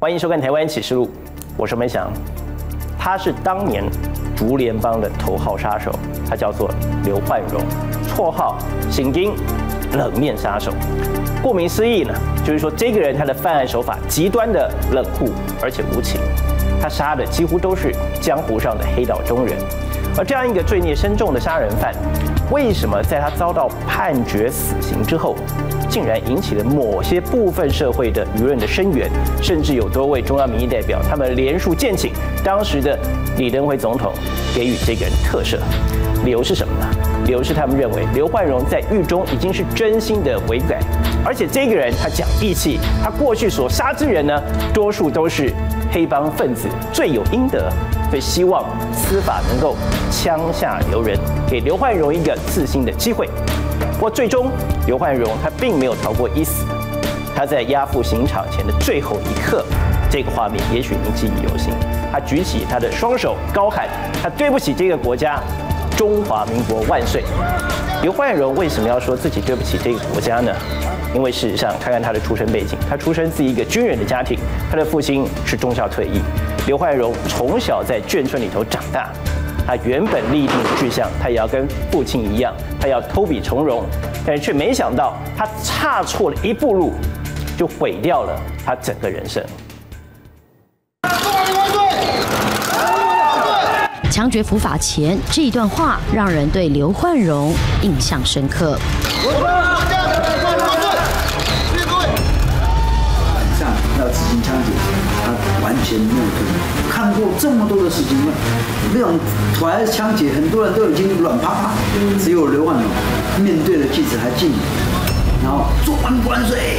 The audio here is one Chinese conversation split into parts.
欢迎收看《台湾启示录》，我是梅翔，他是当年竹联帮的头号杀手，他叫做刘焕荣，绰号醒金冷面杀手。顾名思义呢，就是说这个人他的犯案手法极端的冷酷而且无情，他杀的几乎都是江湖上的黑道中人。而这样一个罪孽深重的杀人犯，为什么在他遭到判决死刑之后，竟然引起了某些部分社会的舆论的声援，甚至有多位中央民意代表他们联署建请当时的李登辉总统给予这个人特赦。理由是什么呢？理由是他们认为刘焕荣在狱中已经是真心的悔改，而且这个人他讲义气，他过去所杀之人呢，多数都是黑帮分子，罪有应得，所以希望司法能够枪下留人，给刘焕荣一个自新的机会。不过最终，刘焕荣他并没有逃过一死。他在押赴刑场前的最后一刻，这个画面也许您记忆犹新。他举起他的双手，高喊：“他对不起这个国家，中华民国万岁！”刘焕荣为什么要说自己对不起这个国家呢？因为事实上，看看他的出身背景，他出生自一个军人的家庭，他的父亲是中校退役。刘焕荣从小在眷村里头长大。他原本立定志向，他也要跟父亲一样，他要偷笔从戎，但是却没想到他差错了一步路，就毁掉了他整个人生。 枪决伏法前这一段话，让人对刘焕荣印象深刻。 晚上要执行枪决，他完全没有看过这么多的事情，那种团枪决，很多人都已经软趴趴，只有刘焕荣面对了记者还敬礼，然后中华民国万岁！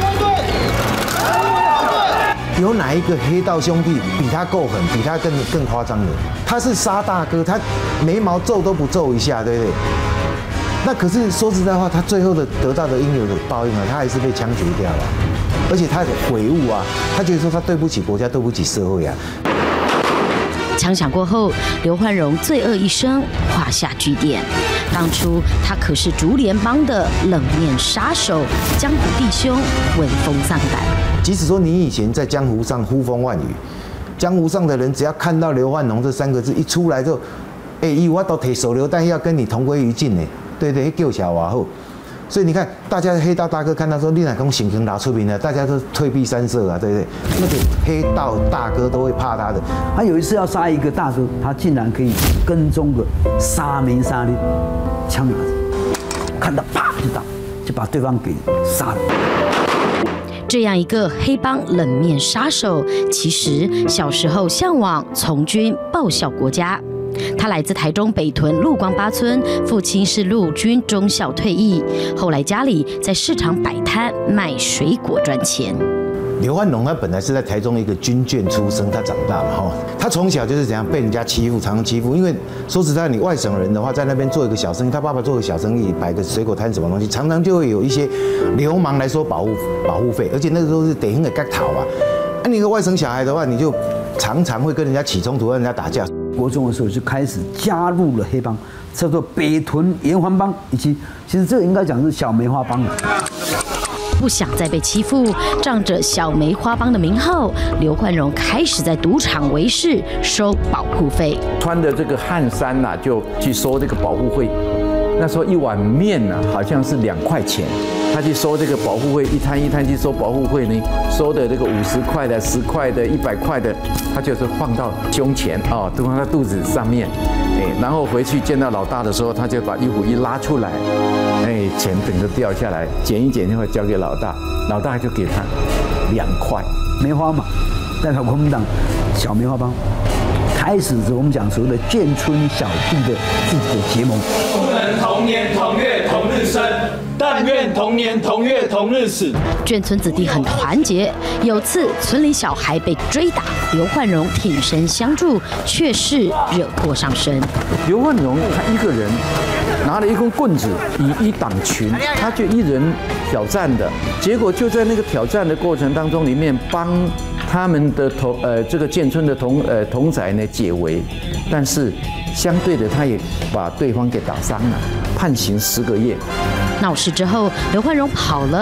有哪一个黑道兄弟比他够狠，比他更夸张的？他是杀大哥，他眉毛皱都不皱一下，对不对？那可是说实在话，他最后的得到的应有的报应啊，他还是被枪决掉了。而且他的悔悟啊，他觉得说他对不起国家，对不起社会啊。 枪响过后，刘焕荣罪恶一生画下句点。当初他可是竹联帮的冷面杀手，江湖弟兄闻风丧胆。 即使说你以前在江湖上呼风唤雨，江湖上的人只要看到刘焕荣这3个字一出来就，我都提手榴弹要跟你同归于尽呢，对对，救小娃后。所以你看，大家黑道大哥看到说你哪公刑刑拿出名了，大家都退避三舍啊，对不对？那个黑道大哥都会怕他的。 他有一次要杀一个大哥，他竟然可以跟踪个杀没杀的，枪拿着，看到啪就打，就把对方给杀了。 这样一个黑帮冷面杀手，其实小时候向往从军报效国家。他来自台中北屯陆光八村，父亲是陆军中校退役，后来家里在市场摆摊卖水果赚钱。 刘焕荣他本来是在台中一个军眷出生，他长大嘛哈，他从小就是怎样被人家欺负，常欺负。因为说实在，你外省人的话，在那边做一个小生意，他爸爸做个小生意，摆个水果摊什么东西，常常就会有一些流氓来收保护费，而且那个都是得很给干讨啊。你一个外省小孩的话，你就常常会跟人家起冲突，跟人家打架。 国中的时候就开始加入了黑帮，叫做北屯延环帮，以及其实这个应该讲是小梅花帮了。 不想再被欺负，仗着小梅花帮的名号，刘焕荣开始在赌场围事收保护费。 穿的这个汗衫呐，就去收这个保护费。那时候一碗面呐，好像是2块钱。他去收这个保护费，一摊一摊去收保护费呢，收的这个50块的、10块的、100块的，他就是放到胸前啊，都放在肚子上面，然后回去见到老大的时候，他就把衣服一拉出来，钱整个掉下来，捡一捡就会交给老大，老大就给他2块。 梅花嘛，代表国民党小梅花帮开始我们讲所谓的眷村小弟的自己的结盟。 不能同年同月同日生，但愿同年同月同日死。 眷村子弟很团结，有次村里小孩被追打，刘焕荣挺身相助，却是惹祸上身。 刘焕荣他一个人拿了一根棍子以一挡群，他就一人挑战的，结果就在那个挑战的过程当中里面帮他们的这个眷村的同仔呢解围，但是相对的他也把对方给打伤了，判刑10个月。 闹事之后，刘焕荣跑了，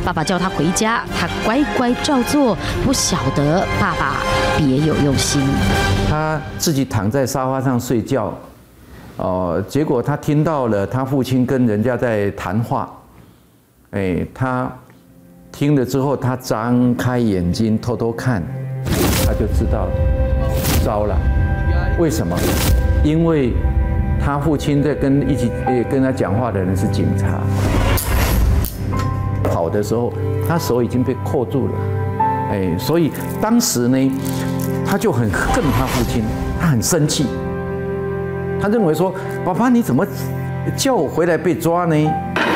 爸爸叫他回家，他乖乖照做，不晓得爸爸别有用心。 他自己躺在沙发上睡觉，结果他听到了他父亲跟人家在谈话，他听了之后，他张开眼睛偷偷看，他就知道糟了。为什么？因为他父亲在一起跟他讲话的人是警察。跑的时候，他手已经被扣住了，所以当时呢，他就很恨他父亲，他很生气，他认为说：“爸爸，你怎么叫我回来被抓呢？”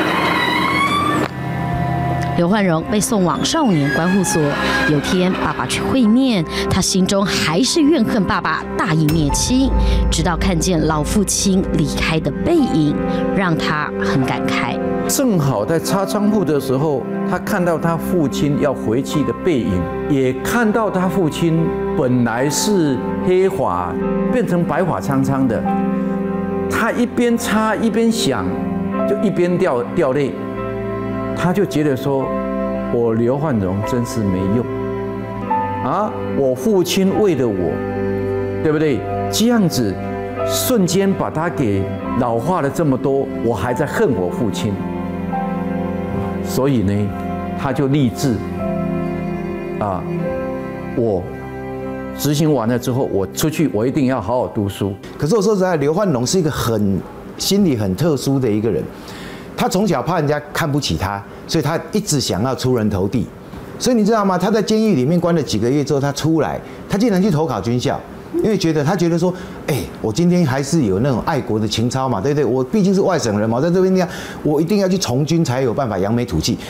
刘焕荣被送往少年观护所。有天，爸爸去会面，他心中还是怨恨爸爸大义灭亲。直到看见老父亲离开的背影，让他很感慨。 正好在擦窗户的时候，他看到他父亲要回去的背影，也看到他父亲本来是黑发，变成白发苍苍的。他一边擦一边想，就一边掉泪。他就觉得说，我刘焕荣真是没用啊！我父亲为了我，对不对？这样子瞬间把他给老化了这么多，我还在恨我父亲。所以呢，他就立志我执行完了之后，我出去我一定要好好读书。 可是我说实在，刘焕荣是一个心理很特殊的一个人。他从小怕人家看不起他，所以他一直想要出人头地。所以你知道吗？他在监狱里面关了几个月之后，他出来，他竟然去投考军校，因为他觉得说，我今天还是有那种爱国的情操嘛，对不对？我毕竟是外省人嘛，我在这边我一定要去从军，才有办法扬眉吐气。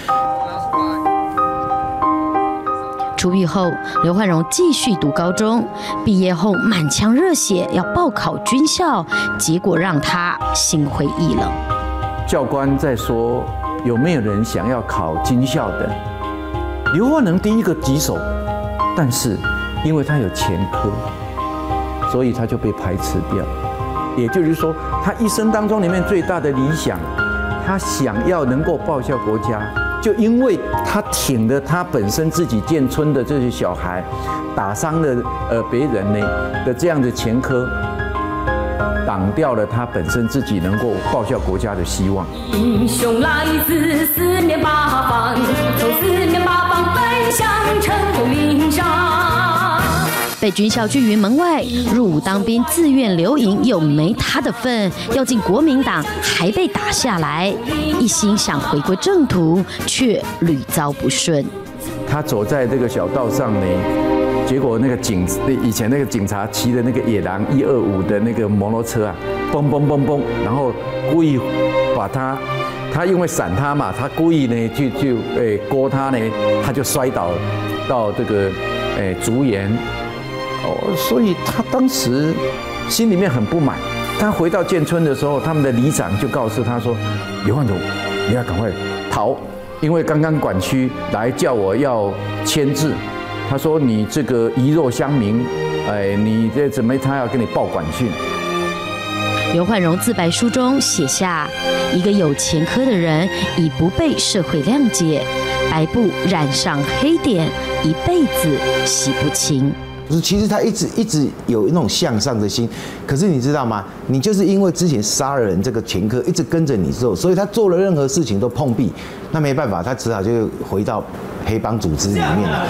出狱后，刘焕荣继续读高中，毕业后满腔热血要报考军校，结果让他心灰意冷。 教官在说有没有人想要考军校的？刘焕荣第一个举手，但是因为他有前科，所以他就被排斥掉。也就是说，他一生当中里面最大的理想，他想要能够报效国家，就因为他挺了他本身自己建村的这些小孩，打伤了别人呢的这样的前科。挡掉了他本身自己能够报效国家的希望。 英雄来自四面八方，从四面八方奔向成功岭上。 被军校拒于门外，入伍当兵自愿留营又没他的份，要进国民党还被打下来，一心想回归正途，却屡遭不顺。 他走在这个小道上呢。结果那个以前那个警察骑的那个野狼125的那个摩托车啊，嘣嘣嘣嘣，然后故意把他因为闪他嘛，他故意呢就勾他呢，他就摔倒到这个竹园，所以他当时心里面很不满。他回到建村的时候，他们的里长就告诉他说：“刘焕荣，你要赶快逃，因为刚刚管区来叫我要签字。”他说：“你这个遗弱乡民，你这怎么他要跟你报管训？” 刘焕荣自白书中写下：“一个有前科的人已不被社会谅解，白布染上黑点，一辈子洗不清。” 其实他一直有那种向上的心，可是你知道吗？你就是因为之前杀了人这个前科一直跟着你做，所以他做了任何事情都碰壁，那没办法，他只好就回到黑帮组织里面了。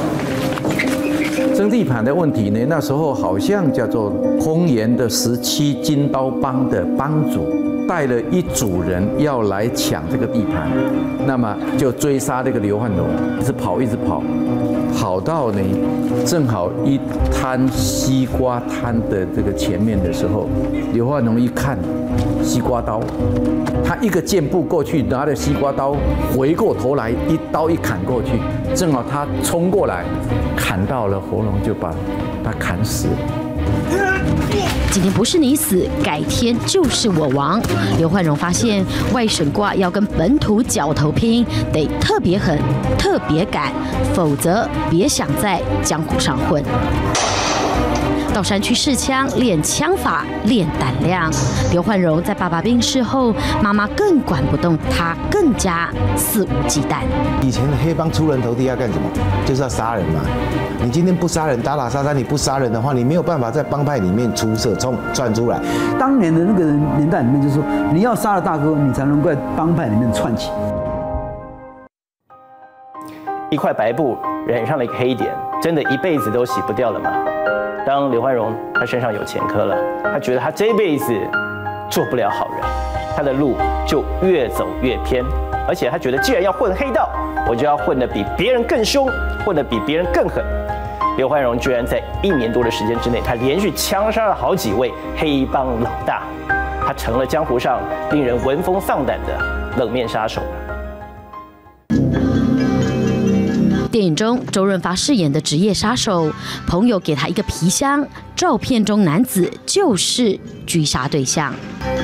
争地盘的问题呢，那时候好像叫做丰原的17金刀帮的帮主带了一组人要来抢这个地盘，那么就追杀这个刘焕荣，一直跑，跑到呢正好一摊西瓜摊的这个前面的时候，刘焕荣一看西瓜刀，他一个箭步过去，拿着西瓜刀回过头来一刀一砍过去，正好他冲过来砍到了喉咙，就把他砍死了。 今天不是你死，改天就是我亡。刘焕荣发现外省挂要跟本土角头拼，得特别狠、特别敢，否则别想在江湖上混。 到山区试枪，练枪法，练胆量。刘焕荣在爸爸病逝后，妈妈更管不动他，更加肆无忌惮。 以前的黑帮出人头地要干什么？就是要杀人嘛。你今天不杀人，打打杀杀，你不杀人的话，你没有办法在帮派里面出色窜出来。 当年的那个年代里面，就是说你要杀了大哥，你才能够在帮派里面窜起。 一块白布染上了一个黑点，真的一辈子都洗不掉了吗？当刘焕荣他身上有前科了，他觉得他这辈子做不了好人，他的路就越走越偏，而且他觉得既然要混黑道，我就要混得比别人更凶，混得比别人更狠。刘焕荣居然在1年多的时间之内，他连续枪杀了好几位黑帮老大，他成了江湖上令人闻风丧胆的冷面杀手。 电影中，周润发饰演的职业杀手，朋友给他一个皮箱，照片中男子就是狙杀对象。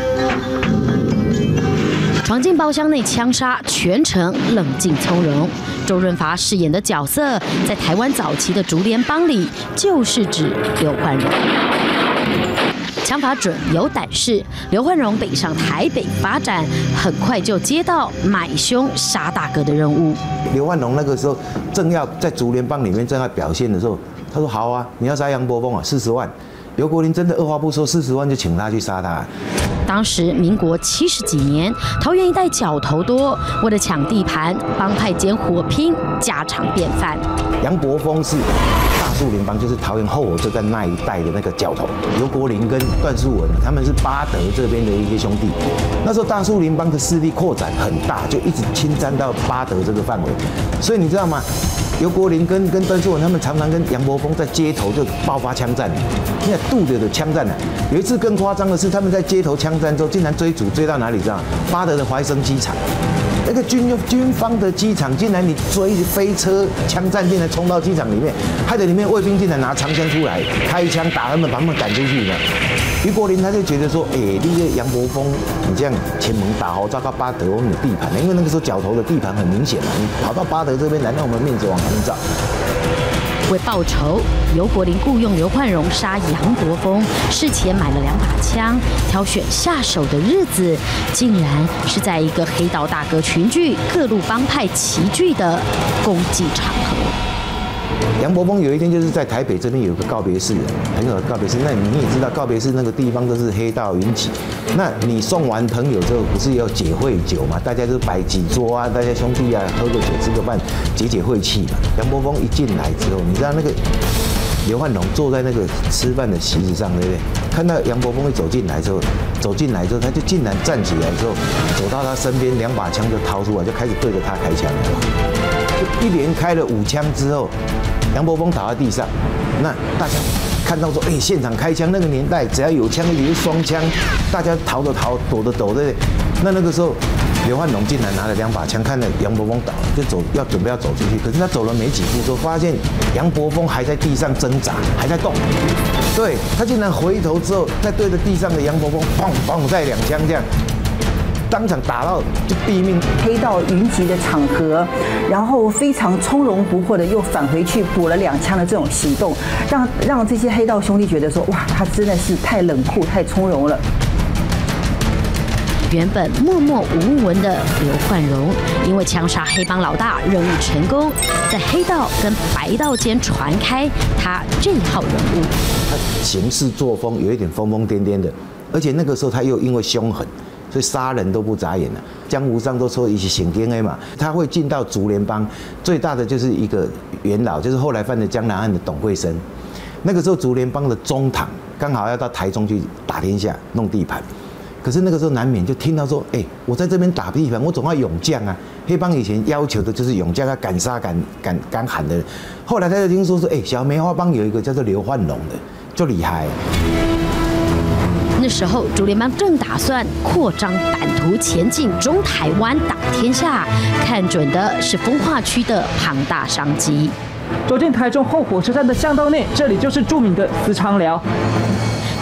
闯进包厢内枪杀，全程冷静从容。周润发饰演的角色，在台湾早期的竹联帮里，就是指刘焕荣。枪法准，有胆识。刘焕荣北上台北发展，很快就接到买凶杀大哥的任务。 刘焕荣那个时候正要在竹联帮里面正要表现的时候，他说：“好啊，你要杀杨伯峰啊，40万。”刘国林真的二话不说，40万就请他去杀他。 当时民国70几年，桃园一带角头多，为了抢地盘，帮派间火拼，家常便饭。 杨伯峰是大树林帮，就是桃园后火车站那一带的那个角头。刘国林跟段淑文，他们是巴德这边的一些兄弟。那时候大树林帮的势力扩展很大，就一直侵占到巴德这个范围。所以你知道吗？刘国林跟段淑文他们常常跟杨伯峰在街头就爆发枪战，那杜的枪战呢。有一次更夸张的是，他们在街头枪战之后，竟然追到哪里？知道吗？巴德的怀生机场。那个军方的机场，竟然你追飞车枪战，竟然冲到机场里面，害得里面卫兵竟然拿长枪出来开枪打他们，把他们赶出去的。于国林他就觉得说，你这杨伯峰，你这样前门打好，照到巴德我们的地盘，因为那个时候角头的地盘很明显嘛，你跑到巴德这边来，那我们面子往上照。 为报仇，刘国林雇佣刘焕荣杀杨伯峰，事前买了2把枪，挑选下手的日子，竟然是在一个黑道大哥群聚、各路帮派齐聚的公祭场合。 杨伯峰有一天就是在台北这边有个告别式，朋友的告别式。那你也知道，告别式那个地方都是黑道云集。那你送完朋友之后，不是要解会酒嘛？大家就摆几桌啊，大家兄弟啊，喝个酒吃个饭，解会气嘛。杨伯峰一进来之后，你知道那个刘焕荣坐在那个吃饭的席子上，对不对？看到杨伯峰一走进来之后，他就竟然站起来之后，走到他身边，2把枪就掏出来，就开始对着他开枪了。就一连开了5枪之后，杨伯峰倒在地上。那大家看到说，现场开枪，那个年代只要有枪，一定是双枪，大家逃的逃，躲的躲，对不对？那个时候，刘焕荣竟然拿了2把枪，看到杨伯峰倒了，就准备要走出去。可是他走了没几步之后，发现杨伯峰还在地上挣扎，还在动。对，他竟然回头之后，再对着地上的杨伯峰，砰砰再2枪这样。当场打到就毙命。 黑道云集的场合，然后非常从容不迫的又返回去补了2枪的这种行动，让这些黑道兄弟觉得说，哇，他真的是太冷酷、太从容了。 原本默默无闻的刘焕荣，因为枪杀黑帮老大任务成功，在黑道跟白道间传开他这一号人物。 他行事作风有一点疯疯癫癫的，而且那个时候他又因为凶狠。所以杀人都不眨眼了，江湖上都说一些刑警 A 嘛，他会进到竹联帮，最大的就是一个元老，就是后来犯的江南案的董桂生。那个时候竹联帮的中堂刚好要到台中去打天下、弄地盘，可是那个时候难免就听到说，我在这边打地盘，我总要勇将啊。黑帮以前要求的就是勇将，要敢杀敢喊的人。后来他就听说小梅花帮有一个叫做刘焕荣的，就厉害。 那时候，竹联帮正打算扩张版图，前进中台湾打天下，看准的是风化区的庞大商机。 走进台中后火车站的巷道内，这里就是著名的私娼寮。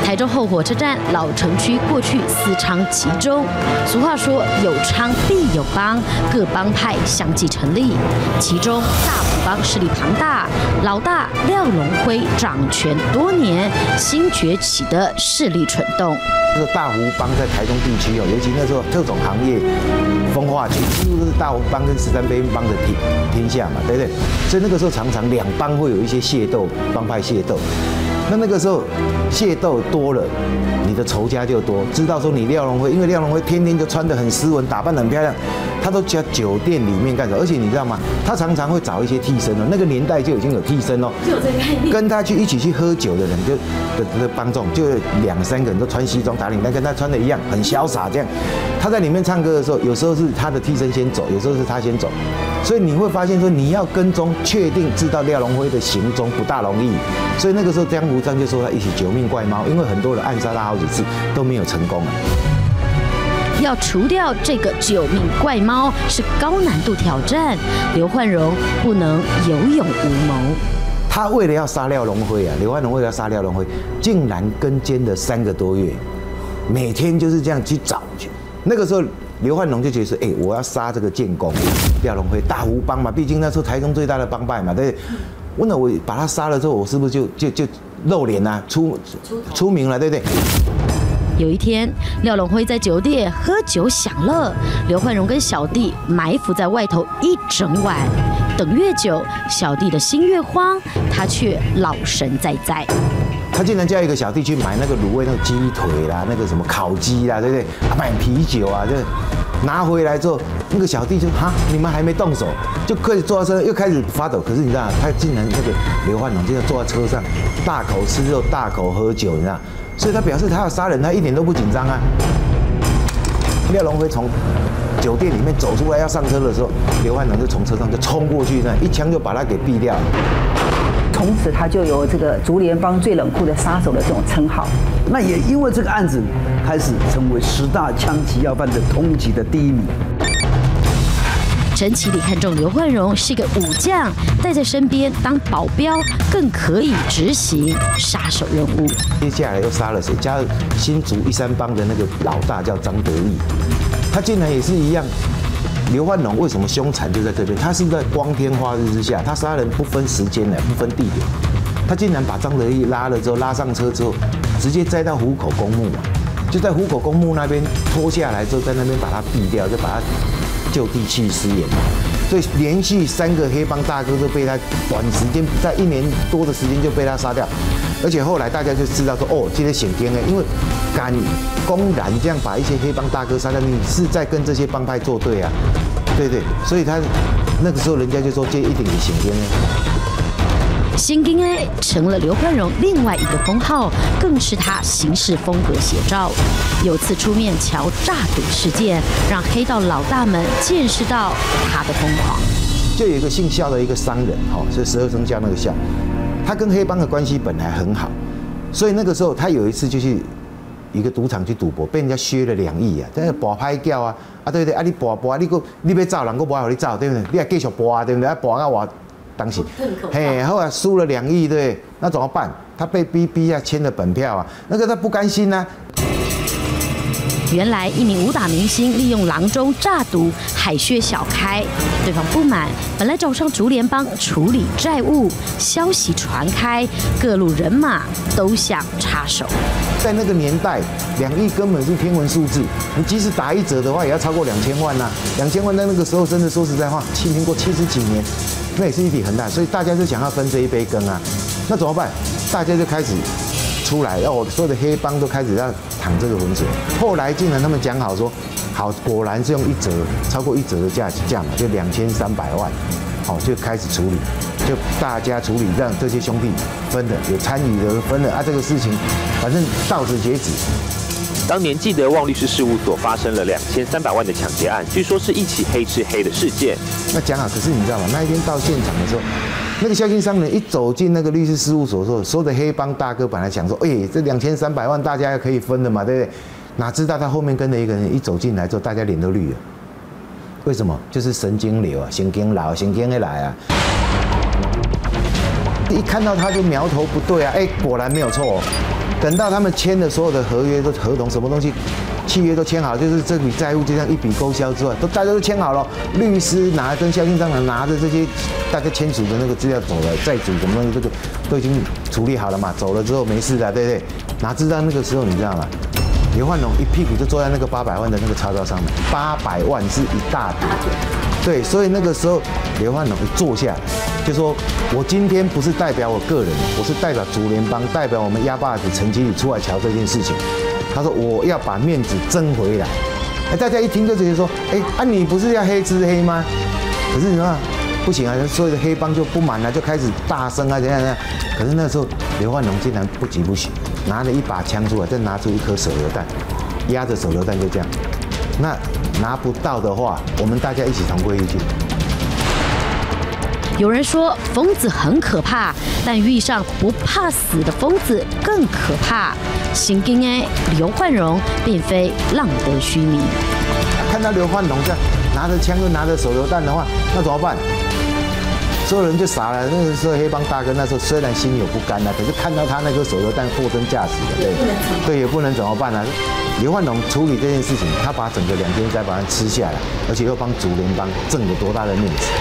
台中后火车站老城区过去私娼集中，俗话说有娼必有帮，各帮派相继成立。其中大埔帮势力庞大，老大廖龙辉掌权多年，新崛起的势力蠢动。 这个大湖帮在台中地区哦，尤其那时候特种行业风化区，几乎都是大湖帮跟13杯帮的天下嘛，对不对？所以那个时候常常两帮会有一些械斗，帮派械斗。那个时候械斗多了，你的仇家就多。知道说你廖龙辉，因为廖龙辉天天就穿得很斯文，打扮得很漂亮，他都在酒店里面干什么？而且你知道吗？他常常会找一些替身哦，那个年代就已经有替身哦，跟他一起去喝酒的人的帮众，就2、3个人都穿西装打领带，跟他穿的一样，很潇洒这样。他在里面唱歌的时候，有时候是他的替身先走，有时候是他先走。所以你会发现说，你要跟踪确定知道廖龙辉的行踪不大容易。所以那个时候江湖上就说他一起9命怪猫，因为很多人暗杀他好几次都没有成功啊。 要除掉这个9命怪猫是高难度挑战，刘焕荣不能有勇无谋。 他为了要杀廖龙辉啊，刘焕荣为了要杀廖龙辉，竟然跟监了3个多月，每天就是这样去找去。那个时候刘焕荣就觉得说，我要杀这个建功廖龙辉，大湖帮嘛，毕竟那时候台中最大的帮派嘛，对不对？那我把他杀了之后，我是不是就露脸啊，出名了，对不对？ 有一天，廖龙辉在酒店喝酒享乐，刘焕荣跟小弟埋伏在外头一整晚，等越久，小弟的心越慌，他却老神在在。 他竟然叫一个小弟去买那个卤味，那个鸡腿啦，那个什么烤鸡啦，对不对？买啤酒啊，就拿回来之后，那个小弟就你们还没动手，就可以坐在车上又开始发抖。可是你知道，他竟然那个刘焕荣竟然坐在车上，大口吃肉，大口喝酒，你知道？所以他表示他要杀人，他一点都不紧张啊。廖龙辉从酒店里面走出来要上车的时候，刘焕荣就从车上就冲过去，一枪就把他给毙掉了。 从此他就有这个竹联帮最冷酷的杀手的这种称号。 那也因为这个案子，开始成为10大枪击要犯的通缉的第1名。 陈其礼看中刘焕荣是个武将，带在身边当保镖，更可以执行杀手任务。 接下来又杀了谁？加入新竹13帮的那个老大叫张德义，他竟然也是一样。刘焕荣为什么凶残就在这边？他是在光天化日之下，他杀人不分时间的，不分地点。他竟然把张德义拉了之后，拉上车之后，直接载到湖口公墓嘛，就在湖口公墓那边拖下来之后，在那边把他毙掉，就把他就地弃尸眼。所以连续3个黑帮大哥都被他短时间，在1年多的时间就被他杀掉。而且后来大家就知道说，今天显天了，因为敢公然这样把一些黑帮大哥杀掉，你是在跟这些帮派作对啊，对对，所以他那个时候人家就说这一定是显天呢。 显金 A 成了刘焕荣另外一个封号，更是他行事风格写照。有次出面瞧诈赌事件，让黑道老大们见识到他的疯狂。 就有一个姓肖的一个商人，是12生肖那个肖，他跟黑帮的关系本来很好，所以那个时候他有一次就去一个赌场去赌博，被人家削了2亿啊，在那博拍叫啊，对不对？你博，你要走，人家不爱让你走，对不对？你还继续博啊，对不对？博啊我。当时，后来输了2亿，对，那怎么办？他被逼啊，签了本票啊，那个他不甘心啊。 原来一名武打明星利用郎中诈赌海削小开，对方不满，本来找上竹联帮处理债务，消息传开，各路人马都想插手。 在那个年代，2亿根本是天文数字，你即使打1折的话，也要超过2000万呐。2000万在那个时候真的说实在话，民国70几年，那也是一笔很大，所以大家就想要分这一杯羹啊。那怎么办？大家就开始出来，所有的黑帮都开始要淌这个浑水。后来竟然他们讲好说，好，果然是用1折，超过1折的价嘛，就2300万，就开始处理，就大家处理，让这些兄弟分的，有参与的分了啊，这个事情反正到此截止。 当年记得旺律师事务所发生了2300万的抢劫案，据说是一起黑吃黑的事件。 那讲好，可是你知道吗？那一天到现场的时候，那个肖金商人一走进那个律师事务所的时候，所有的黑帮大哥本来想说，这2300万大家可以分的嘛，对不对？哪知道他后面跟着一个人一走进来之后，大家脸都绿了。为什么？就是神经瘤啊，神经老，神经会来啊。一看到他就苗头不对啊，果然没有错。 等到他们签的所有的合约、合同、什么东西、契约都签好，就是这笔债务就这样一笔勾销之外，大家都签好了，律师跟肖信章拿着这些大家签署的那个资料走了，债主什么东西这个都已经处理好了嘛，走了之后没事的，对不对？哪知道那个时候你知道吗？刘焕荣一屁股就坐在那个800万的那个钞票上面，800万是一大笔，对，所以那个时候刘焕荣一坐下来，就说：“我今天不是代表我个人，我是代表竹联帮，代表我们鸭爸子陈其礼出来瞧这件事情。”他说：“我要把面子争回来。”大家一听就直接说：“你不是要黑吃黑吗？”可是你看不行啊，所有的黑帮就不满了，就开始大声啊，怎样怎样。可是那时候刘焕荣竟然不急不徐，拿了一把枪出来，再拿出一颗手榴弹，压着手榴弹就这样。那拿不到的话，我们大家一起同归于尽。 有人说疯子很可怕，但遇上不怕死的疯子更可怕。行经的刘焕荣并非浪得虚名。 看到刘焕荣这样拿着枪又拿着手榴弹的话，那怎么办？所有人就傻了。那个时候黑帮大哥那时候虽然心有不甘啊，可是看到他那颗手榴弹货真价实的，对，也不能怎么办啊？刘焕荣处理这件事情，他把整个2300万吃下来，而且又帮竹联帮挣了多大的面子。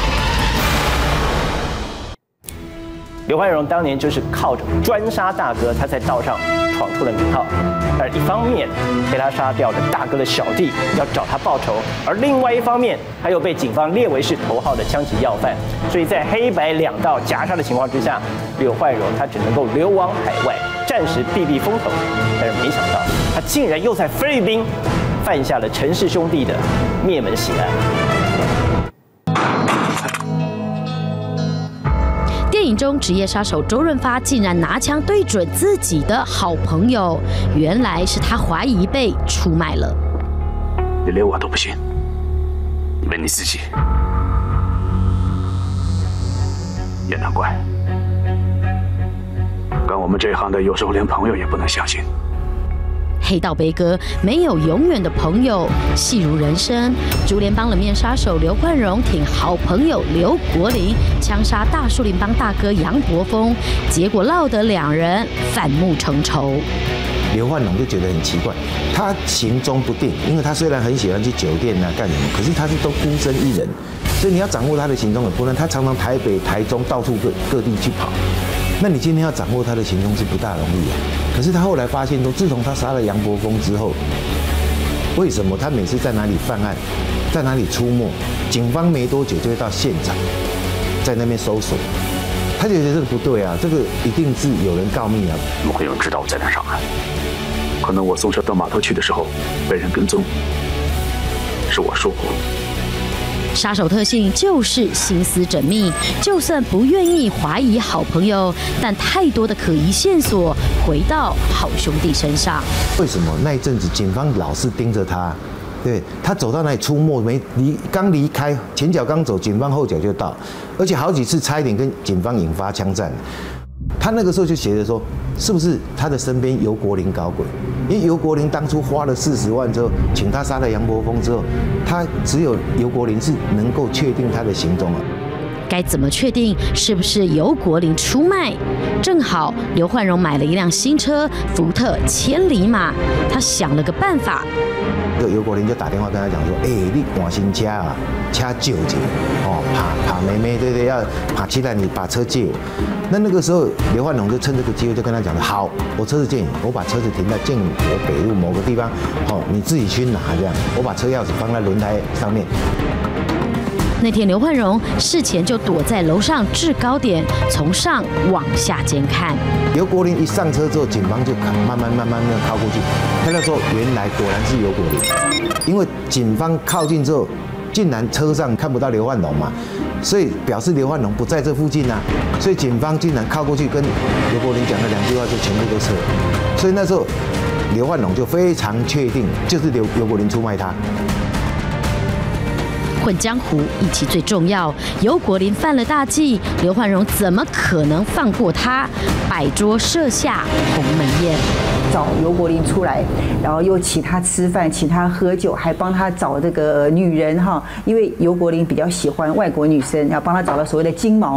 刘焕荣当年就是靠着专杀大哥，他在道上闯出了名号。而一方面被他杀掉的大哥的小弟要找他报仇，而另外一方面他又被警方列为是头号的枪击要犯。所以在黑白两道夹杀的情况之下，刘焕荣他只能够流亡海外，暂时避避风头。但是没想到他竟然又在菲律宾犯下了陈氏兄弟的灭门血案。 电影中，职业杀手周润发竟然拿枪对准自己的好朋友，原来是他怀疑被出卖了。 你连我都不信，问你自己。也难怪，干我们这行的，有时候连朋友也不能相信。 黑道悲歌没有永远的朋友，戏如人生。竹联帮冷面杀手刘焕荣挺好朋友刘国林枪杀大树林帮大哥杨伯峰，结果落得两人反目成仇。 刘焕荣就觉得很奇怪，他行踪不定，因为他虽然很喜欢去酒店啊干什么，可是他是都孤身一人，所以你要掌握他的行踪也不能。他常常台北、台中到处各地去跑。那你今天要掌握他的行踪是不大容易啊。可是他后来发现说，自从他杀了杨伯峰之后，为什么他每次在哪里犯案，在哪里出没，警方没多久就会到现场，在那边搜索。他就觉得这个不对啊，这个一定是有人告密啊。 怎么会有人知道我在那上岸？可能我送车到码头去的时候被人跟踪，是我疏忽。 杀手特性就是心思缜密，就算不愿意怀疑好朋友，但太多的可疑线索回到好兄弟身上。 为什么那一阵子警方老是盯着他？对，他走到哪里出没，刚离开，前脚刚走，警方后脚就到，而且好几次差一点跟警方引发枪战。他那个时候就觉得说，是不是他的身边尤国林搞鬼？因为尤国林当初花了40万之后，请他杀了杨伯峰之后，他只有尤国林是能够确定他的行踪啊。 该怎么确定是不是尤国林出卖？正好刘焕荣买了一辆新车福特千里马，他想了个办法。 尤国林就打电话跟他讲说：“你换新车啊，车借一下，怕妹妹对不对？要怕期待你把车借我。”那个时候刘焕荣就趁这个机会就跟他讲了：“好，我车子借你，我把车子停在建国北路某个地方，你自己去拿这样，我把车钥匙放在轮胎上面。” 那天刘焕荣事前就躲在楼上制高点，从上往下监看。 尤国林一上车之后，警方就慢慢的靠过去，看到说原来果然是尤国林，因为警方靠近之后，竟然车上看不到刘焕荣嘛，所以表示刘焕荣不在这附近啊，所以警方竟然靠过去跟尤国林讲了2句话，就全部都撤了。所以那时候刘焕荣就非常确定，就是尤国林出卖他。 混江湖义气最重要，尤国林犯了大忌，刘焕荣怎么可能放过他？摆桌设下鸿门宴， 找尤国林出来，然后又请他吃饭，请他喝酒，还帮他找这个女人哈，因为尤国林比较喜欢外国女生，然后帮他找了所谓的金毛。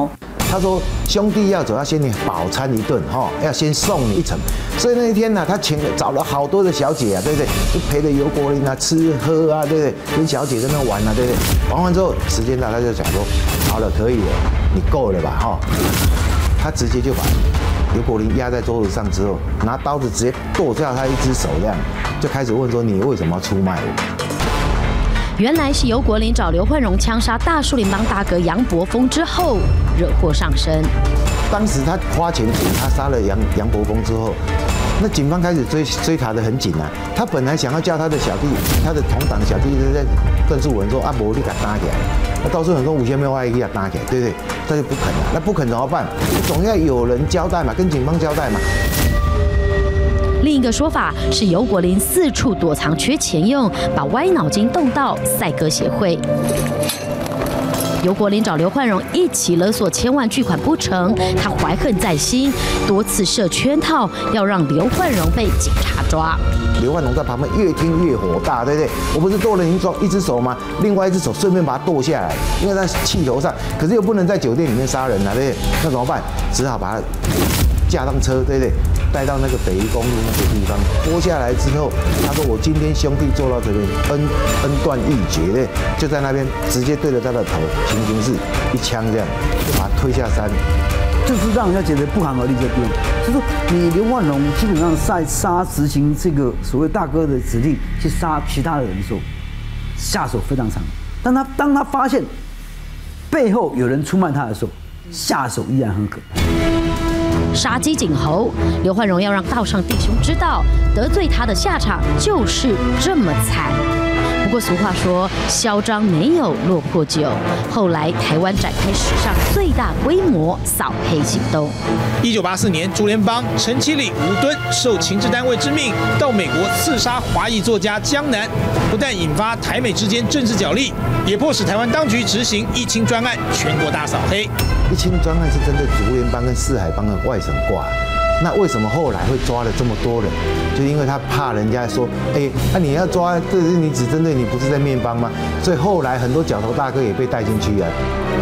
他说兄弟要走，要先你饱餐一顿哈，要先送你一程。所以那一天呢，他找了好多的小姐啊，对不对？就陪着尤国林啊吃喝啊，对不对？跟小姐在那玩啊，对不对？玩完之后时间到，他就想说，好了，可以了，你够了吧哈？他直接就把尤国林压在桌子上之后，拿刀子直接剁掉他一只手，这样就开始问说：“你为什么要出卖我？” 原来是尤国林找刘焕荣枪杀大树林帮大哥杨伯峰之后，惹祸上身。 当时他花钱请他杀了杨伯峰之后，那警方开始追查得很紧啊。他本来想要叫他的小弟，他的同党小弟在段树文说：“啊，无你给打起来。”那到时候很多5千万给他打起来，对不对？他就不肯了。那不肯怎么办？总要有人交代嘛，跟警方交代嘛。 另一个说法是尤国林四处躲藏缺钱用，把歪脑筋动到赛鸽协会。尤国林找刘焕荣一起勒索千万巨款不成，他怀恨在心，多次设圈套，要让刘焕荣被警察抓。 刘焕荣在旁边越听越火大，对不对？我不是剁了您一只手吗？另外一只手顺便把它剁下来，因为在气头上，可是又不能在酒店里面杀人啊，对不对？那怎么办？只好把它架上车，对不对？带到那个北宜公路那个地方，脱下来之后，他说：“我今天兄弟做到这边，恩断义绝的，就在那边直接对着他的头，行刑式一枪这样，就把他推下山。” 就是让人家觉得不寒而栗这边，就说你刘焕荣基本上在执行这个所谓大哥的指令去杀其他的人的时候，下手非常长。当他发现背后有人出卖他的时候，下手依然很狠。 杀鸡儆猴，刘焕荣要让道上弟兄知道，得罪他的下场就是这么惨。不过俗话说，嚣张没有落魄久。后来台湾展开史上最大规模扫黑行动。 1984年，竹联帮陈其礼、吴敦受情治单位之命到美国刺杀华裔作家江南，不但引发台美之间政治角力，也迫使台湾当局执行义清专案，全国大扫黑。 义清专案是针对竹联帮跟四海帮的外省挂。那为什么后来会抓了这么多人？就因为他怕人家说，那你要抓，这是你只针对你，不是在面帮吗？所以后来很多角头大哥也被带进去啊。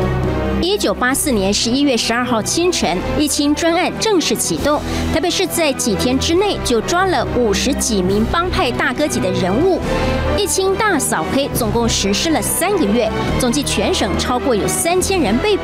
1984年11月12号清晨，义清专案正式启动。台北市在几天之内就抓了50几名帮派大哥级的人物。义清大扫黑总共实施了3个月，总计全省超过有3000人被捕。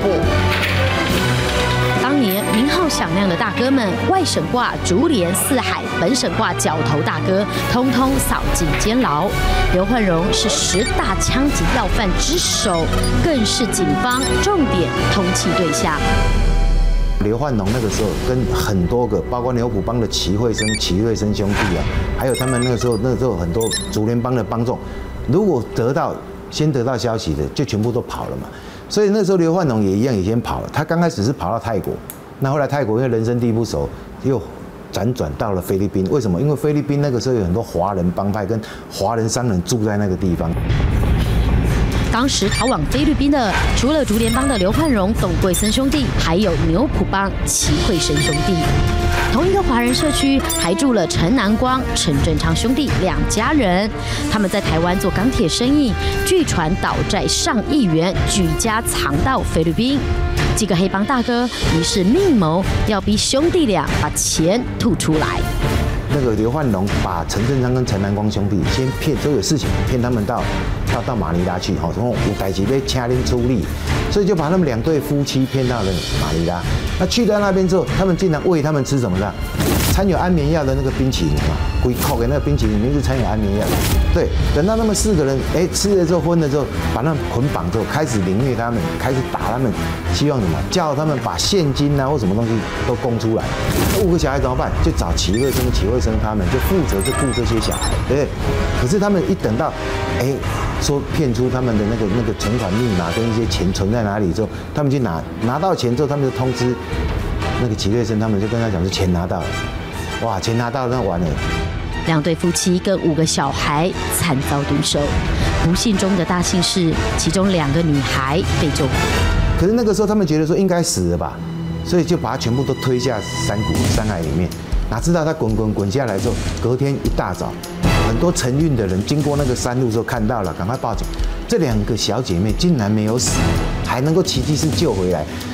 当年名号响亮的大哥们，外省挂竹联、四海，本省挂角头大哥，通通扫进监牢。刘焕荣是10大枪击要犯之首，更是警方重点通缉对象。 刘焕荣那个时候跟很多个，包括牛埔帮的齐惠生、齐瑞生兄弟啊，还有他们那个时候很多竹联帮的帮众，如果先得到消息的，就全部都跑了嘛。所以那时候刘焕荣也一样，也先跑了。他刚开始是跑到泰国，那后来泰国因为人生地不熟，又辗转到了菲律宾。为什么？因为菲律宾那个时候有很多华人帮派跟华人商人住在那个地方。 当时逃往菲律宾的，除了竹联帮的刘焕荣、董桂森兄弟，还有牛埔帮齐惠生兄弟。同一个华人社区还住了陈南光、陈正昌兄弟2家人，他们在台湾做钢铁生意，据传倒债上亿元，举家藏到菲律宾。几个黑帮大哥于是密谋要逼兄弟俩把钱吐出来。 那个刘焕荣把陈正昌跟陈南光兄弟先骗，都有事情骗他们到马尼拉去，然后有代志要请恁处理，所以就把他们2对夫妻骗到了马尼拉。那去到那边之后，他们竟然喂他们吃什么呢？掺有安眠药的那个冰淇淋嘛，龟扣给那个冰淇淋里面是掺有安眠药。对，等到他们4个人吃了之后昏了之后，把他们捆绑之后，开始凌虐他们，开始打他们，希望什么？叫他们把现金啊或什么东西都供出来。那5个小孩怎么办？就找齐惠生他们就负责顾这些小孩，对不对？可是他们一等到说骗出他们的那个存款密码跟一些钱存在哪里之后，他们去拿到钱之后，他们就通知那个齐惠生，他们就跟他讲说钱拿到了，哇，钱拿到了，那完了。 2对夫妻跟5个小孩惨遭毒手，不幸中的大幸是，其中2个女孩被救活。 可是那个时候他们觉得说应该死了吧，所以就把他全部都推下山海里面。哪知道他滚下来之后，隔天一大早，很多承运的人经过那个山路之后看到了，赶快报警。这2个小姐妹竟然没有死，还能够奇迹式救回来。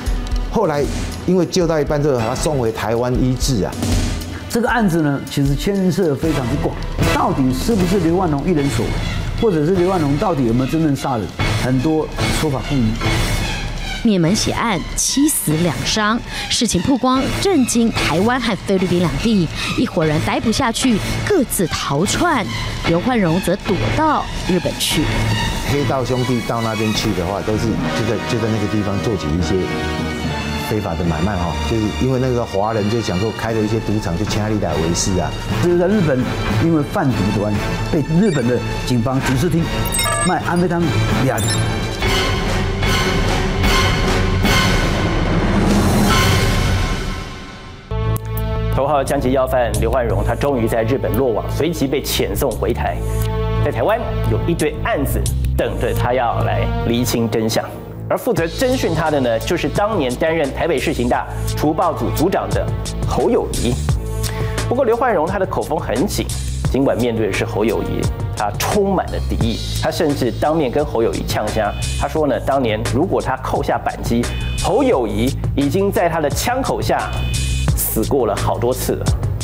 后来因为救到一半之后，把他送回台湾医治啊。 这个案子呢，其实牵涉非常广，到底是不是刘万荣一人所为，或者是刘万荣到底有没有真正杀人，很多说法不一。 灭门血案，7死2伤，事情曝光，震惊台湾和菲律宾两地。一伙人逮捕下去，各自逃窜。刘焕荣则躲到日本去。 黑道兄弟到那边去的话，都是就在那个地方做起一些非法的买卖哈，就是因为那个华人就想说开了一些赌场，就掐利来为事啊。 就是在日本，因为贩毒的关系，被日本的警方警视厅卖安非他命2年。 头号枪击要犯刘焕荣，他终于在日本落网，随即被遣送回台。在台湾有一堆案子等着他要来厘清真相，而负责侦讯他的呢，就是当年担任台北市刑大除暴组组长的侯友宜。不过刘焕荣他的口风很紧，尽管面对的是侯友宜，他充满了敌意，他甚至当面跟侯友宜呛虾。他说呢，当年如果他扣下扳机，侯友宜已经在他的枪口下死过了好多次了。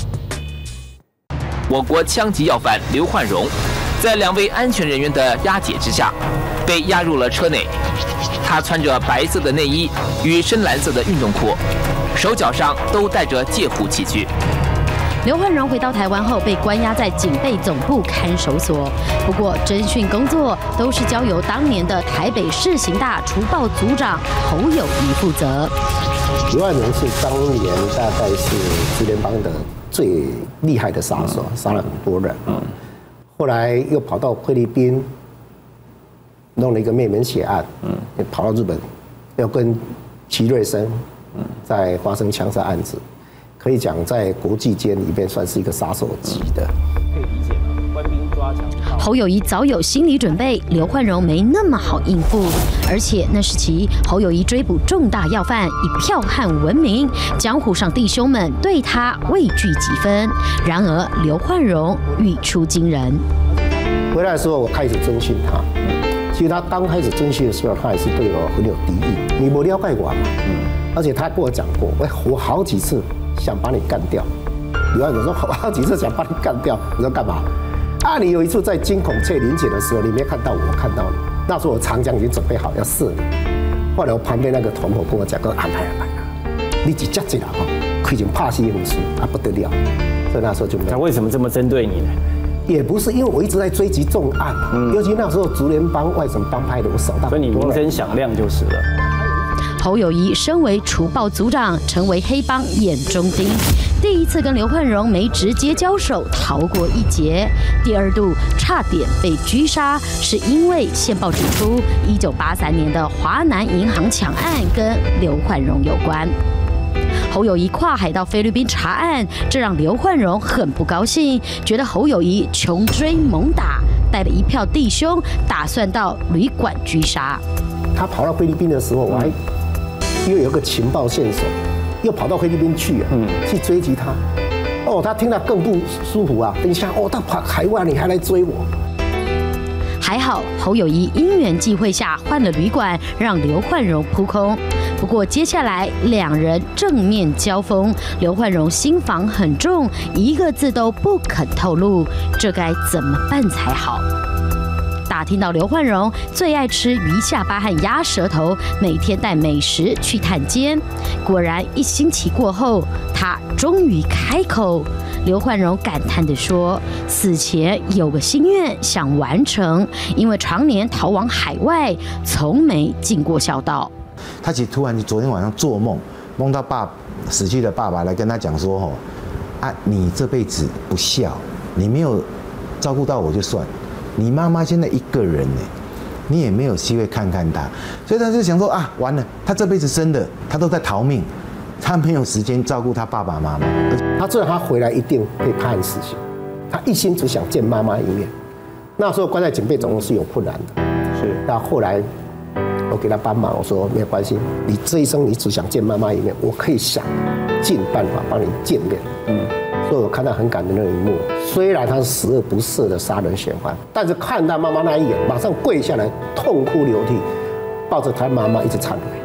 我国枪击要犯刘焕荣，在2位安全人员的押解之下，被押入了车内。他穿着白色的内衣与深蓝色的运动裤，手脚上都带着戒护器具。 刘焕荣回到台湾后，被关押在警备总部看守所。不过，侦讯工作都是交由当年的台北市刑大除暴组长侯友宜负责。 刘焕荣是当年大概是竹联帮的最厉害的杀手，杀了很多人。后来又跑到菲律宾，弄了一个灭门血案。跑到日本，要跟齐瑞生在发生枪杀案子。可以讲，在国际间里面算是一个杀手级的。 可以理解吗？官兵抓强盗。 侯友宜早有心理准备，刘焕荣没那么好应付。而且那时期，侯友宜追捕重大要犯，以剽悍闻名，江湖上弟兄们对他畏惧几分。然而，刘焕荣语出惊人。 回来的时候，我开始侦讯他。其实他刚开始侦讯的时候，他也是对我很有敌意。你没了解我嘛？而且他跟我讲过，我好几次想把你干掉。刘焕荣说，我好几次想把你干掉。我说干嘛？啊，你有一次在惊恐翠林姐的时候，你没看到我，看到你。那时候我长枪已经准备好要射你。后来我旁边那个团伙跟我讲，说安排啊，你只接进来哈，开成怕死的事啊不得了。所以那时候就没有。 他为什么这么针对你呢？ 也不是，因为我一直在追击重案，尤其那时候竹联帮、外省帮派的，我手到。 所以你名声响亮就是了。 侯友宜身为除暴组长，成为黑帮眼中钉。第一次跟刘焕荣没直接交手，逃过一劫；第二度差点被狙杀，是因为线报指出，1983年的华南银行抢案跟刘焕荣有关。侯友宜跨海到菲律宾查案，这让刘焕荣很不高兴，觉得侯友宜穷追猛打，带了一票弟兄，打算到旅馆狙杀。 他跑到菲律宾的时候，我还又有个情报线索，又跑到菲律宾去去追击他。哦，他听到更不舒服啊！等一下，哦，他跑海外，你还来追我？ 还好，侯友宜因缘际会下换了旅馆，让刘焕荣扑空。不过接下来2人正面交锋，刘焕荣心防很重，一个字都不肯透露，这该怎么办才好？打听到刘焕荣最爱吃鱼下巴和鸭舌头，每天带美食去探监。果然1星期过后，他终于开口。刘焕荣感叹地说：“死前有个心愿想完成，因为常年逃往海外，从没尽过孝道。” 他其实突然昨天晚上做梦，梦到死去的爸爸来跟他讲说：“你这辈子不孝，你没有照顾到我就算，你妈妈现在一个人呢，你也没有机会看看她，所以他就想说完了，他这辈子生的他都在逃命。”他没有时间照顾他爸爸妈妈， 他知道他回来一定被判死刑，他一心只想见妈妈一面。那时候关在警备总部是有困难的，是。那后来我给他帮忙，我说没有关系，你这一生你只想见妈妈一面，我可以想尽办法帮你见面。所以我看到很感人的一幕，虽然他是十恶不赦的杀人嫌犯，但是看到妈妈那一眼，马上跪下来痛哭流涕，抱着他妈妈一直忏悔。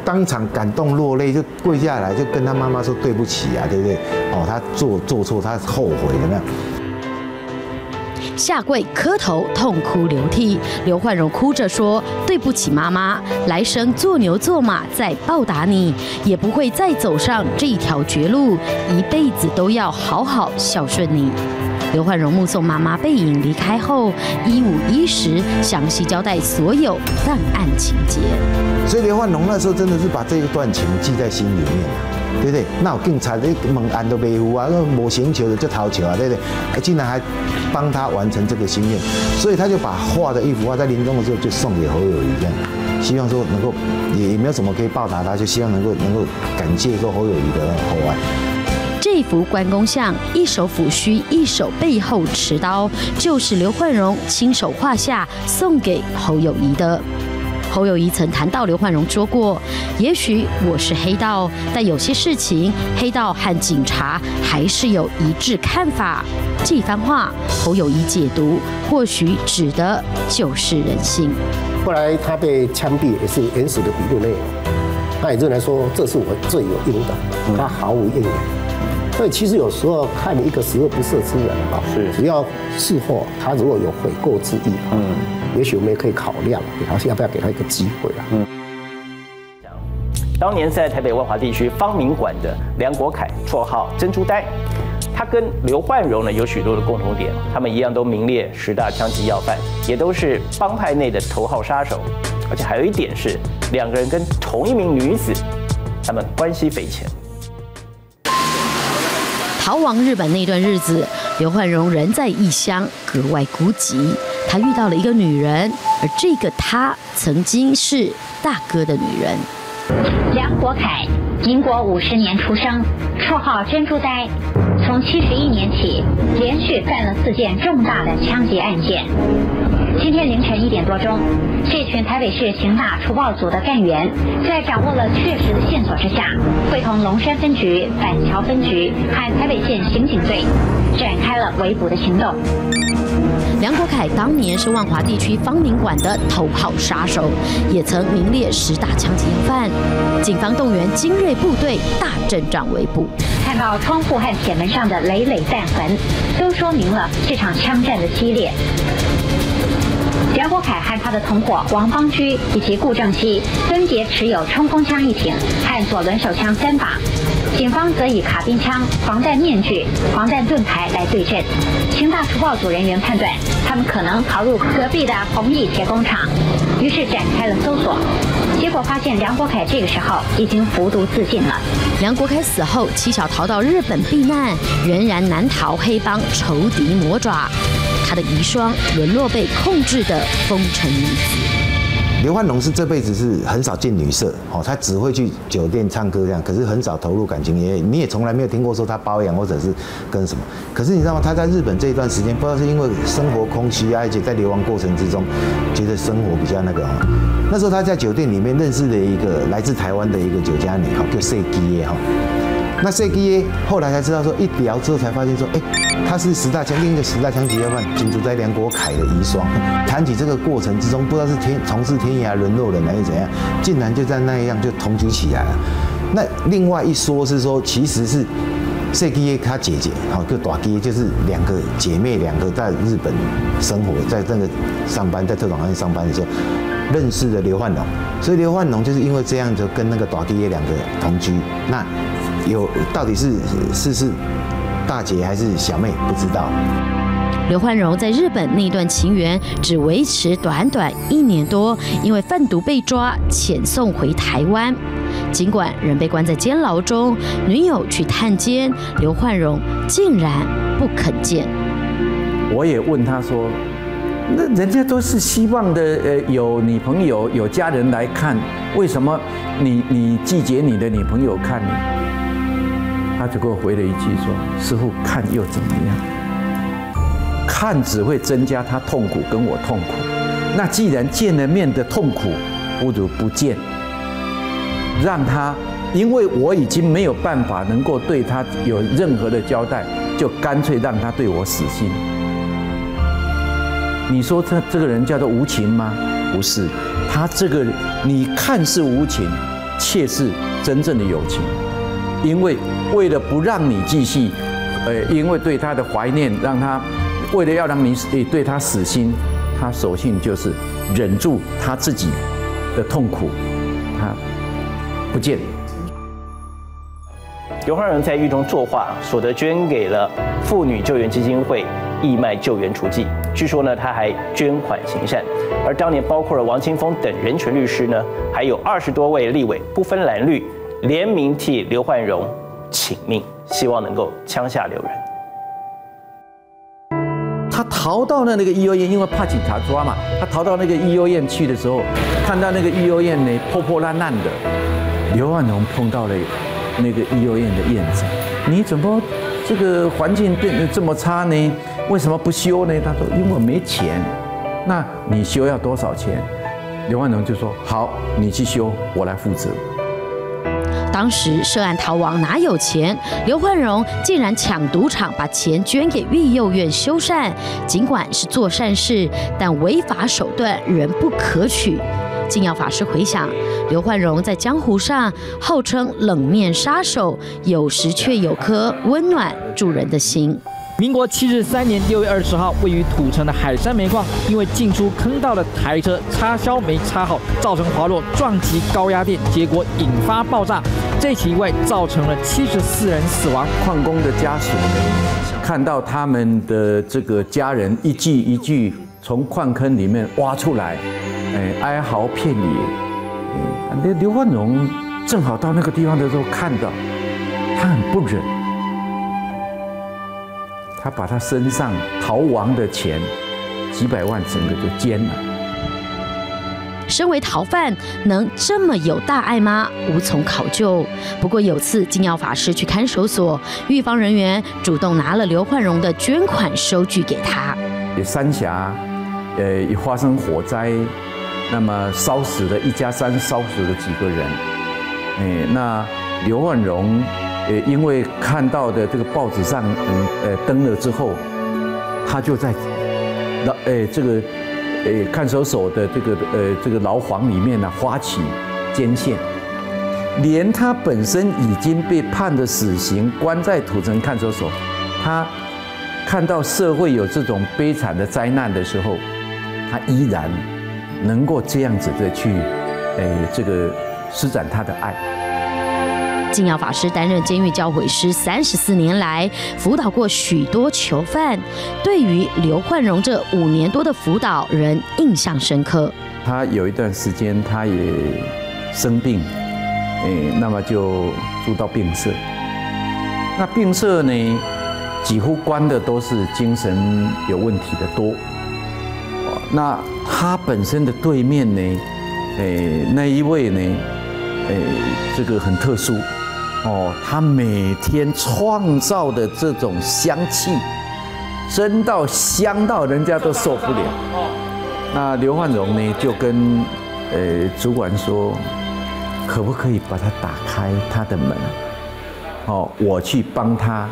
当场感动落泪，就跪下来就跟他妈妈说对不起啊，对不对？哦，他做错，他后悔的那样。 下跪磕头，痛哭流涕。刘焕荣哭着说：“对不起，妈妈，来生做牛做马再报答你，也不会再走上这一条绝路，一辈子都要好好孝顺你。”刘焕荣目送妈妈背影离开后，一五一十详细交代所有档案情节。 所以刘焕荣那时候真的是把这一段情记在心里面，对不对？那有警察你问案都没付啊，没刑求的就逃球啊，对不对？竟然还帮他完成这个心愿，所以他就把画的一幅画在临终的时候就送给侯友宜，这样，希望说能够也没有什么可以报答他，就希望能够感谢说侯友宜的厚爱。 这幅关公像，一手抚须，一手背后持刀，就是刘焕荣亲手画下送给侯友宜的。侯友宜曾谈到刘焕荣说过：“也许我是黑道，但有些事情黑道和警察还是有一致看法。”这番话，侯友宜解读，或许指的就是人性。 后来他被枪毙，也是原始的笔录内容，他也认为说这是我罪有应得，他毫无应援。所以其实有时候看一个十恶不赦之人啊，只要事后他如果有悔过之意，也许我们也可以考量，要不要给他一个机会啊？ 当年在台北万华地区方明馆的梁国凯，绰号珍珠呆，他跟刘焕荣呢有许多的共同点，他们一样都名列10大枪击要犯，也都是帮派内的头号杀手，而且还有一点是两个人跟同一名女子，他们关系匪浅。 逃亡日本那段日子，刘焕荣人在异乡，格外孤寂。他遇到了一个女人，而这个她曾经是大哥的女人。 梁国凯，民国50年出生，绰号珍珠呆。从71年起，连续犯了4件重大的枪击案件。今天凌晨1点多钟，这群台北市刑大除暴组的干员，在掌握了确实的线索之下，会同龙山分局、板桥分局和台北县刑警队，展开了围捕的行动。 梁国凯当年是万华地区方明馆的头号杀手，也曾名列10大枪击要犯。警方动员精锐部队大阵仗围捕。 看到窗户和铁门上的累累弹痕，都说明了这场枪战的激烈。梁国凯和他的同伙王邦居以及顾正熙分别持有冲锋枪1挺和左轮手枪3把，警方则以卡宾枪、防弹面具、防弹盾牌来对阵。刑大除暴组人员判断，他们可能逃入隔壁的弘毅铁工厂，于是展开了搜索。结果发现梁国凯这个时候已经服毒自尽了。 梁国凯死后，妻小逃到日本避难，仍然难逃黑帮仇敌魔爪。他的遗孀沦落被控制的风尘女子。 刘焕荣是这辈子是很少进女色，他只会去酒店唱歌这样，可是很少投入感情，你也从来没有听过说他包养或者是跟什么。可是你知道吗？他在日本这一段时间，不知道是因为生活空虚啊，而且在流亡过程之中，觉得生活比较那个那时候他在酒店里面认识了一个来自台湾的一个酒家女，叫谢基耶那谢基耶后来才知道说，一聊之后才发现说，他是10大枪击要犯金竹斋梁国凯的遗孀。谈起这个过程之中，不知道是从事天涯沦落人还是怎样，竟然就在那样就同居起来了。那另外一说是说，其实是谢基耶他姐姐，就大基耶，就是2个姐妹，2个在日本生活，在那个上班，在特种行业上班的时候认识了刘焕荣，所以刘焕荣就是因为这样就跟那个大基耶2个同居。那到底是大姐还是小妹不知道。 刘焕荣在日本那段情缘只维持短短1年多，因为贩毒被抓，遣送回台湾。尽管人被关在监牢中，女友去探监，刘焕荣竟然不肯见。 我也问他说：“那人家都是希望的，有女朋友、有家人来看，为什么你拒绝你的女朋友看你？”他就给我回了一句说：“师父，看又怎么样？看只会增加他痛苦，跟我痛苦。那既然见了面的痛苦，不如不见，让他，因为我已经没有办法能够对他有任何的交代，就干脆让他对我死心。你说这个人叫做无情吗？不是，他这个你看是无情， 妾是真正的友情，因为为了不让你继续，因为对他的怀念，让他为了要让你对他死心，他索性就是忍住他自己的痛苦，他不见。 刘焕荣在狱中作画，所得捐给了妇女救援基金会义卖救援厨具。据说呢，他还捐款行善。而当年包括了王清峰等人权律师呢，还有20多位立委不分蓝绿，联名替刘焕荣请命，希望能够枪下留人。 他逃到那个育幼院，因为怕警察抓嘛，他逃到那个育幼院去的时候，看到那个育幼院呢破破烂烂的，刘焕荣碰到了那个育幼院的院长，你怎么这个环境变得这么差呢？为什么不修呢？他说因为我没钱。那你修要多少钱？刘焕荣就说好，你去修，我来负责。 当时涉案逃亡哪有钱？刘焕荣竟然抢赌场，把钱捐给育幼院修缮。尽管是做善事，但违法手段仍不可取。净耀法师回想，刘焕荣在江湖上号称冷面杀手，有时却有颗温暖助人的心。 民国73年6月20号，位于土城的海山煤矿，因为进出坑道的台车插销没插好，造成滑落撞击高压电，结果引发爆炸。这起意外造成了74人死亡。 矿工的家属看到他们的这个家人一具一具从矿坑里面挖出来，哀嚎遍野。刘焕荣正好到那个地方的时候看到，他很不忍。他把他身上逃亡的钱几百万整个就捐了。 身为逃犯，能这么有大爱吗？无从考究。不过有次净耀法师去看守所，狱方人员主动拿了刘焕荣的捐款收据给他。 三峡，发生火灾，那么烧死了1家3，烧死了几个人。那刘焕荣。因为看到的这个报纸上，登了之后，他就在，这个，看守所的这个牢房里面呢，发起捐献，连他本身已经被判了死刑，关在土城看守所，他看到社会有这种悲惨的灾难的时候，他依然能够这样子的去，这个施展他的爱。 净耀法师担任监狱教诲师34年来，辅导过许多囚犯，对于刘焕荣这5年多的辅导仍印象深刻。 他有一段时间他也生病，那么就住到病舍。那病舍呢，几乎关的都是精神有问题的多。那他本身的对面呢，那一位呢，这个很特殊。他每天创造的这种香气，真到香到人家都受不了。那刘焕荣呢，就跟主管说，可不可以把他打开他的门？我去帮他，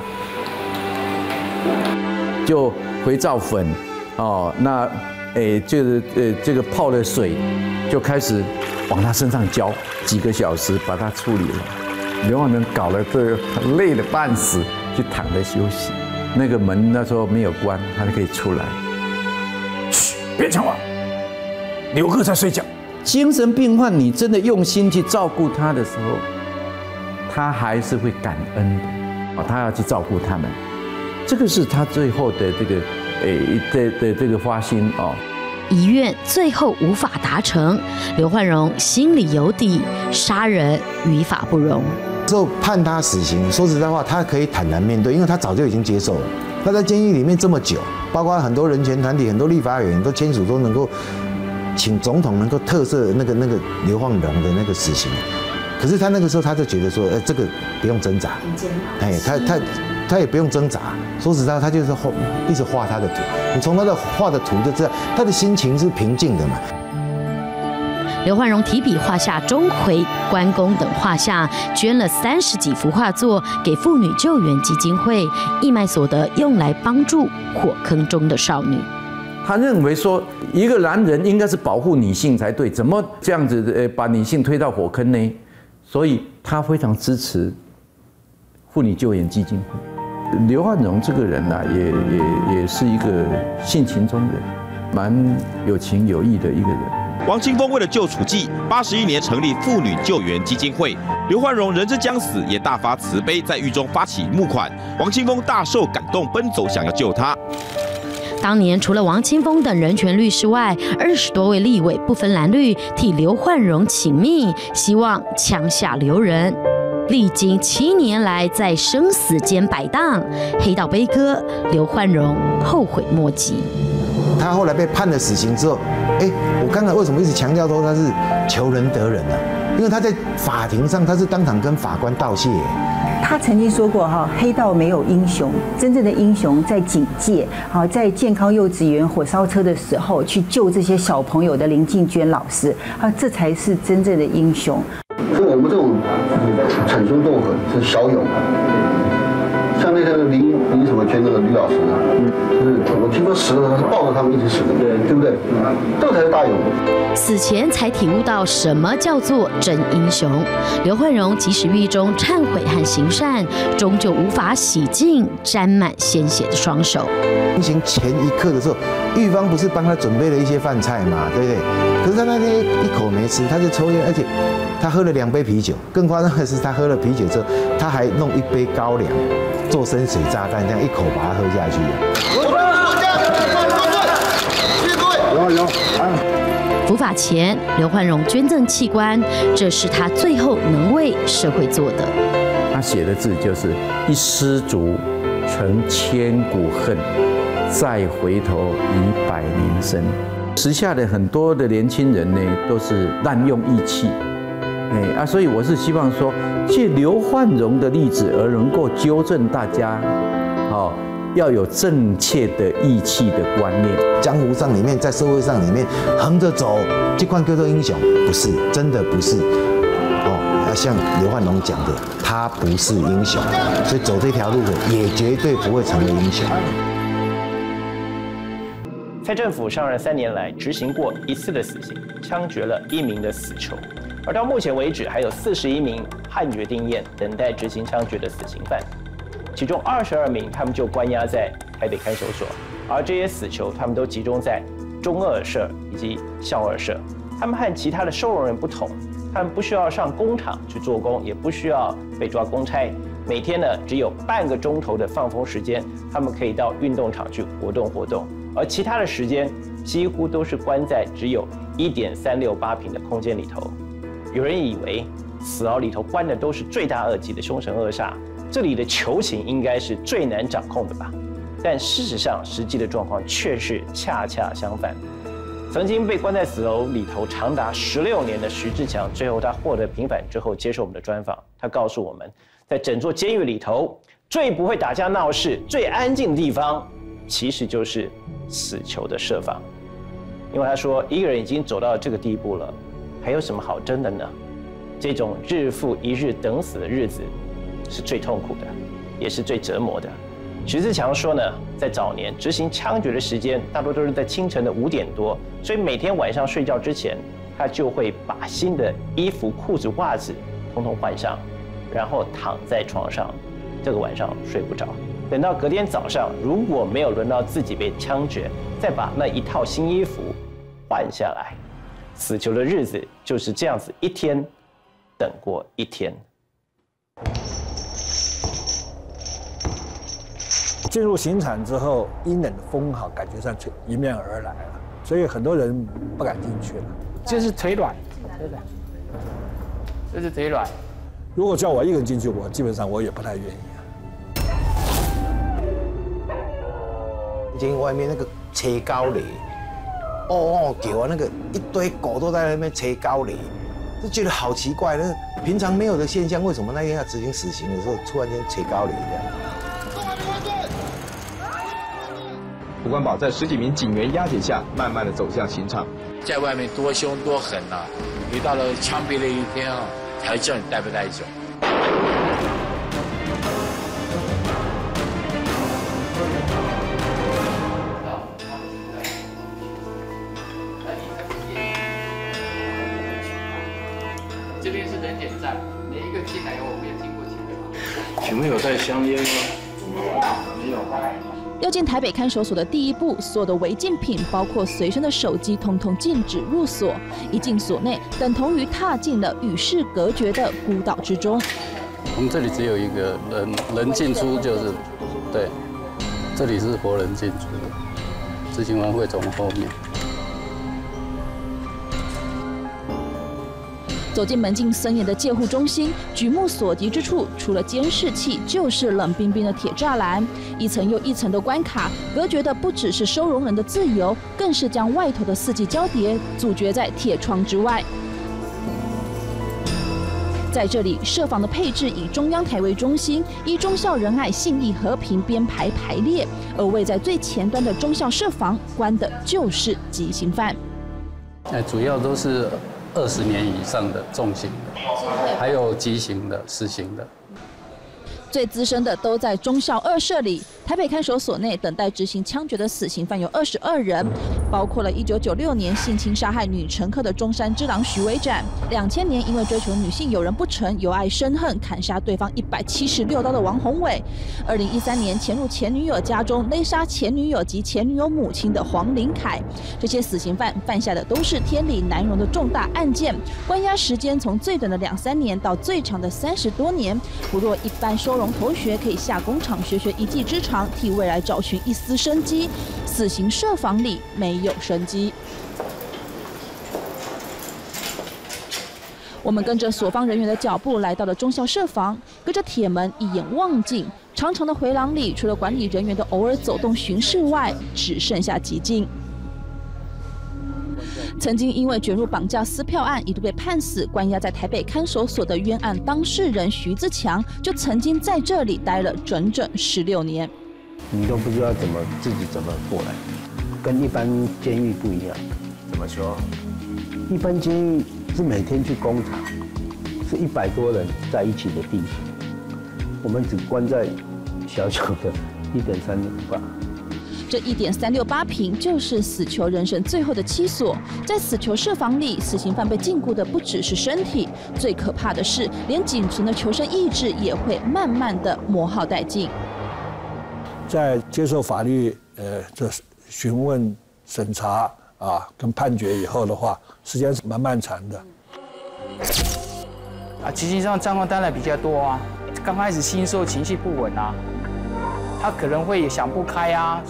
就肥皂粉，那就是这个泡了水，就开始往他身上浇，几个小时把他处理了。刘焕荣搞了这很累的半死，就躺着休息。那个门那时候没有关，他就可以出来。嘘，别讲话，刘哥在睡觉。精神病患，你真的用心去照顾他的时候，他还是会感恩的。他要去照顾他们，这个是他最后的这个这个发心哦。 遗愿最后无法达成，刘焕荣心里有底，杀人于法不容。 之后判他死刑，说实在话，他可以坦然面对，因为他早就已经接受了。他在监狱里面这么久，包括很多人权团体、很多立法委员都签署都能够请总统能够特赦那个刘焕荣的那个死刑。可是他那个时候他就觉得说，这个不用挣扎，他也不用挣扎。说实在话，他就是一直画他的图，你从他的画的图就知道他的心情是平静的嘛。 刘焕荣提笔画下钟馗、关公等画像，捐了30几幅画作给妇女救援基金会，义卖所得用来帮助火坑中的少女。 他认为说，一个男人应该是保护女性才对，怎么这样子把女性推到火坑呢？ 所以他非常支持妇女救援基金会。刘焕荣这个人呢，也是一个性情中人，蛮有情有义的一个人。 王清峰为了救楚记，81年成立妇女救援基金会。刘焕荣人之将死，也大发慈悲，在狱中发起募款。王清峰大受感动，奔走想要救他。 当年除了王清峰等人权律师外，20多位立委不分蓝绿替刘焕荣请命，希望枪下留人。历经7年来在生死间摆荡，黑道悲歌刘焕荣后悔莫及。 他后来被判了死刑之后，我刚才为什么一直强调说他是求仁得仁呢？因为他在法庭上他是当场跟法官道谢。 他曾经说过哈，黑道没有英雄，真正的英雄在警界，好，在健康幼稚园火烧车的时候去救这些小朋友的林静娟老师，这才是真正的英雄。 所以我们这种逞凶斗狠是骁勇。像那天的林什么娟那个吕老师，就是我听说死的时候是抱着他们一起死的，对不对？这才是大勇。 死前才体悟到什么叫做真英雄。刘焕荣即使狱中忏悔和行善，终究无法洗净沾满鲜血的双手。 行刑前一刻的时候，狱方不是帮他准备了一些饭菜嘛，对不对？可是他那天一口没吃，他就抽烟，而且他喝了2杯啤酒。更夸张的是，他喝了啤酒之后，他还弄1杯高粱做深水炸弹，这样一口把它喝下去。 伏法前，刘焕荣捐赠器官，这是他最后能为社会做的。 他写的字就是“一失足成千古恨，再回头已百年身”。时下的很多的年轻人呢，都是滥用义气，所以我是希望说，借刘焕荣的例子而能够纠正大家，要有正确的义气的观念。 江湖上里面，在社会上里面横着走，这款叫做英雄，不是，真的不是。要像刘焕荣讲的，他不是英雄，所以走这条路的也绝对不会成为英雄。 蔡政府上任3年来，执行过1次的死刑，枪决了1名的死囚，而到目前为止，还有41名判决定验，等待执行枪决的死刑犯。其中22名他们就关押在台北看守所，而这些死囚他们都集中在中2社以及校2社。他们和其他的收容人不同，他们不需要上工厂去做工，也不需要被抓公差。每天呢，只有半个钟头的放风时间，他们可以到运动场去活动活动，而其他的时间几乎都是关在只有1.368平的空间里头。有人以为死牢里头关的都是罪大恶极的凶神恶煞，这里的囚情应该是最难掌控的吧？但事实上，实际的状况却是恰恰相反。曾经被关在死牢里头长达16年的徐志强，最后他获得平反之后，接受我们的专访，他告诉我们，在整座监狱里头，最不会打架闹事、最安静的地方，其实就是死囚的设防。因为他说，一个人已经走到这个地步了，还有什么好争的呢？这种日复一日等死的日子，是最痛苦的，也是最折磨的。徐自强说呢，在早年执行枪决的时间，大多都是在清晨的5点多，所以每天晚上睡觉之前，他就会把新的衣服、裤子、袜子统统换上，然后躺在床上，这个晚上睡不着。等到隔天早上，如果没有轮到自己被枪决，再把那一套新衣服换下来。死囚的日子就是这样子，一天等过一天。 进入刑场之后，阴冷的风感觉上迎面而来了，所以很多人不敢进去了。 就是腿软，这是腿软。 如果叫我一个人进去，我基本上我也不太愿意。 监狱外面那个切高雷，叫啊，那个一堆狗都在那边切高雷，就觉得好奇怪，那平常没有的现象，为什么那天要执行死刑的时候，突然间切高雷这样？ 胡关宝在10几名警员押解下，慢慢的走向刑场。 在外面多凶多狠啊！你到了枪毙的一天啊，才知道你带不带走。这边是人检站， 请问有带香烟吗？没有。 要进台北看守所的第一步，所有的违禁品，包括随身的手机，统统禁止入所。一进所内，等同于踏进了与世隔绝的孤岛之中。 我们这里只有一个人进出，就是对，这里是活人进出的，执行官会从后面。 走进门禁森严的戒护中心，举目所及之处，除了监视器，就是冷冰冰的铁栅栏，一层又一层的关卡，隔绝的不只是收容人的自由，更是将外头的四季交叠阻绝在铁窗之外。在这里，设防的配置以中央台为中心，依忠孝仁爱信义和平编排排列，而位在最前端的忠孝设防，关的就是极刑犯。 主要都是20年以上的重刑的，还有极刑的、死刑的。 最资深的都在忠孝2舍里。台北看守所内等待执行枪决的死刑犯有22人，包括了1996年性侵杀害女乘客的中山之狼徐伟展，2000年因为追求女性友人不成，由爱生恨砍杀对方176刀的王宏伟，2013年潜入前女友家中勒杀前女友及前女友母亲的黄林凯。这些死刑犯犯下的都是天理难容的重大案件，关押时间从最短的2-3年到最长的30多年。不若一般收容头学，可以下工厂学一技之长，替未来找寻一丝生机。死刑设防里没有生机。我们跟着所方人员的脚步来到了忠孝设防，隔着铁门一眼望尽，长长的回廊里，除了管理人员的偶尔走动巡视外，只剩下寂静。曾经因为卷入绑架撕票案一度被判死，关押在台北看守所的冤案当事人徐自强，就曾经在这里待了整整16年。 你都不知道自己怎么过来，跟一般监狱不一样。 怎么说？ 一般监狱是每天去工厂，是100多人在一起的地方，我们只关在小小的1.368。 这1.368平就是死囚人生最后的栖所。在死囚设防里，死刑犯被禁驭的不只是身体，最可怕的是，连仅存的求生意志也会慢慢的磨耗殆尽。 在接受法律这询问、审查啊跟判决以后的话，时间是蛮漫长的。 执行上状况当然比较多啊，刚开始新受情绪不稳啊，他可能会想不开啊。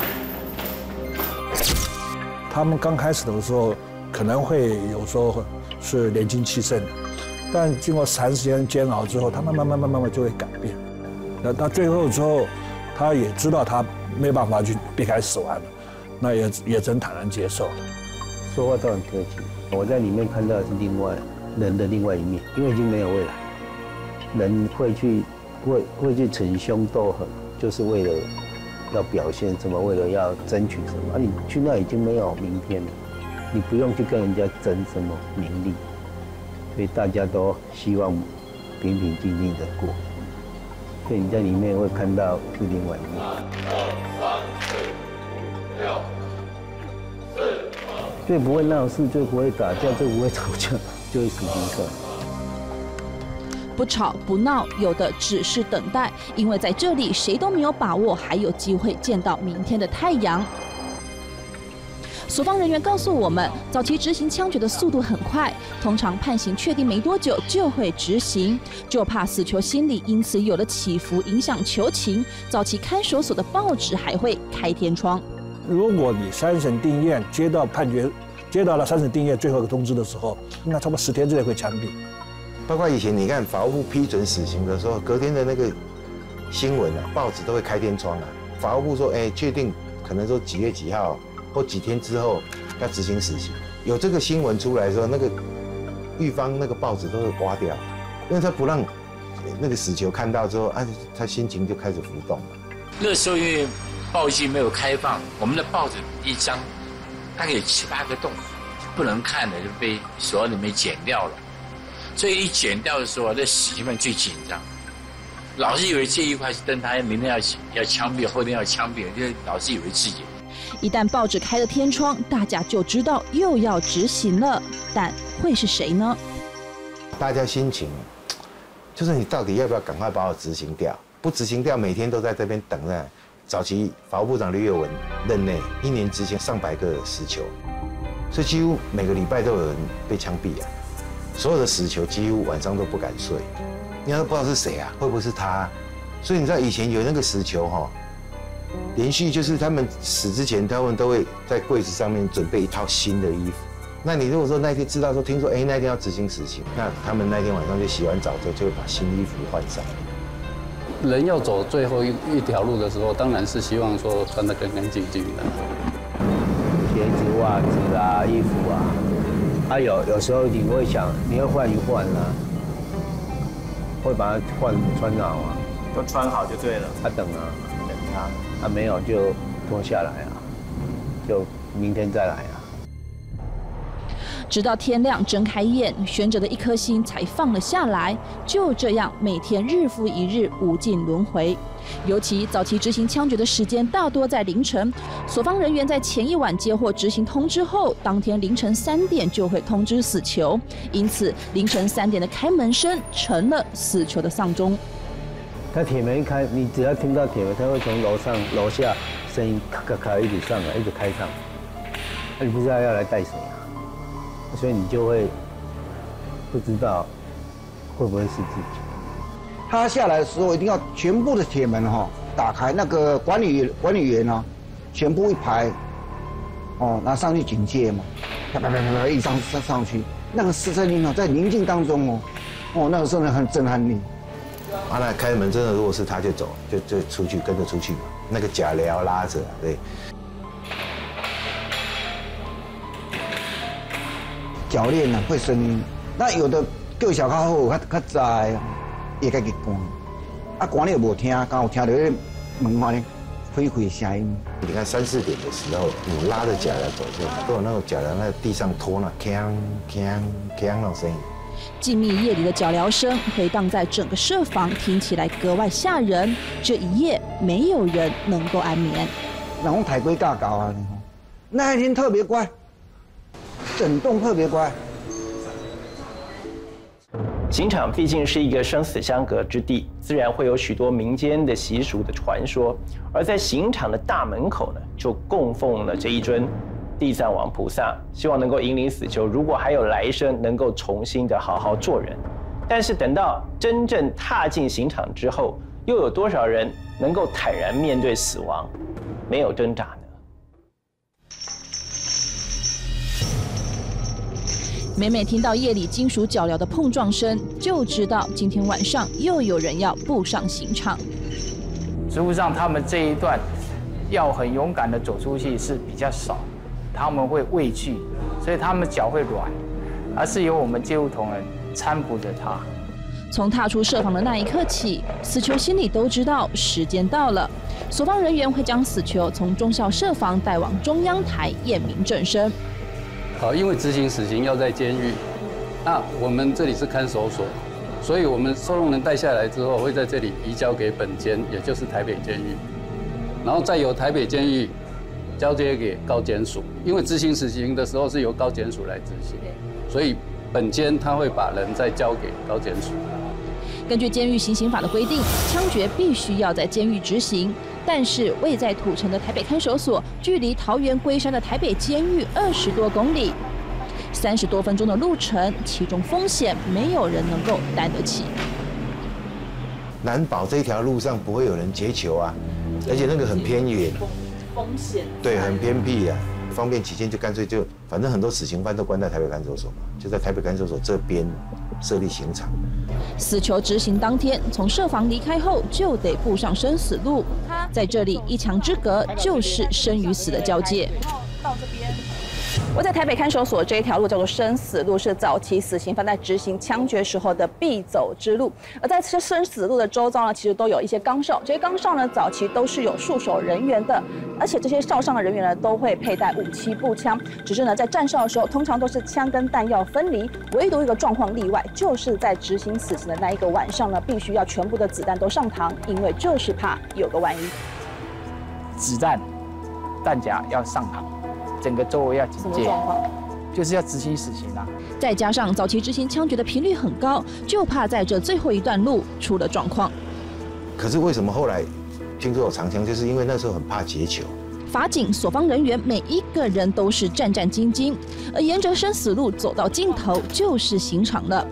他们刚开始的时候可能会有时候是年轻气盛，但经过长时间煎熬之后，他慢慢就会改变。那到最后之后，他也知道他没办法去避开死亡了，那也只能坦然接受。 说话都很客气，我在里面看到的是人的另外一面，因为已经没有未来，人会去逞凶斗狠，就是为了要表现什么，为了要争取什么。你去那已经没有明天了，你不用去跟人家争什么名利，所以大家都希望平平静静的过。所以你在里面会看到是另外一面。最不会闹事，最不会打架，最不会吵架，就是死刑犯。 不吵不闹，有的只是等待，因为在这里谁都没有把握还有机会见到明天的太阳。所方人员告诉我们，早期执行枪决的速度很快，通常判刑确定没多久就会执行，就怕死囚心里因此有了起伏，影响求情。早期看守所的报纸还会开天窗。 如果你3审定验接到了3审定验最后一个通知的时候，那差不多10天之内会枪毙。 包括以前你看法务部批准死刑的时候，隔天的那个新闻啊，报纸都会开天窗啊。法务部说，确定可能说几月几号或几天之后要执行死刑。有这个新闻出来的时候，那个狱方那个报纸都会刮掉，因为他不让那个死囚看到之后，他心情就开始浮动了。 那时候因为报信没有开放，我们的报纸一张大概有7、8个洞，不能看的就被所里面剪掉了。所以一剪掉的时候，那死刑犯最紧张，老是以为这一块是灯塔，明天要枪毙，后天要枪毙，就老是以为自己。 一旦报纸开了天窗，大家就知道又要执行了，但会是谁呢？ 大家心情就是你到底要不要赶快把我执行掉？ 不执行掉，每天都在这边等着。早期法务部长吕友文任内，1年执行上百个死囚，所以几乎每个礼拜都有人被枪毙啊。所有的死囚几乎晚上都不敢睡，因为不知道是谁啊，会不会是他？所以你知道以前有那个死囚哈，连续就是他们死之前，他们都会在柜子上面准备一套新的衣服。那你如果说那天知道说听说那天要执行死刑，那他们那天晚上就洗完澡之后就会把新衣服换上。 人要走最后一条路的时候，当然是希望说穿得干干净净的， 鞋子、袜子啊、衣服啊，有时候你会想，你会换一换啊，会把它穿好啊， 都穿好就对了。 等他，没有就脱下来啊，就明天再来啊。 直到天亮睁开眼，悬着的一颗心才放了下来。就这样，每天日复一日，无尽轮回。尤其早期执行枪决的时间大多在凌晨，所方人员在前一晚接获执行通知后，当天凌晨3点就会通知死囚，因此凌晨3点的开门声成了死囚的丧钟。 他铁门一开，你只要听到铁门，他会从楼上楼下声音咔咔咔一直上来，一直开上，那你不知道要来带谁啊？所以你就会不知道会不会是自己。 他下来的时候一定要全部的铁门打开，那个管理员呢，全部一排，拿上去警戒嘛，啪啪啪啪啪一上去，那个声音在宁静当中那个声音很震撼力。 那开门真的如果是他就走，就出去跟着出去嘛，那个假寮拉着，对。 铰链会声音，那有的叫小较好，较早也该给关，关了无听，刚好听到那门外咧开的声音。 你看3、4点的时候，你拉着假寮走就都有那种假寮那地上拖那锵锵锵那种声音。 静谧夜里的脚镣声回荡在整个舍房，听起来格外吓人。这一夜没有人能够安眠。 然后抬龟架高啊，那一天特别乖。整栋特别乖。 刑场毕竟是一个生死相隔之地，自然会有许多民间的习俗的传说。而在刑场的大门口呢，就供奉了这一尊地藏王菩萨，希望能够引领死囚，如果还有来生，能够重新的好好做人。但是等到真正踏进刑场之后，又有多少人能够坦然面对死亡，没有挣扎呢？ 每每听到夜里金属脚镣的碰撞声，就知道今天晚上又有人要步上刑场。 实务上，他们这一段要很勇敢的走出去是比较少，他们会畏惧，所以他们脚会软，而是由我们戒护同仁搀扶着他。 从踏出舍房的那一刻起，死囚心里都知道时间到了，所方人员会将死囚从忠孝舍房带往中央台验明正身。 因为执行死刑要在监狱，那我们这里是看守所，所以我们收容人带下来之后，会在这里移交给本监，也就是台北监狱，然后再由台北监狱交接给高检署。因为执行死刑的时候是由高检署来执行，所以本监他会把人再交给高检署。 根据监狱行刑法的规定，枪决必须要在监狱执行。但是位在土城的台北看守所，距离桃园龟山的台北监狱20多公里，30多分钟的路程，其中风险没有人能够担得起。 难保这条路上不会有人劫囚啊，而且那个很偏远， 风险对，很偏僻啊。方便起见，就干脆就反正很多死刑犯都关在台北看守所嘛，就在台北看守所这边设立刑场。 死囚执行当天，从舍房离开后，就得步上生死路。在这里，一墙之隔就是生与死的交界。到这边。我在台北看守所这一条路叫做生死路，是早期死刑犯在执行枪决时候的必走之路。而在这生死路的周遭呢，其实都有一些岗哨，这些岗哨呢早期都是有戍守人员的，而且这些哨上的人员呢都会佩戴武器步枪。只是呢在站哨的时候，通常都是枪跟弹药分离，唯独一个状况例外，就是在执行死刑的那一个晚上呢，必须要全部的子弹都上膛，因为就是怕有个万一。 子弹、弹夹要上膛。整个周围要警戒，就是要执行死刑啊。 再加上早期执行枪决的频率很高，就怕在这最后一段路出了状况。 可是为什么后来听说有长枪，就是因为那时候很怕劫囚。 法警、所方人员每一个人都是战战兢兢，而沿着生死路走到尽头就是刑场了。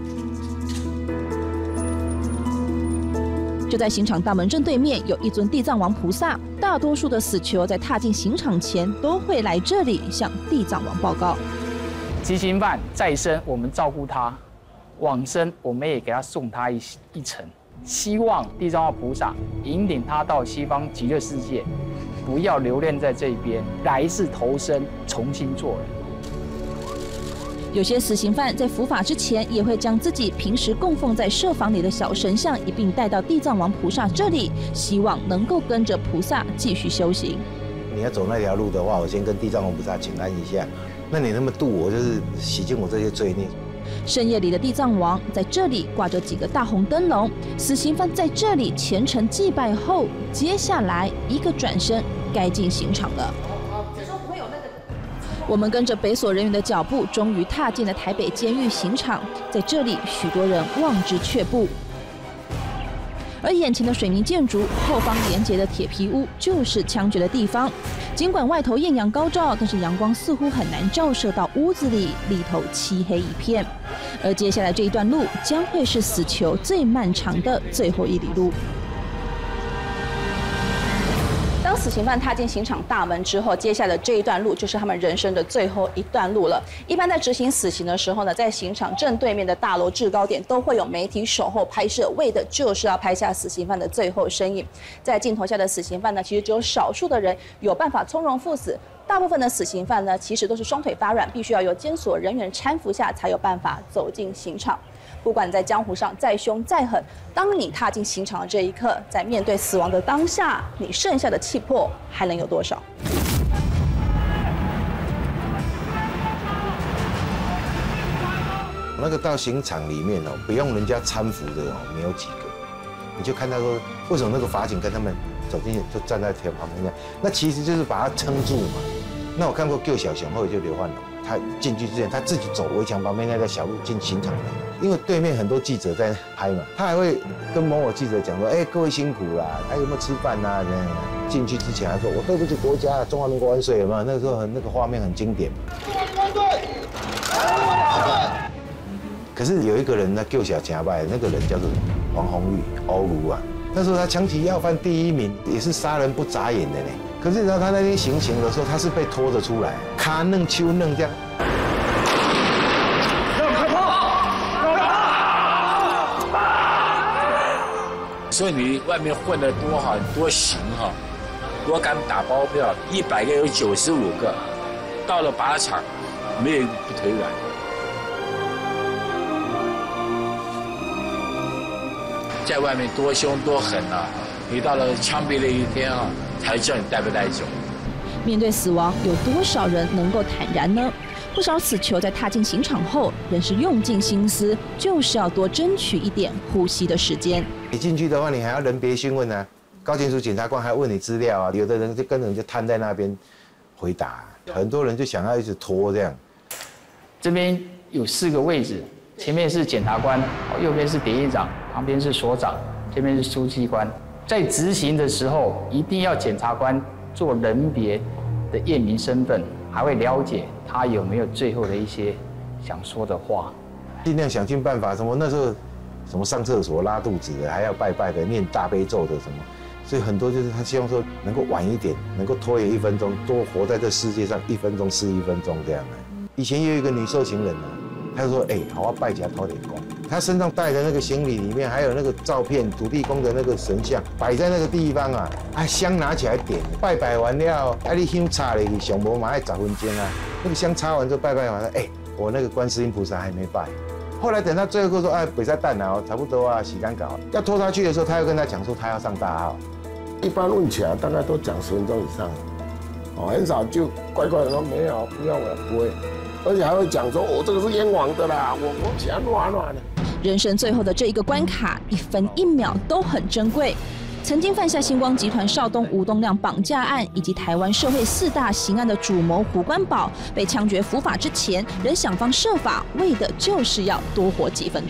就在刑场大门正对面有一尊地藏王菩萨，大多数的死囚在踏进刑场前都会来这里向地藏王报告。 急刑犯在生，我们照顾他；往生，我们也给他送他一程。希望地藏王菩萨引领他到西方极乐世界，不要留恋在这边，来世投生，重新做人。 有些死刑犯在伏法之前，也会将自己平时供奉在舍房里的小神像一并带到地藏王菩萨这里，希望能够跟着菩萨继续修行。 你要走那条路的话，我先跟地藏王菩萨请安一下。那你那么度我，就是洗净我这些罪孽。 深夜里的地藏王在这里挂着几个大红灯笼，死刑犯在这里虔诚祭拜后，接下来一个转身该进刑场了。我们跟着北所人员的脚步，终于踏进了台北监狱刑场。在这里，许多人望之却步。而眼前的水泥建筑后方连结的铁皮屋，就是枪决的地方。尽管外头艳阳高照，但是阳光似乎很难照射到屋子里，里头漆黑一片。而接下来这一段路，将会是死囚最漫长的最后一里路。当死刑犯踏进刑场大门之后，接下来的这一段路就是他们人生的最后一段路了。一般在执行死刑的时候呢，在刑场正对面的大楼制高点都会有媒体守候拍摄，为的就是要拍下死刑犯的最后身影。在镜头下的死刑犯呢，其实只有少数的人有办法从容赴死。大部分的死刑犯呢，其实都是双腿发软，必须要由监所人员搀扶下才有办法走进刑场。不管在江湖上再凶再狠，当你踏进刑场的这一刻，在面对死亡的当下，你剩下的气魄还能有多少？ 那个到刑场里面哦，不用人家搀扶的哦，没有几个。你就看到说，为什么那个法警跟他们走进去就站在铁旁边，那其实就是把他撑住嘛。那我看过救小熊，后来就刘焕荣，他进去之前他自己走围墙旁边那条小路进刑场门。因为对面很多记者在拍嘛，他还会跟某某记者讲说：“哎，各位辛苦啦，还有没有吃饭呐？”这样进去之前还说：“我对不起国家，中华民国万岁！”有没有？那个时候那个画面很经典。可是有一个人呢，救小假败，那个人叫做王宏宇，欧卢啊。那时候他枪击要犯第1名，也是杀人不眨眼的呢。可是你知道他那天行刑的时候，他是被拖着出来，卡嫩秋嫩这样。 所以你外面混得多好，多行哈，多敢打包票，100个有95个，到了靶场，没有一个不腿软。在外面多凶多狠啊！你到了枪毙的一天啊，才叫你带不带走。 面对死亡，有多少人能够坦然呢？不少死囚在踏进刑场后，仍是用尽心思，就是要多争取一点呼吸的时间。 你进去的话，你还要人别讯问啊，高检署检察官还问你资料啊，有的人就跟人就瘫在那边回答，很多人就想要一直拖这样。 这边有4个位置，前面是检察官，右边是典狱长，旁边是所长，这边是书记官。在执行的时候，一定要检察官做人别的验明身份，还会了解他有没有最后的一些想说的话， 尽量想尽办法。什么那时候，什么上厕所拉肚子的，还要拜拜的，念大悲咒的什么，所以很多就是他希望说能够晚一点，能够拖延1分钟，多活在这世界上1分钟是1分钟这样的。以前也有一个女受刑人呢，她说：“哎，好啊，拜起来讨点功。”她身上带的那个行李里面还有那个照片，土地公的那个神像摆在那个地方啊，香拿起来点，拜完了，你香插了去，上无嘛要10分钟啊。那个香插完之后拜完了，我那个观世音菩萨还没拜。后来等他最后说，北塞蛋了，差不多啊，洗干搞。要拖他去的时候，他又跟他讲说他要上大号。 一般问起来大概都讲10分钟以上，很少就乖乖的说没有，不用了，不会。而且还会讲说，这个是冤枉的啦，我起来乱的。 人生最后的这一个关卡，1分1秒都很珍贵。曾经犯下星光集团少东吴东亮绑架案，以及台湾社会4大刑案的主谋胡关宝，被枪决伏法之前，仍想方设法，为的就是要多活几分钟。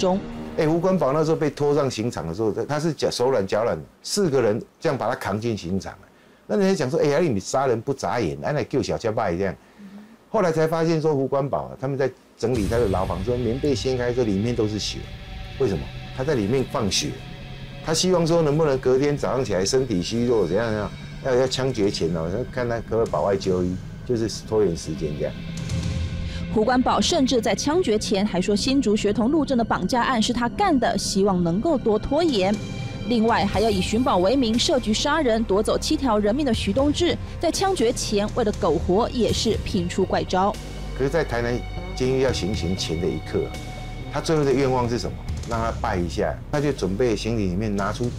胡关宝那时候被拖上刑场的时候，他是手软脚软，4个人这样把他扛进刑场。那人家讲说，你杀人不眨眼，那救小家败这样。后来才发现说，胡关宝他们在整理他的牢房，说棉被掀开，这里面都是血。为什么？他在里面放血，他希望说能不能隔天早上起来身体虚弱，怎样要枪决前看他可不可以保外就医，就是拖延时间这样。 胡关宝甚至在枪决前还说，新竹学童陆正的绑架案是他干的，希望能够多拖延。另外，还要以寻宝为名设局杀人，夺走7条人命的徐东志，在枪决前为了苟活，也是频出怪招。 可是，在台南监狱要行刑前的一刻，他最后的愿望是什么？让他拜一下，他就准备行李里面拿出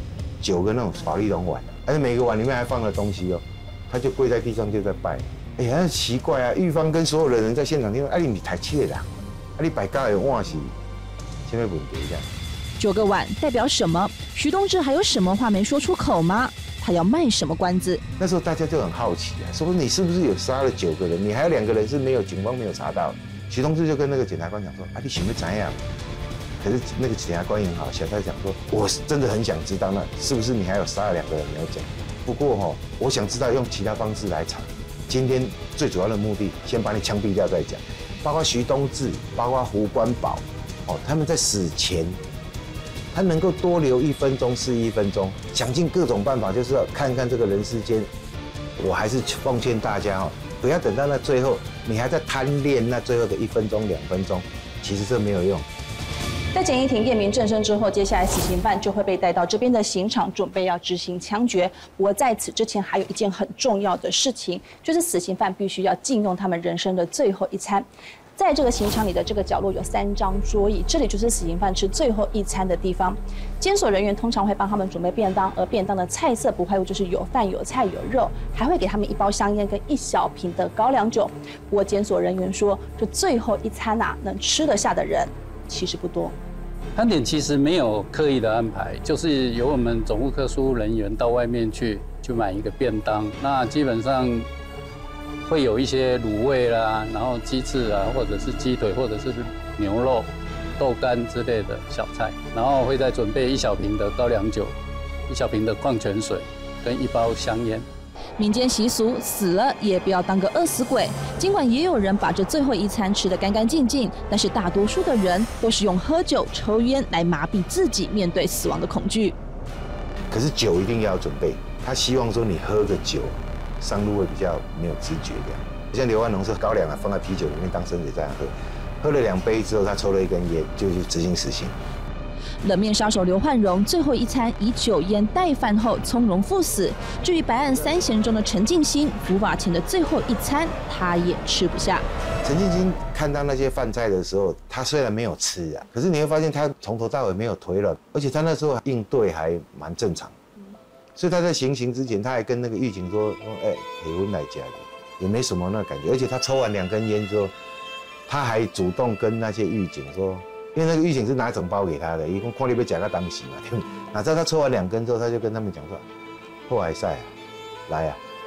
9个那种保丽龙碗，而且每个碗里面还放了东西哦，他就跪在地上就在拜。很奇怪啊！狱方跟所有的人在现场听说，你抬气的啦，你摆高的碗是什么问题这样？9 个碗代表什么？徐东志还有什么话没说出口吗？他要卖什么关子？ 那时候大家就很好奇啊，说你是不是有杀了9个人？你还有2个人是警方没有查到的。徐东志就跟那个检察官讲说，你想要怎样？可是那个检察官也很好笑，他讲说，我真的很想知道，那是不是你还有杀了2个人没有讲？不过我想知道用其他方式来查。今天最主要的目的，先把你枪毙掉再讲。包括徐东志，包括胡关宝，他们在死前，他能够多留1分钟是1分钟，想尽各种办法，就是要看看这个人世间。我还是奉劝大家不要等到那最后，你还在贪恋那最后的1分钟、2分钟，其实这没有用。 在检疫庭验明正身之后，接下来死刑犯就会被带到这边的刑场，准备要执行枪决。不过在此之前，还有一件很重要的事情，就是死刑犯必须要禁用他们人生的最后一餐。在这个刑场里的这个角落有3张桌椅，这里就是死刑犯吃最后一餐的地方。监所人员通常会帮他们准备便当，而便当的菜色不外乎就是有饭、有菜、有肉，还会给他们1包香烟跟1小瓶的高粱酒。不过监所人员说，这最后一餐能吃得下的人其实不多。 餐点其实没有刻意的安排，就是由我们总务科输入人员到外面去买一个便当。那基本上会有一些卤味啦，然后鸡翅啊，或者是鸡腿，或者是牛肉、豆干之类的小菜，然后会再准备1小瓶的高粱酒、1小瓶的矿泉水跟1包香烟。 民间习俗，死了也不要当个饿死鬼。尽管也有人把这最后一餐吃得干干净净，但是大多数的人都是用喝酒、抽烟来麻痹自己面对死亡的恐惧。 可是酒一定要准备，他希望说你喝个酒，上路会比较没有知觉这样。像刘万龙是高粱放在啤酒里面当生水这样喝，喝了2杯之后，他抽了1根烟，就去执行死刑。 冷面杀手刘焕荣最后一餐以酒烟代饭后从容赴死。至于白案3嫌中的陈进兴，伏法前的最后一餐他也吃不下。 陈进兴看到那些饭菜的时候，他虽然没有吃可是你会发现他从头到尾没有腿软，而且他那时候应对还蛮正常。所以他在行刑之前，他还跟那个狱警说：“黑婚来家的，也没什么那感觉。”而且他抽完2根烟之后，他还主动跟那些狱警说。因为那个狱警是拿整包给他的，一共看你被夹到当时嘛，对不对？哪知道他抽完2根之后，他就跟他们讲说：“后来赛来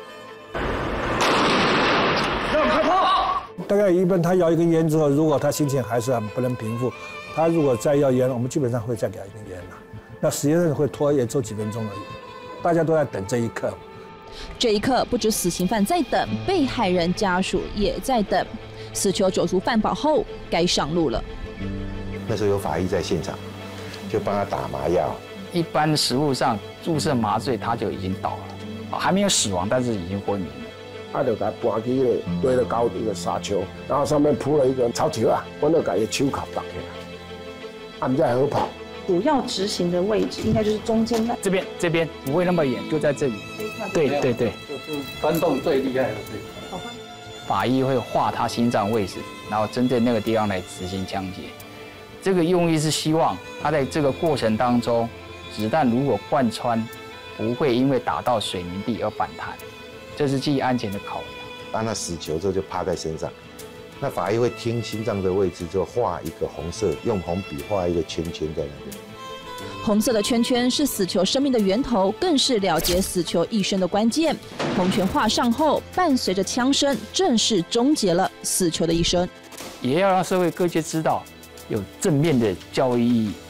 让开炮！”大概一般他摇1根烟之后，如果他心情还是很不能平复，他如果再要烟，我们基本上会再给他1根烟那时间会拖也就几分钟而已，大家都在等这一刻。 这一刻，不止死刑犯在等，被害人家属也在等。死囚酒足饭饱后，该上路了。 那时候有法医在现场，就帮他打麻药。 一般食物上注射麻醉，他就已经倒了，还没有死亡，但是已经昏迷了。 他就给他搬去了堆了高的一个沙丘，然后上面铺了一个草球我就把伊手铐绑起来，按在河跑。 主要执行的位置应该就是中间的， 这边不会那么远，就在这里。对，就是翻动最厉害的地方。 法医会划他心脏位置，然后针对那个地方来执行枪决。这个用意是希望他在这个过程当中，子弹如果贯穿，不会因为打到水泥地而反弹，这是基于安全的考量。 当他死囚之后就趴在身上，那法医会听心脏的位置之后画一个红色，用红笔画一个圈圈在那边。 红色的圈圈是死囚生命的源头，更是了结死囚一生的关键。红圈画上后，伴随着枪声，正式终结了死囚的一生。 也要让社会各界知道，有正面的教育意义。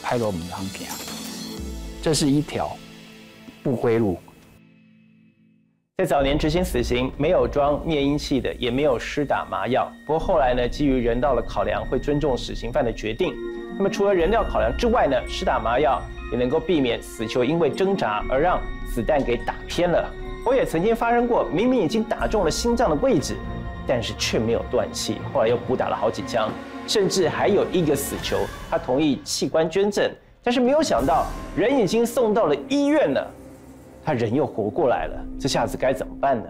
拍落唔通行，这是一条不归路。 在早年执行死刑，没有装灭音器的，也没有施打麻药。不过后来呢，基于人道的考量，会尊重死刑犯的决定。那么除了人道考量之外呢，施打麻药也能够避免死囚因为挣扎而让子弹给打偏了。我也曾经发生过，明明已经打中了心脏的位置，但是却没有断气，后来又补打了好几枪，甚至还有一个死囚，他同意器官捐赠，但是没有想到人已经送到了医院了。他人又活过来了，这下子该怎么办呢？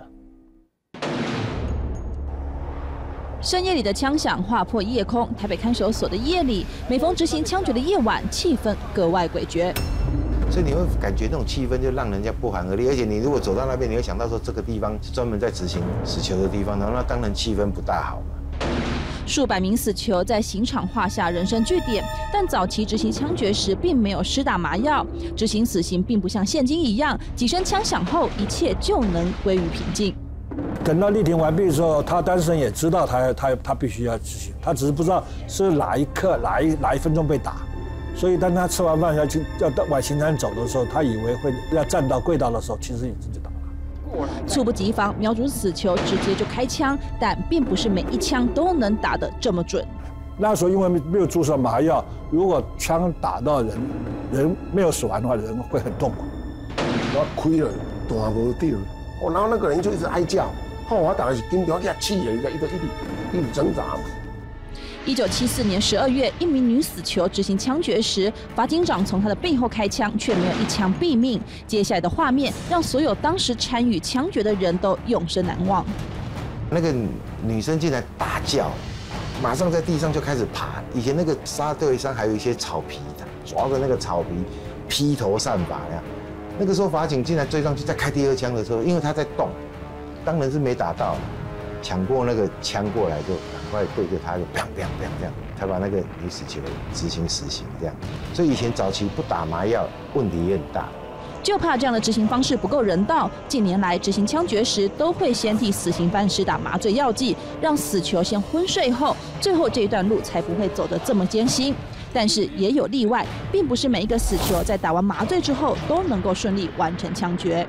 深夜里的枪响划破夜空，台北看守所的夜里，每逢执行枪决的夜晚，气氛格外诡谲。 所以你会感觉那种气氛就让人家不寒而栗，而且你如果走到那边，你会想到说这个地方是专门在执行死囚的地方，然后那当然气氛不大好嘛。 数百名死囚在刑场画下人生句点，但早期执行枪决时并没有施打麻药，执行死刑并不像现今一样，几声枪响后一切就能归于平静。 等到立庭完毕的时候，他当事人也知道他必须要执行，他只是不知道是哪一刻哪一分钟被打，所以当他吃完饭要往刑场走的时候，他以为会要站到跪倒的时候，其实已经就打了。 猝不及防，瞄准死囚直接就开枪，但并不是每一枪都能打得这么准。 那时候因为没有注射麻药，如果枪打到人没有死亡的话，人会很痛苦。 我开了，弹无掉，然后那个人就一直哀叫，我大概是紧张，给他气的，一直挣扎嘛。 1974年12月，一名女死囚执行枪决时，法警长从她的背后开枪，却没有一枪毙命。接下来的画面让所有当时参与枪决的人都永生难忘。 那个女生竟然大叫，马上在地上就开始爬。以前那个沙堆上还有一些草皮，抓着那个草皮披头散发那样。那个时候法警竟然追上去，再开第二枪的时候，因为他在动，当然是没打到。抢过那个枪过来，就赶快对着他，就砰砰砰这样，才把那个女死囚执行死刑这样。所以以前早期不打麻药，问题也很大。 就怕这样的执行方式不够人道，近年来执行枪决时都会先替死刑犯施打麻醉药剂，让死囚先昏睡后，最后这一段路才不会走得这么艰辛。但是也有例外，并不是每一个死囚在打完麻醉之后都能够顺利完成枪决。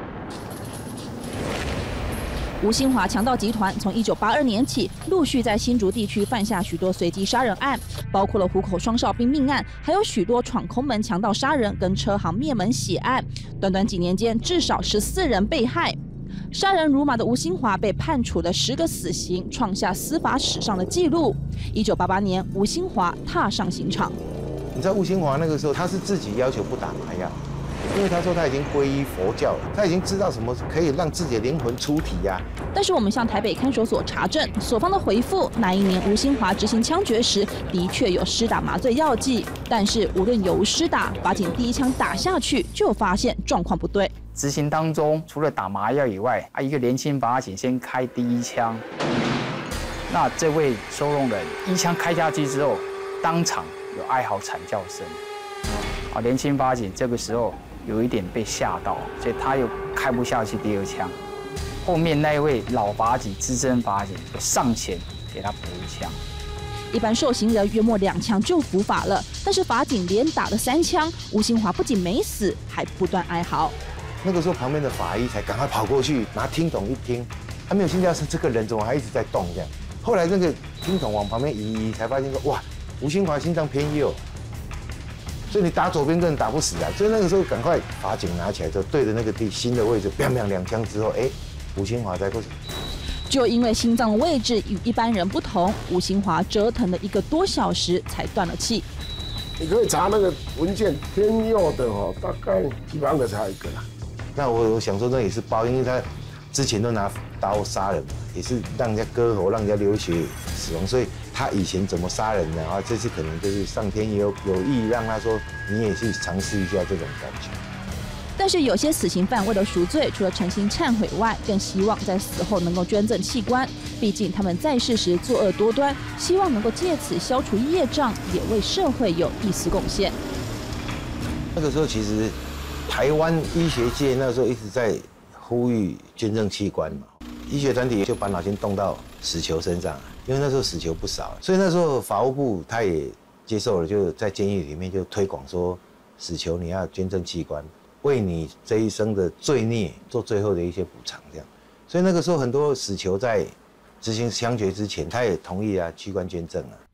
吴新华强盗集团从1982年起，陆续在新竹地区犯下许多随机杀人案，包括了湖口双哨兵命案，还有许多闯空门强盗杀人跟车行灭门血案。短短几年间，至少14人被害。杀人如麻的吴新华被判处了10个死刑，创下司法史上的纪录。1988年，吴新华踏上刑场。 你知道吴新华那个时候，他是自己要求不打麻药。因为他说他已经皈依佛教了，他已经知道什么可以让自己的灵魂出体呀。 但是我们向台北看守所查证，所方的回复，那一年吴新华执行枪决时，的确有施打麻醉药剂，但是无论有无施打，法警第一枪打下去就发现状况不对。 执行当中，除了打麻药以外，一个年轻法警先开第一枪，那这位收容人一枪开下去之后，当场有哀嚎惨叫声。年轻法警这个时候有一点被吓到，所以他又开不下去第二枪。后面那一位老法警、资深法警就上前给他补一枪。 一般受刑人约莫2枪就伏法了，但是法警连打了3枪，吴新华不仅没死，还不断哀嚎。 那个时候旁边的法医才赶快跑过去拿听筒一听，他没有心跳声，这个人怎么还一直在动这样？后来那个听筒往旁边移，才发现说哇，吴新华心脏偏右。所以你打左边根本打不死啊！所以那个时候赶快法警拿起来之后，对着那个心的位置，砰砰2枪之后，吴新华才过去。 就因为心脏的位置与一般人不同，吴新华折腾了1个多小时才断了气。 你可以查那个文件，偏右的大概基本上可查1个啦。 那我想说那也是包，因为他之前都拿刀杀人嘛，也是让人家割喉，让人家流血死亡，所以他以前怎么杀人的啊？这次可能就是上天也有意让他说，你也去尝试一下这种感觉。 但是有些死刑犯为了赎罪，除了诚心忏悔外，更希望在死后能够捐赠器官。毕竟他们在世时作恶多端，希望能够借此消除业障，也为社会有一丝贡献。 那个时候其实台湾医学界那时候一直在呼吁捐赠器官嘛，医学团体就把脑筋动到死囚身上，因为那时候死囚不少，所以那时候法务部他也接受了，就在监狱里面就推广说，死囚你要捐赠器官，为你这一生的罪孽做最后的一些补偿，这样。所以那个时候很多死囚在执行枪决之前，他也同意器官捐赠啊。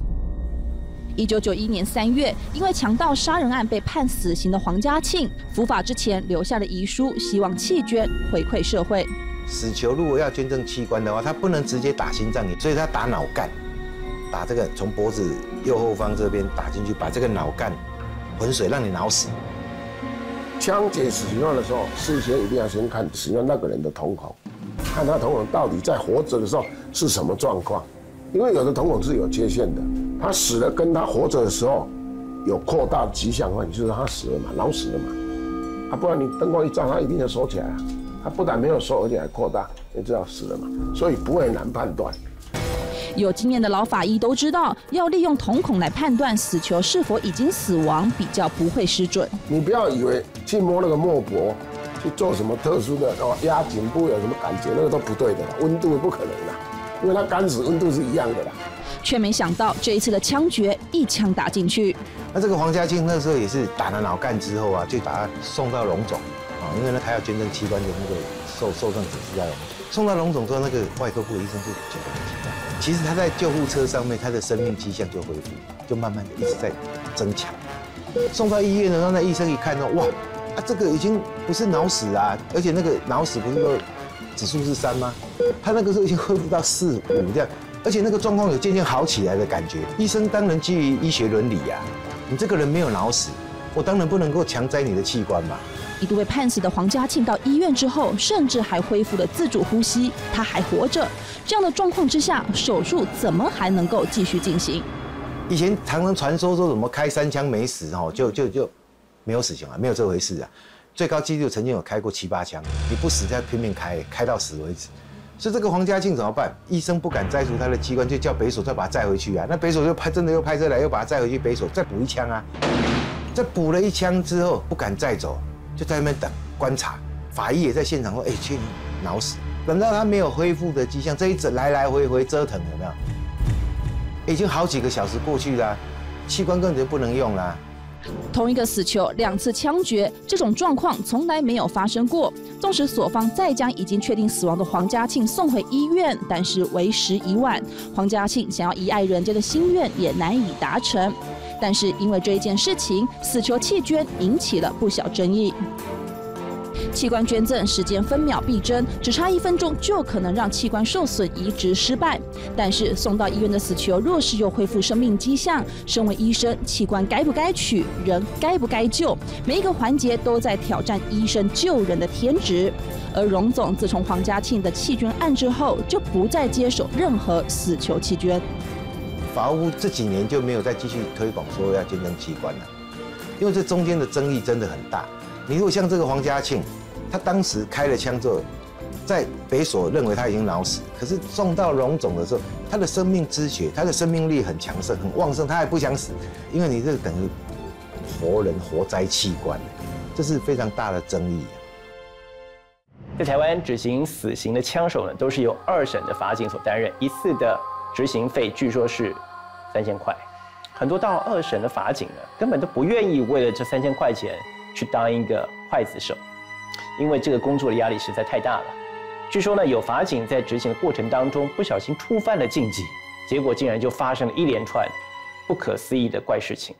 1991年3月，因为强盗杀人案被判死刑的黄家庆，伏法之前留下了遗书，希望弃捐回馈社会。 死囚如果要捐赠器官的话，他不能直接打心脏，所以他打脑干，打这个从脖子右后方这边打进去，把这个脑干浑水让你脑死。 枪决死刑犯的时候，事先一定要先看死刑那个人的瞳孔，看他瞳孔到底在活着的时候是什么状况，因为有的瞳孔是有缺陷的。他死了，跟他活着的时候有扩大迹象的话，就是他死了嘛，脑死了嘛。不然你灯光一照，他一定要收起来啊。他不但没有收，而且还扩大，你知道死了嘛？所以不会难判断。 有经验的老法医都知道，要利用瞳孔来判断死囚是否已经死亡，比较不会失准。 你不要以为去摸那个脉搏，去做什么特殊的压颈部有什么感觉，那个都不对的，温度不可能的，因为他肝死温度是一样的啦。 却没想到这一次的枪决一枪打进去。 那这个黄家庆那时候也是打了脑干之后就把他送到荣总因为呢他要捐赠器官的那个受赠者是在荣总，送到荣总之后，那个外科部的医生就觉得很奇怪，其实他在救护车上面，他的生命迹象就恢复，就慢慢的一直在增强。送到医院呢，那医生一看到，哇，这个已经不是脑死啊，而且那个脑死不是说指数是3吗？他那个时候已经恢复到4、5这样。而且那个状况有渐渐好起来的感觉，医生当然基于医学伦理你这个人没有脑死，我当然不能够强摘你的器官嘛。 一度被判死的黄家庆到医院之后，甚至还恢复了自主呼吸，他还活着。这样的状况之下，手术怎么还能够继续进行？ 以前常常传说什么开3枪没死就没有死刑没有这回事啊。最高纪录曾经有开过7、8枪，你不死再拼命开到死为止。所以这个黄家庆怎么办？医生不敢摘除他的器官，就叫北所再把他载回去那北所就真的又派车来，又把他载回去北所再补1枪再补了1枪之后不敢再走，就在那边等观察。法医也在现场说：“确定脑死。”等到他没有恢复的迹象，这一整来回折腾有没有？已经好几个小时过去了，器官根本就不能用了。 同一个死囚2次枪决，这种状况从来没有发生过。纵使所方再将已经确定死亡的黄家庆送回医院，但是为时已晚。黄家庆想要遗爱人间的心愿也难以达成。但是因为这一件事情，死囚弃捐引起了不小争议。器官捐赠时间分秒必争，只差1分钟就可能让器官受损、移植失败。但是送到医院的死囚若是有恢复生命迹象，身为医生，器官该不该取，人该不该救，每一个环节都在挑战医生救人的天职。而荣总自从黄家庆的弃捐案之后，就不再接手任何死囚弃捐。 法务部这几年就没有再继续推广说要捐赠器官了，因为这中间的争议真的很大。你如果像这个黄家庆，他当时开了枪之后，在北所认为他已经脑死，可是送到荣总的时候，他的生命之血，他的生命力很强盛、很旺盛，他还不想死，因为你这等于活人活摘器官，这是非常大的争议。 在台湾执行死刑的枪手呢，都是由2审的法警所担任，一次的执行费据说是3000块，很多到2审的法警呢，根本都不愿意为了这3000块钱去当一个刽子手，因为这个工作的压力实在太大了。据说呢，有法警在执行的过程当中不小心触犯了禁忌，结果竟然就发生了一连串不可思议的怪事情。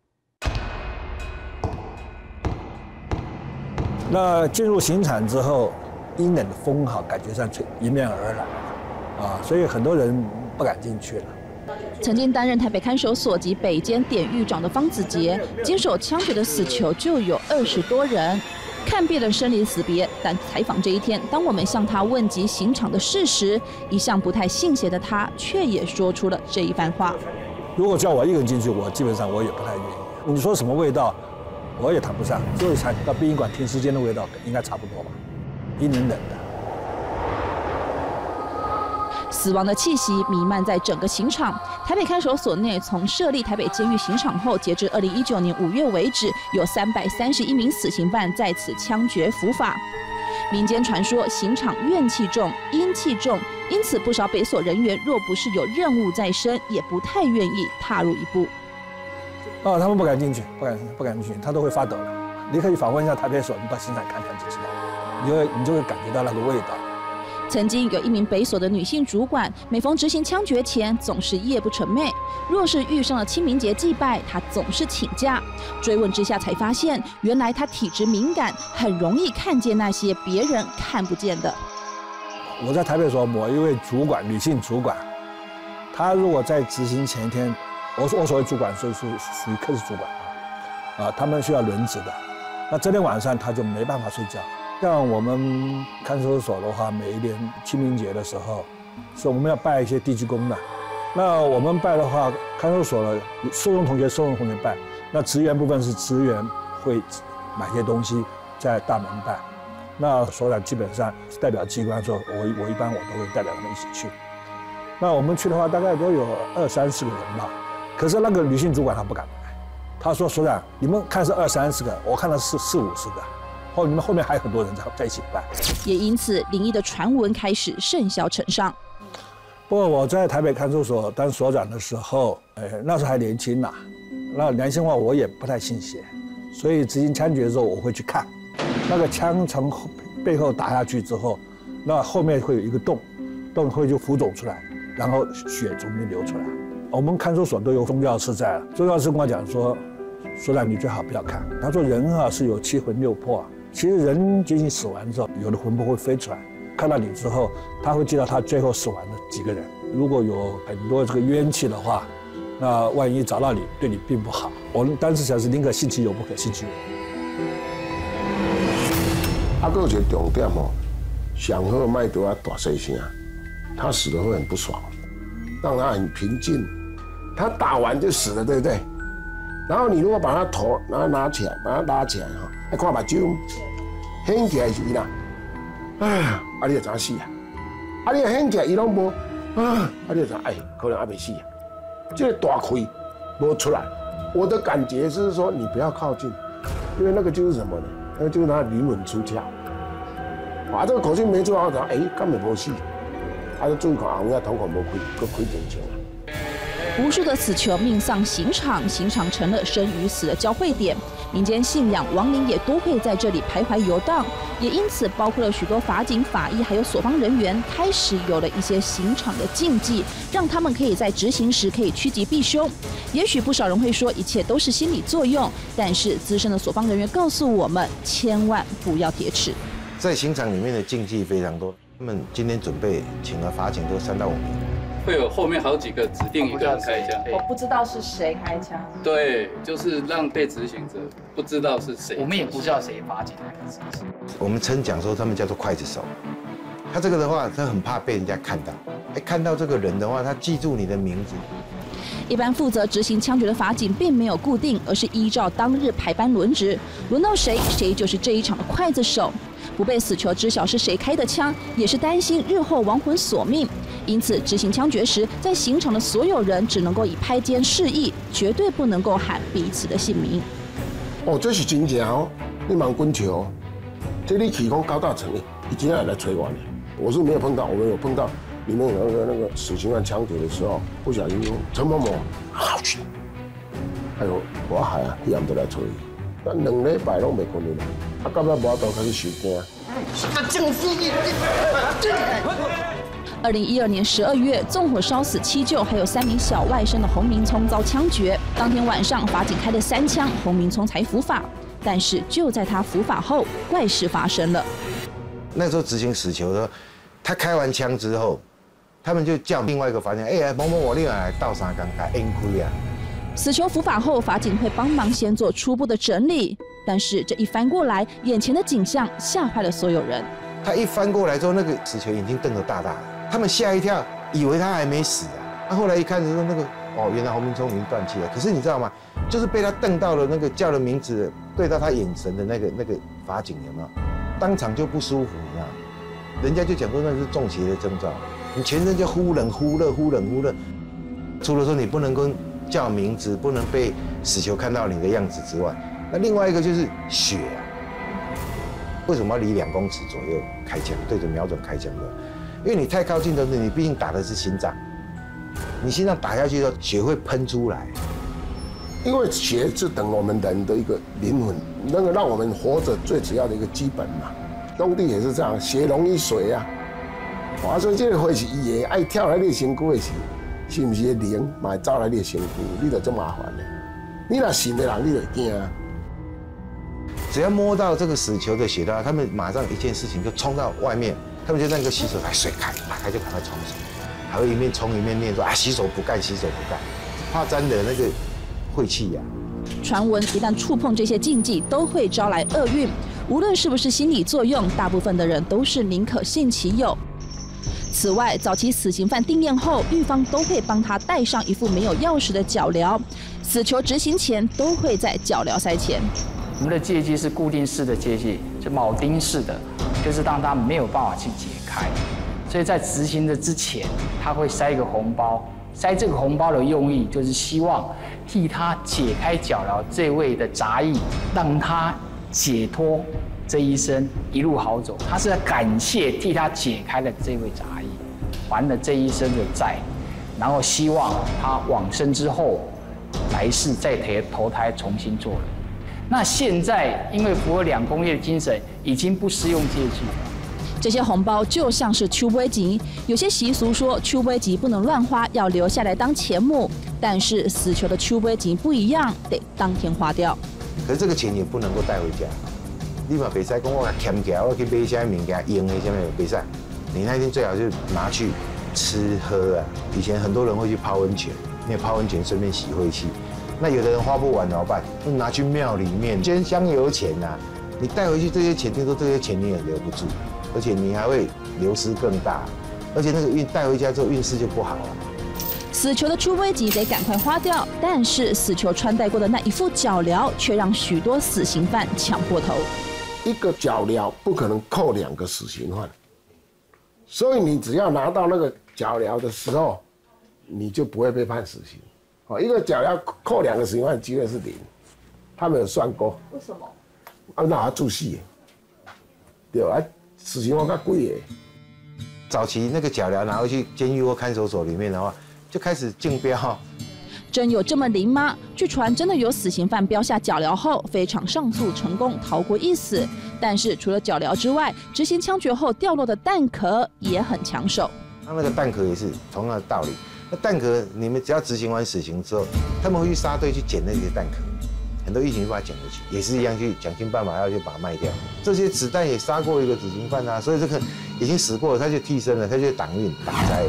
那进入刑场之后，阴冷的风感觉上迎面而来所以很多人不敢进去了。 曾经担任台北看守所及北监典狱长的方子杰，经手枪决的死囚就有20多人。看遍了生离死别，但采访这一天，当我们向他问及刑场的事时，一向不太信邪的他，却也说出了这一番话。 如果叫我一个人进去，我基本上我也不太愿意。你说什么味道，我也谈不上。所以才到殡仪馆停尸间的味道应该差不多吧，阴冷冷的。 死亡的气息弥漫在整个刑场。台北看守所内，从设立台北监狱刑场后，截至2019年5月为止，有331名死刑犯在此枪决伏法。民间传说刑场怨气重、阴气重，因此不少北所人员若不是有任务在身，也不太愿意踏入一步。 他们不敢进去，不敢进去，他都会发抖的。你可以访问一下台北所，你到现场看看就知道，你就会感觉到那个味道。 曾经有一名北所的女性主管，每逢执行枪决前，总是夜不成寐。若是遇上了清明节祭拜，她总是请假。追问之下才发现，原来她体质敏感，很容易看见那些别人看不见的。 我在台北所某一位主管，女性主管，她如果在执行前一天，我所谓主管是属于科室主管他们需要轮值的，那这天晚上她就没办法睡觉。像我们看守所的话，每一年清明节的时候，是我们要拜一些地基公的。那我们拜的话，看守所的收容同学拜，那职员部分是职员会买些东西在大门拜。那所长基本上代表机关说，我一般都会代表他们一起去。那我们去的话，大概都有20-30个人吧。可是那个女性主管她不敢来，她说所长，你们看是20-30个，我看到是40-50个。你们后面还有很多人在一起办， 也因此灵异的传闻开始甚嚣尘上。 不过我在台北看守所当所长的时候，那时候还年轻呐，那良心话我也不太信邪，所以执行枪决的时候我会去看，那个枪从背后打下去之后，那后面会有一个洞会就浮肿出来，然后血从里面流出来。我们看守所都有宗教师在了，宗教师跟我讲说，所长你最好不要看，他说人是有7魂6魄。其实人接近死亡之后，有的魂魄会飞出来，看到你之后，他会记到他最后死亡的几个人。如果有很多这个冤气的话，那万一找到你，对你并不好。我们当时想是宁可信其有，不可信其无。 还有一个重点上好卖得大声声，他死了会很不爽，让他很平静。他打完就死了，对不对？然后你如果把他头拿起来，把他拉起来还看目睭，掀起来是伊啦，你就知死啊！你掀起来伊拢无你就知可能还没死啊。这个大开没出来，我的感觉是说你不要靠近，因为那个就是什么呢？那个就是他灵魂出窍。这个口径没做好，根本没死，就注意看后面瞳孔没开，开点钱啊。 无数的死囚命丧刑场，刑场成了生与死的交汇点。民间信仰亡灵也都会在这里徘徊游荡，也因此包括了许多法警、法医还有所方人员开始有了一些刑场的禁忌，让他们可以在执行时可以趋吉避凶。也许不少人会说一切都是心理作用，但是资深的所方人员告诉我们，千万不要铁齿。 在刑场里面的禁忌非常多，他们今天准备请了法警都3到5名。 会有后面好几个指定一个人开枪， 我不知道是谁开枪。 对，就是让被执行者不知道是谁。 我们也不知道谁发起来的。 我们称讲说他们叫做刽子手，他这个的话，他很怕被人家看到。看到这个人的话，他记住你的名字。 一般负责执行枪决的法警并没有固定，而是依照当日排班轮值，轮到谁就是这一场的刽子手。不被死囚知晓是谁开的枪，也是担心日后亡魂索命。因此，执行枪决时，在刑场的所有人只能够以拍肩示意，绝对不能够喊彼此的姓名。 这是真正你蛮滚球，这你起讲高大成的，你今天来催我呢？我是没有碰到，我们有碰到里面有那个死刑案枪决的时候，不小心陈某某好去，还有我海一样都来催，但2礼拜拢没困了，到尾无法度开始受惊。 2012年12月，纵火烧死7舅还有3名小外甥的洪明聪遭枪决。当天晚上，法警开了3枪，洪明聪才伏法。但是就在他伏法后，怪事发生了。 那时候执行死囚的时候，他开完枪之后，他们就叫另外一个法警，某某我另外来倒3缸来冤亏啊。 死囚伏法后，法警会帮忙先做初步的整理。但是这一翻过来，眼前的景象吓坏了所有人。 他一翻过来之后，那个死囚眼睛瞪得大大的，他们吓一跳，以为他还没死啊。后来一看，说那个原来洪明聪已经断气了。可是你知道吗？就是被他瞪到了那个叫了名字，对到他眼神的那个法警有没有？当场就不舒服，你知道吗？人家就讲说那是中邪的征兆，你全身就忽冷忽热，忽冷忽热。除了说你不能够叫名字，不能被死囚看到你的样子之外，那另外一个就是血啊。为什么要离2公尺左右开枪，对着瞄准开枪的？因为你太靠近的时候，你毕竟打的是心脏，你心脏打下去的时候，血会喷出来。 因为血是等我们人的一个灵魂，那个让我们活着最主要的一个基本嘛。农地也是这样，血溶于水啊。所以这个火是伊的，爱跳来你身躯的是不是灵，嘛会走来你的身躯，你就这麻烦了。你若信的人，你就惊啊。 只要摸到这个死囚的血的话，他们马上一件事情就冲到外面，他们就那个洗手台水开，打开就赶快冲水，还会一面冲一面念说啊洗手不干，洗手不干，怕沾了那个晦气呀。 传闻一旦触碰这些禁忌，都会招来厄运。无论是不是心理作用，大部分的人都是宁可信其有。此外，早期死刑犯定谳后，狱方都会帮他戴上一副没有钥匙的脚镣，死囚执行前都会在脚镣塞钱。 我们的戒具是固定式的戒具，是铆钉式的，就是让他没有办法去解开。所以在执行的之前，他会塞一个红包。塞这个红包的用意，就是希望替他解开脚镣这位的杂役，让他解脱这一生一路好走。他是在感谢替他解开了这位杂役，还了这一生的债，然后希望他往生之后，来世再投胎重新做人。那现在因为符合2公约的精神，已经不适用戒具了。 这些红包就像是秋杯钱，有些习俗说秋杯钱不能乱花，要留下来当钱目。但是死囚的秋杯钱不一样，得当天花掉。 可是这个钱也不能够带回家，你嘛别使讲我捡起来，我去买些物件用的什么别使。你那天最好就拿去吃喝啊。以前很多人会去泡温泉，因为泡温泉顺便洗晦气。那有的人花不完怎么办？就拿去庙里面捐香油钱呐。你带回去这些钱，听说这些钱你也留不住。而且你还会流失更大，而且那个带回家之后运势就不好了。 死囚的秋杯钱得赶快花掉，但是死囚穿戴过的那一副脚镣，却让许多死刑犯抢破头。 一个脚镣不可能扣2个死刑犯，所以你只要拿到那个脚镣的时候，你就不会被判死刑。一个脚镣扣2个死刑犯机会是0，他们有算过。 为什么？ 那还注戏，对吧？死刑犯较贵耶。 早期那个脚镣拿回去监狱或看守所里面的话，就开始竞标。 真有这么灵吗？据传真的有死刑犯标下脚镣后，非常上诉成功，逃过一死。但是除了脚镣之外，执行枪决后掉落的弹壳也很抢手。 那个弹壳也是同样的道理。那弹壳你们只要执行完死刑之后，他们会去沙堆去捡那些弹壳。很多狱警就把它捡回去，也是一样去想尽办法要去把它卖掉。这些子弹也杀过一个执行犯啊，所以这个已经死过了，他就替身了，他就挡运挡灾。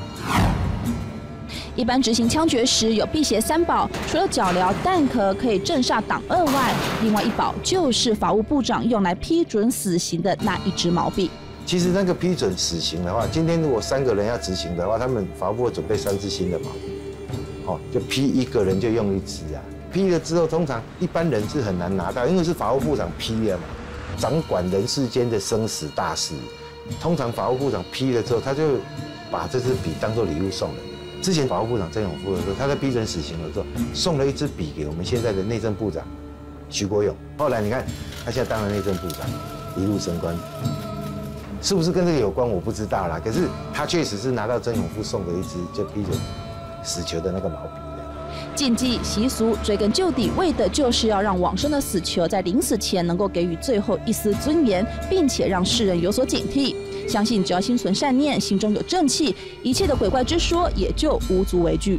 一般执行枪决时有辟邪3宝，除了脚镣、弹壳可以镇煞挡恶外，另外1宝就是法务部长用来批准死刑的那一支毛笔。 其实那个批准死刑的话，今天如果3个人要执行的话，他们法务部会准备3支新的毛笔，就批1个人就用1支啊。批了之后，通常一般人是很难拿到，因为是法务部长批的嘛，掌管人世间的生死大事。通常法务部长批了之后，他就把这支笔当作礼物送人。之前法务部长曾永富的时候，他在批准死刑的时候，送了1支笔给我们现在的内政部长徐国勇。后来你看，他现在当了内政部长，一路升官，是不是跟这个有关我不知道啦。可是他确实是拿到曾永富送的1支就批准死囚的那个毛笔。 禁忌习俗追根究底，为的就是要让往生的死囚在临死前能够给予最后一丝尊严，并且让世人有所警惕。相信只要心存善念，心中有正气，一切的鬼怪之说也就无足为惧。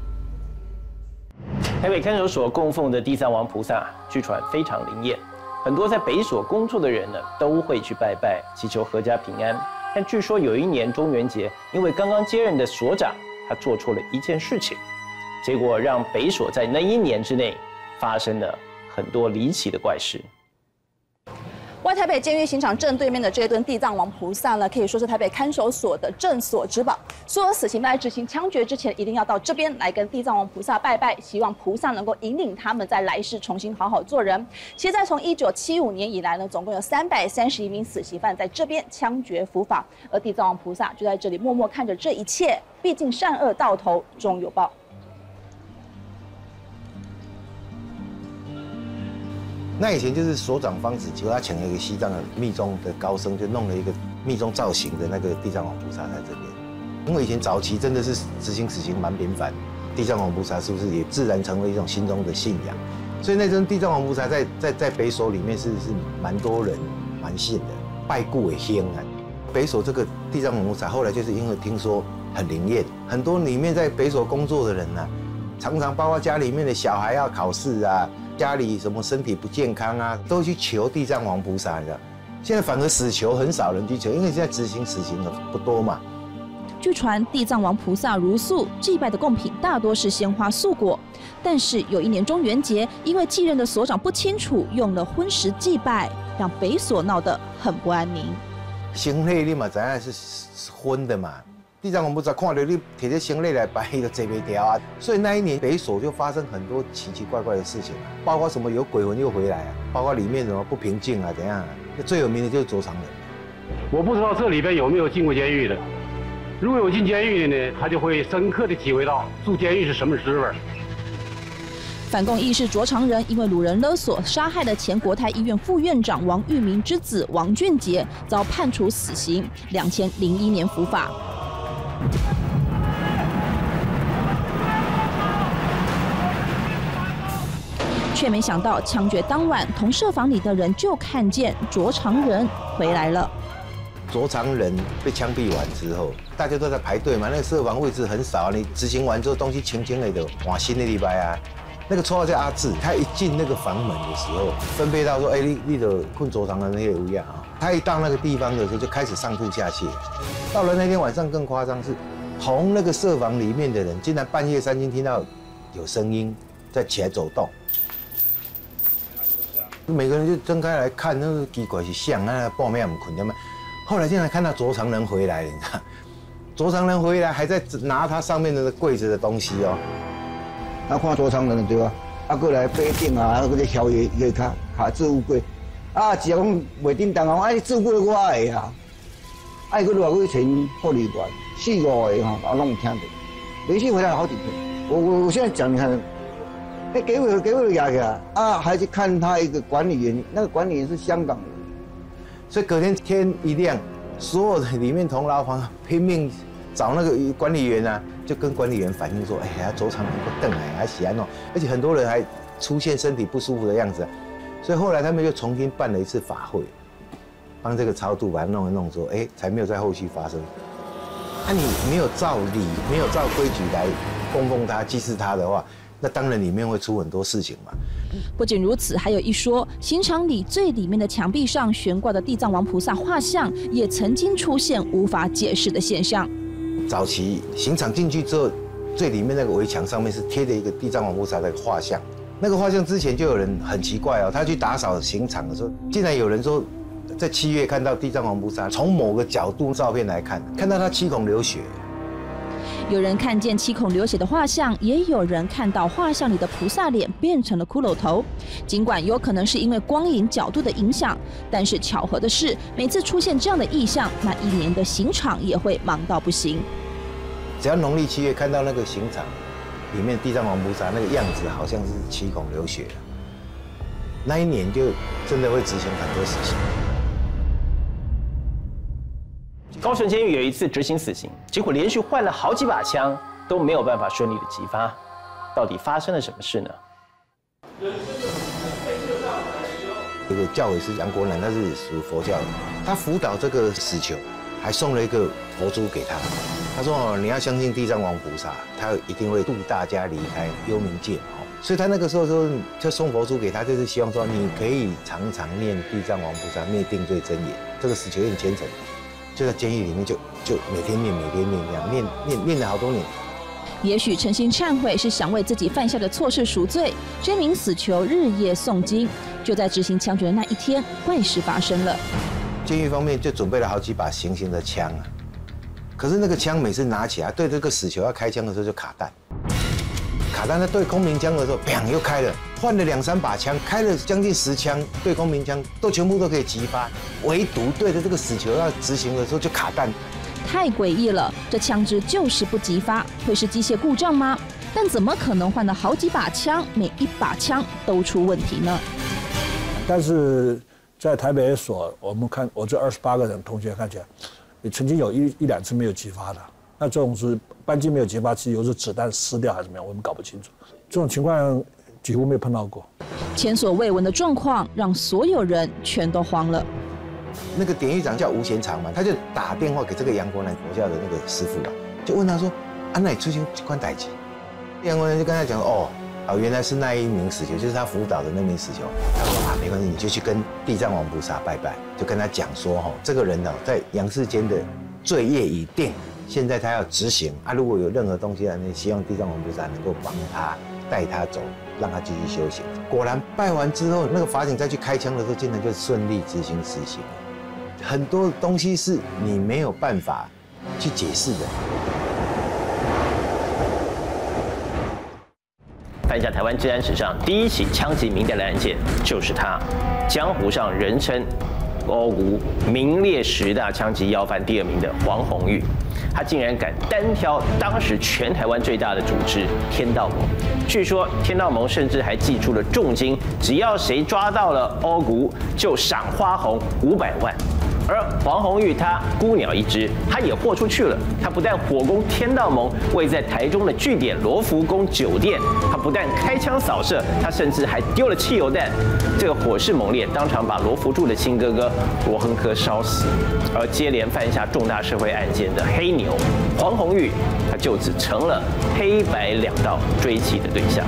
台北看守所供奉的地藏王菩萨，据传非常灵验，很多在北所工作的人呢都会去拜拜，祈求阖家平安。但据说有一年中元节，因为刚刚接任的所长他做错了一件事情。结果让北所在那1年之内发生了很多离奇的怪事。 外台北监狱刑场正对面的这尊地藏王菩萨呢，可以说是台北看守所的镇所之宝。所有死刑犯在执行枪决之前，一定要到这边来跟地藏王菩萨拜拜，希望菩萨能够引领他们在来世重新好好做人。其实，在从1975年以来呢，总共有331名死刑犯在这边枪决伏法，而地藏王菩萨就在这里默默看着这一切。毕竟善恶到头终有报。 那以前就是所长方子，结果他请了一个西藏的密宗的高僧，就弄了一个密宗造型的那个地藏王菩萨在这边。因为以前早期真的是执行死刑蛮频繁， 地藏王菩萨是不是也自然成为一种心中的信仰？所以那尊地藏王菩萨在北所里面是蛮多人蛮信的，拜故也兴啊。北所这个地藏王菩萨后来就是因为听说很灵验，很多里面在北所工作的人啊，常常包括家里面的小孩要考试啊，家里什么身体不健康啊，都去求地藏王菩萨，你知道？现在反而死求很少人去求，因为现在执行死刑的不多嘛。 据传，地藏王菩萨如素祭拜的贡品大多是鲜花素果，但是有一年中元节，因为继任的所长不清楚，用了荤食祭拜，让北所闹得很不安宁。 生类你嘛知影是荤的嘛，地藏王菩萨看到你摕着生类来拜，就坐不掉啊。所以那一年北所就发生很多奇奇怪怪的事情啊，包括什么有鬼魂又回来啊，包括里面什么不平静啊怎样啊。最有名的就是卓长仁。 我不知道这里边有没有进过监狱的。如果有进监狱的呢，他就会深刻地体会到住监狱是什么滋味。 反共义士卓长仁因为掳人勒索杀害了前国泰医院副院长王玉明之子王俊杰，遭判处死刑，2001年伏法。却没想到枪决当晚，同舍房里的人就看见卓长仁回来了。 卓长仁被枪毙完之后，大家都在排队嘛，那个舍房位置很少，你执行完之后东西清清了的，换新的礼拜啊。那个绰号叫阿志，他一进那个房门的时候，分配到说，你的困卓长仁那些无恙啊。他一到那个地方的时候，就开始上吐下泻。到了那天晚上更夸张，是同那个舍房里面的人，竟然半夜3更听到有声音在起来走动。每个人就睁开来看，那个奇怪是像那报命不困的嘛。后来竟然看到卓长仁回来了，你知道？卓长仁回来还在拿他上面的柜子的东西哦。 那看卓长仁对吧？过来杯顶啊，嗰啲宵夜夜卡置物柜，只讲袂叮当哦，置物柜我的啊，佮落去请护理员4、5个我拢有听到，连续回来好几天。我现在讲你看。给我压起来还去看他一个管理员，那个管理员是香港人， 所以隔天天一亮，所有的里面同牢房拼命找那个管理员啊，就跟管理员反映说，卓长仁不瞪还喜安哦，而且很多人还出现身体不舒服的样子，所以后来他们又重新办了一次法会，帮这个超度把它弄一弄之后，才没有在后续发生。你没有照理，没有照规矩来供奉他、祭祀他的话。那当然里面会出很多事情嘛。 不仅如此，还有一说，刑场里最里面的墙壁上悬挂的地藏王菩萨画像，也曾经出现无法解释的现象。 早期刑场进去之后，最里面那个围墙上面是贴着一个地藏王菩萨的画像。那个画像之前就有人很奇怪哦，他去打扫刑场的时候，竟然有人说，在7月看到地藏王菩萨从某个角度照片来看到他7孔流血。 有人看见7孔流血的画像，也有人看到画像里的菩萨脸变成了骷髅头。尽管有可能是因为光影角度的影响，但是巧合的是，每次出现这样的异象，那一年的刑场也会忙到不行。 只要农历7月看到那个刑场里面地藏王菩萨那个样子，好像是7孔流血了，那一年就真的会执行很多死刑。 高雄监狱有一次执行死刑，结果连续换了好几把枪，都没有办法顺利的击发。到底发生了什么事呢？ 这个教委是杨国南，他是属于佛教的，他辅导这个死囚，还送了一个佛珠给他。他说：“你要相信地藏王菩萨，他一定会渡大家离开幽冥界。”所以他那个时候说，就送佛珠给他，就是希望说你可以常常念地藏王菩萨灭定罪真言。这个死囚很虔诚。就在监狱里面就每天念这样念了好多年。 也许诚心忏悔是想为自己犯下的错事赎罪，这名死囚日夜诵经。就在执行枪决的那一天，怪事发生了。 监狱方面就准备了好几把行刑的枪啊，可是那个枪每次拿起来对这个死囚要开枪的时候就卡弹。他对空鸣枪的时候，砰又开了，换了2、3把枪，开了将近10枪，对空鸣枪全部都可以击发，唯独对着这个死囚要执行的时候就卡弹。 太诡异了，这枪支就是不击发，会是机械故障吗？但怎么可能换了好几把枪，每一把枪都出问题呢？ 但是在台北所，我们看我这28个人同学看起来，也曾经有1、2次没有击发的。 那这种是扳机没有结疤，其实有时子弹撕掉还是怎么样，我们搞不清楚。这种情况几乎没有碰到过。 前所未闻的状况让所有人全都慌了。 那个典狱长叫吴贤长嘛，他就打电话给这个杨国南国教的那个师傅啊，就问他说：“啊，那你出现这款代志？”杨国南就跟他讲：“哦，原来是那一名死囚，就是他辅导的那名死囚。”他说：“啊，没关系，你就去跟地藏王菩萨拜拜，就跟他讲说，这个人在阳世间的罪业已定，现在他要执行啊，如果有任何东西你希望地藏王菩萨能够帮他带他走。”让他继续修行。果然拜完之后，那个法警再去开枪的时候，竟然就顺利执行死刑。很多东西是你没有办法去解释的。 犯下台湾治安史上第一起枪击民宅的案件，就是他，江湖上人称欧吴名列10大枪击要犯第2名的黄宏玉。他竟然敢单挑当时全台湾最大的组织天道盟，据说天道盟甚至还祭出了重金，只要谁抓到了欧谷，就赏花红500万。而黄宏玉他孤鸟一只，他也豁出去了。他不但火攻天道盟位在台中的据点罗浮宫酒店，他不但开枪扫射，他甚至还丢了汽油弹。这个火势猛烈，当场把罗福柱的亲哥哥罗亨科烧死。而接连犯下重大社会案件的黑牛黄宏玉，他就此成了黑白2道追击的对象。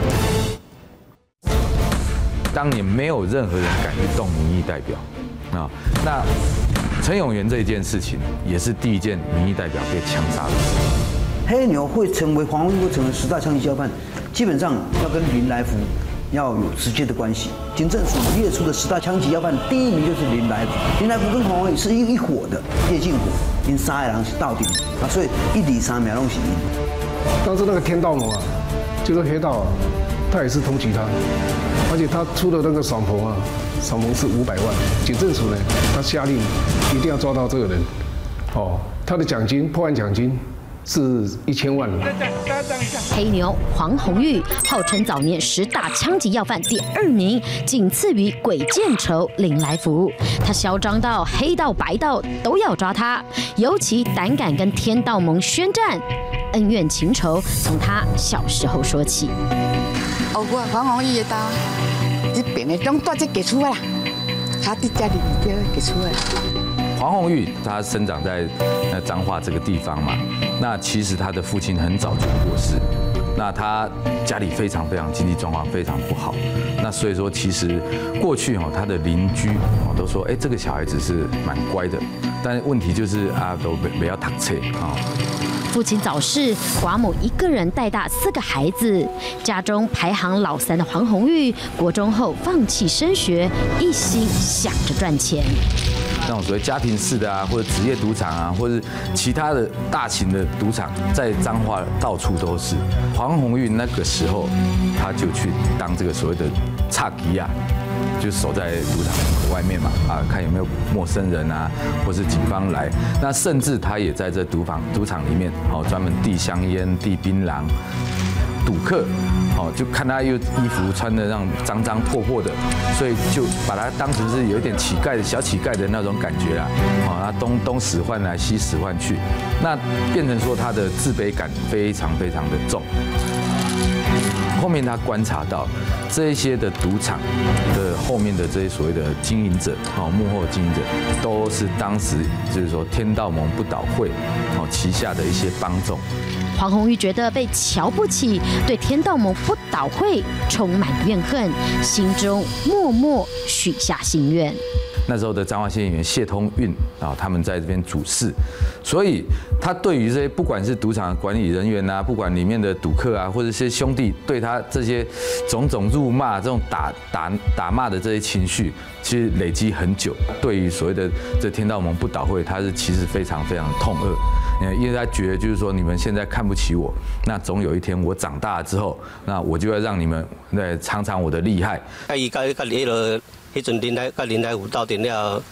当年没有任何人敢去动民意代表啊，那陈永元这一件事情也是第一件民意代表被枪杀的事。 黑牛会成为黄宏玉会成为10大枪击要犯，基本上要跟林来福要有直接的关系。警政署列出的10大枪击要犯，第1名就是林来福。林来福跟黄宏玉是一伙的，叶进火，因3个人是到底啊，所以1、2、3秒拢是赢。 当时那个天道盟啊，就是黑道啊，他也是通缉他，而且他出的那个赏棚啊，赏棚是500万。警政署呢，他下令一定要抓到这个人，他的奖金破案奖金是1000万。 黑牛黄宏玉号称早年10大枪击要犯第2名，仅次于鬼见愁林来福。他嚣张到黑道白道都要抓他，尤其胆敢跟天道盟宣战，恩怨情仇从他小时候说起。 我黄宏玉的刀，这边的拢带这给出来啦，他在家里边给出来。 黄宏玉他生长在彰化这个地方嘛，那其实他的父亲很早就过世，那他家里非常经济状况非常不好，那所以说其实过去他的邻居都说，这个小孩子是蛮乖的，但是问题就是啊都不要读册啊。 父亲早逝，寡母一个人带大4个孩子。家中排行老3的黄宏玉，国中后放弃升学，一心想着赚钱。 那种所谓家庭式的啊，或者职业赌场啊，或者其他的大型的赌场，在彰化到处都是。黄宏玉那个时候，他就去当这个所谓的插旗啊，就守在赌场外面嘛，看有没有陌生人啊，或是警方来。那甚至他也在这赌场里面，专门递香烟、递槟榔。赌客，就看他衣服穿的让脏脏破破的，所以就把他当成是有一点乞丐的小乞丐的那种感觉啦。他东使唤来，西使唤去，那变成说他的自卑感非常的重。后面他观察到这一些的赌场的后面的这些所谓的经营者，幕后经营者都是当时就是说天道盟不倒会旗下的一些帮众。 黄宏玉觉得被瞧不起，对天道盟不倒会充满怨恨，心中默默许下心愿。 那时候的彰化县议员谢通运他们在这边主事，所以他对于这些不管是赌场管理人员啊，不管里面的赌客啊，或者这些兄弟对他这些种种辱骂、这种打骂的这些情绪，其实累积很久。对于所谓的这天道盟不倒会，他是其实非常痛恶。因为他觉得就是说你们现在看不起我，那总有一天我长大了之后，那我就要让你们来尝尝我的厉害。 迄阵林来福斗阵了，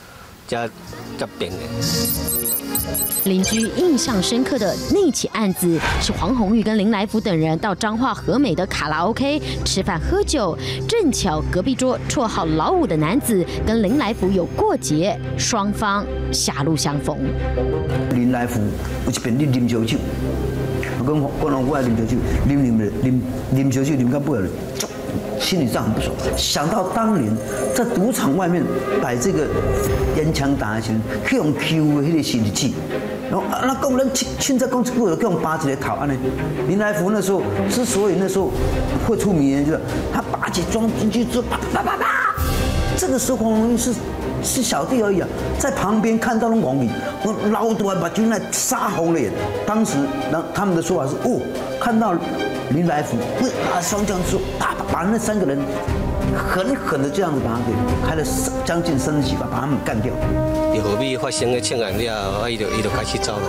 加扁的。 邻居印象深刻的那起案子是黄鸿玉跟林来福等人到彰化和美的卡拉 OK 吃饭喝酒，正巧隔壁桌绰号老五的男子跟林来福有过节，双方狭路相逢。 林来福有一边啉烧酒，我讲我爱啉烧酒，啉烧酒啉到尾了，心里上很不爽。想到当年在赌场外面摆这个烟枪打的时候，去用 Q 的那个日子。然后那讲咱现在讲这个叫拔一个头安尼。林来福那时候之所以那时候会出名，就是他拔起装进去之后，啪啪啪啪。这个时候黄鸿玉是小弟而已啊，在旁边看到那黄敏，我老多把军来杀红了眼。当时他们的说法是哦，看到林来福拿双枪之后，把那3个人狠狠的这样子把他给开了将近30几把他们干掉。 在后面发生的枪案了，伊就开始走了。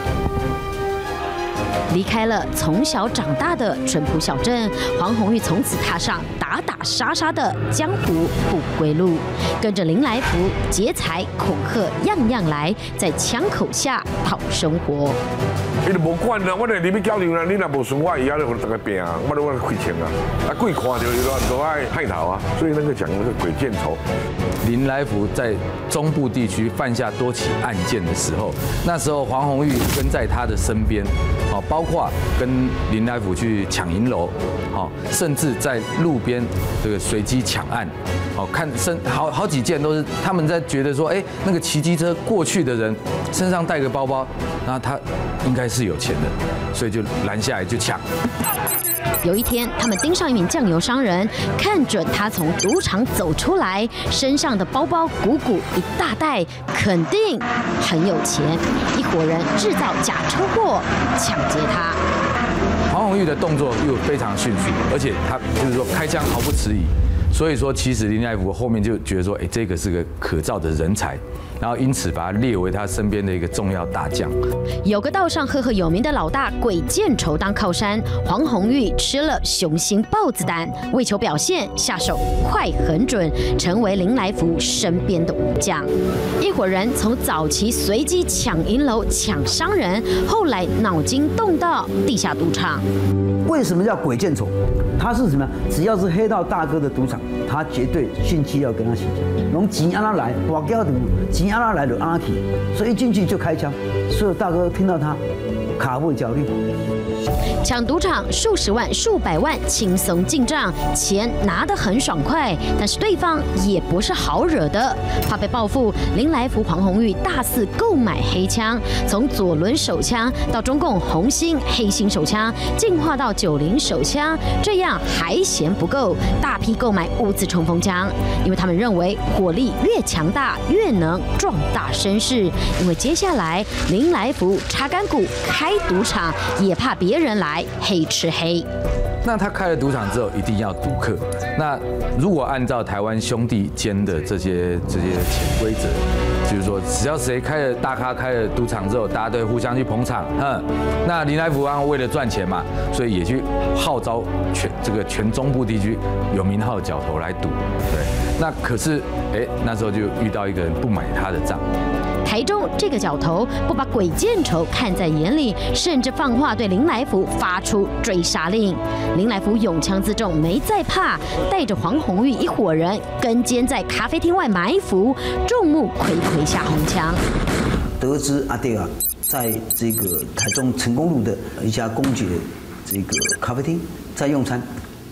离开了从小长大的淳朴小镇，黄鸿玉从此踏上打打杀杀的江湖不归路，跟着林来福劫财恐吓样样来，在枪口下讨生活。 伊就无管啦，我来里面交流啦，你若无顺我，伊也就大家拼啊，我都亏钱啊，鬼看到伊都爱害头啊，所以那个讲的是鬼见愁。 林来福在中部地区犯下多起案件的时候，那时候黄鸿玉跟在他的身边，好，包括跟林来福去抢银楼，好，甚至在路边这个随机抢案，好，看好几件都是他们在觉得说，哎，那个骑机车过去的人身上带个包包，那他应该是有钱的，所以就拦下来就抢。 有一天，他们盯上一名酱油商人，看准他从赌场走出来，身上的包包鼓一大袋，肯定很有钱。一伙人制造假车祸，抢劫他。 黄鸿玉的动作又非常迅速，而且他就是说开枪毫不迟疑。所以说，其实林来福后面就觉得说，哎，这个是个可造的人才，然后因此把他列为他身边的一个重要大将。 有个道上赫赫有名的老大鬼见愁当靠山，黄鸿玉吃了雄心豹子胆，为求表现，下手快狠准，成为林来福身边的武将。一伙人从早期随机抢银楼、抢商人，后来脑筋动到地下赌场。 为什么叫鬼见愁？他是什么？只要是黑道大哥的赌场，他绝对兴趣要跟他洗钱，从钱安那来，我叫赌钱安那来就安那去，所以一进去就开枪。所有大哥听到他，卡位脚力。 抢赌场数十万、数百万轻松进账，钱拿得很爽快，但是对方也不是好惹的，怕被报复。林来福、黄鸿玉大肆购买黑枪，从左轮手枪到中共红星、黑星手枪，进化到90手枪，这样还嫌不够，大批购买5字冲锋枪，因为他们认为火力越强大，越能壮大声势。因为接下来林来福插干股开赌场，也怕别人来黑吃黑。 那他开了赌场之后，一定要赌客。那如果按照台湾兄弟间的这些潜规则，就是说，只要谁大咖开了赌场之后，大家都会互相去捧场。那林来福为了赚钱嘛，所以也去号召全中部地区有名号的角头来赌。对，那可是那时候就遇到一个人不买他的账。 台中这个角头不把鬼见愁看在眼里，甚至放话对林来福发出追杀令。林来福拥枪自重，没再怕，带着黄鸿玉一伙人跟监在咖啡厅外埋伏，众目睽睽下红枪。 得知阿弟啊，在这个台中成功路的一家公爵这个咖啡厅在用餐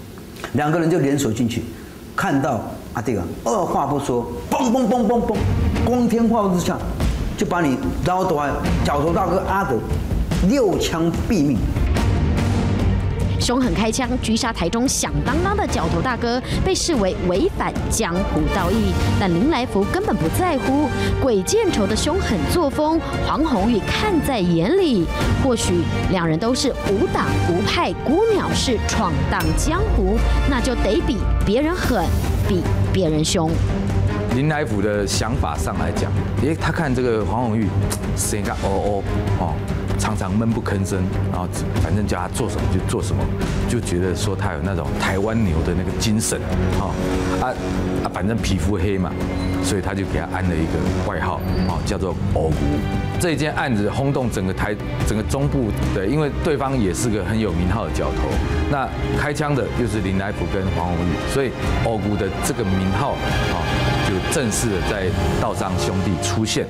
，2个人就联手进去，看到阿弟啊，二话不说，嘣嘣嘣嘣嘣，光天化日之下，就把你老大角头大哥阿德6枪毙命。 凶狠开枪狙杀台中响当当的角头大哥，被视为违反江湖道义，但林来福根本不在乎。鬼见愁的凶狠作风，黄鸿玉看在眼里。或许2人都是无党无派、孤鸟式闯荡江湖，那就得比别人狠，比别人凶。 林来福的想法上来讲，他看这个黄鸿玉声音哦， 常常闷不吭声，然后反正叫他做什么就做什么，就觉得说他有那种台湾牛的那个精神，反正皮肤黑嘛，所以他就给他安了一个外号，叫做欧骨。这一件案子轰动整个中部的，因为对方也是个很有名号的角头，那开枪的又是林来福跟黄鸿玉，所以欧骨的这个名号就正式的在道上兄弟出现。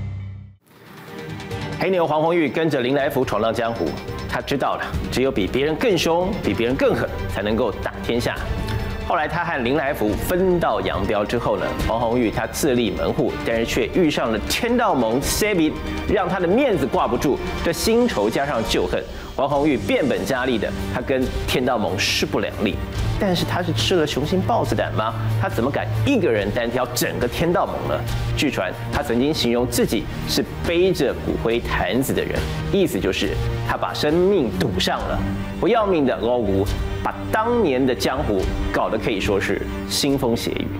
黑牛黄鸿玉跟着林来福闯荡江湖，他知道了，只有比别人更凶、比别人更狠，才能够打天下。后来他和林来福分道扬镳之后呢，黄鸿玉他自立门户，但是却遇上了天道盟 Sabin， 让他的面子挂不住，这新仇加上旧恨，黄鸿玉变本加厉的，他跟天道盟势不两立。但是他是吃了雄心豹子胆吗？他怎么敢一个人单挑整个天道盟呢？据传他曾经形容自己是背着骨灰坛子的人，意思就是他把生命赌上了。不要命的欧骨把当年的江湖搞得可以说是腥风血雨。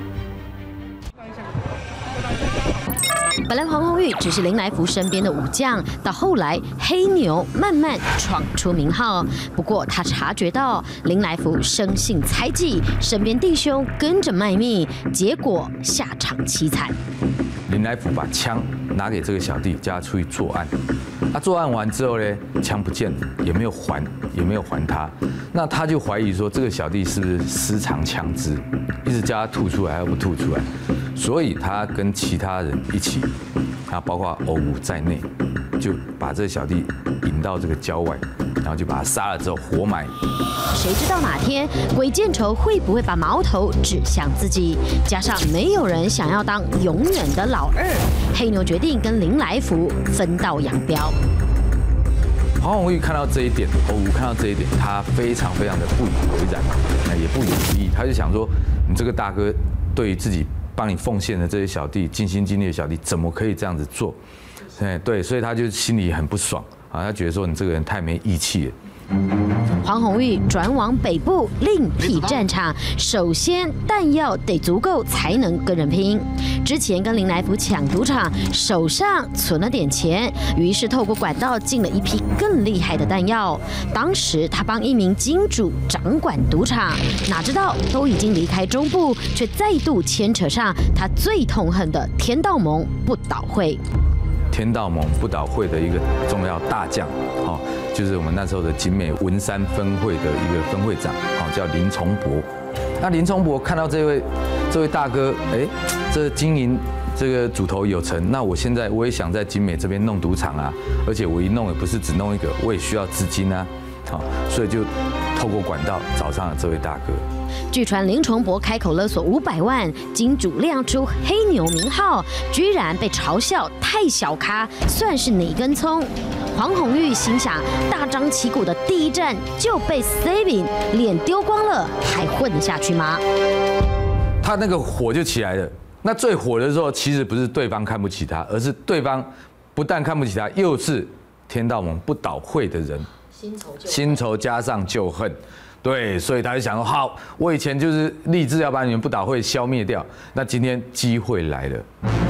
本来黄鸿玉只是林来福身边的武将，到后来黑牛慢慢闯出名号。不过他察觉到林来福生性猜忌，身边弟兄跟着卖命，结果下场凄惨。 林来福把枪拿给这个小弟，叫他出去作案。作案完之后呢，枪不见了，也没有还他。那他就怀疑说，这个小弟是不是私藏枪支，一直叫他吐出来，又不吐出来。所以他跟其他人一起，包括欧武在内，就把这个小弟引到这个郊外，然后就把他杀了之后活埋。 谁知道哪天鬼见愁会不会把矛头指向自己？加上没有人想要当永远的老二，黑牛决定跟林来福分道扬镳。 黄鸿玉看到这一点，欧武看到这一点，他非常非常的不以为然，也不以为意。他就想说，你这个大哥对于自己帮你奉献的这些小弟，尽心尽力的小弟，怎么可以这样子做？对，所以他就心里很不爽他觉得说你这个人太没义气了。 黄鸿玉转往北部另辟战场，首先弹药得足够才能跟人拼。之前跟林来福抢赌场，手上存了点钱，于是透过管道进了一批更厉害的弹药。当时他帮一名金主掌管赌场，哪知道都已经离开中部，却再度牵扯上他最痛恨的天道盟不倒会。 天道盟不倒会的一个重要大将，就是我们那时候的景美文山分会的一个分会长，叫林崇博。那林崇博看到这位大哥，这经营这个主头有成，那我现在我也想在景美这边弄赌场啊，而且我一弄也不是只弄一个，我也需要资金啊，所以就透过管道找上了这位大哥。 据传林崇博开口勒索500万，金主亮出黑牛名号，居然被嘲笑太小咖，算是哪根葱？黄鸿玉心想，大张旗鼓的第一战就被 Sabin 脸丢光了，还混得下去吗？ 他那个火就起来了。那最火的时候，其实不是对方看不起他，而是对方不但看不起他，又是天道盟不倒会的人，新仇加上旧恨。对，所以他就想说，好，我以前就是立志要把你们不倒会消灭掉，那今天机会来了。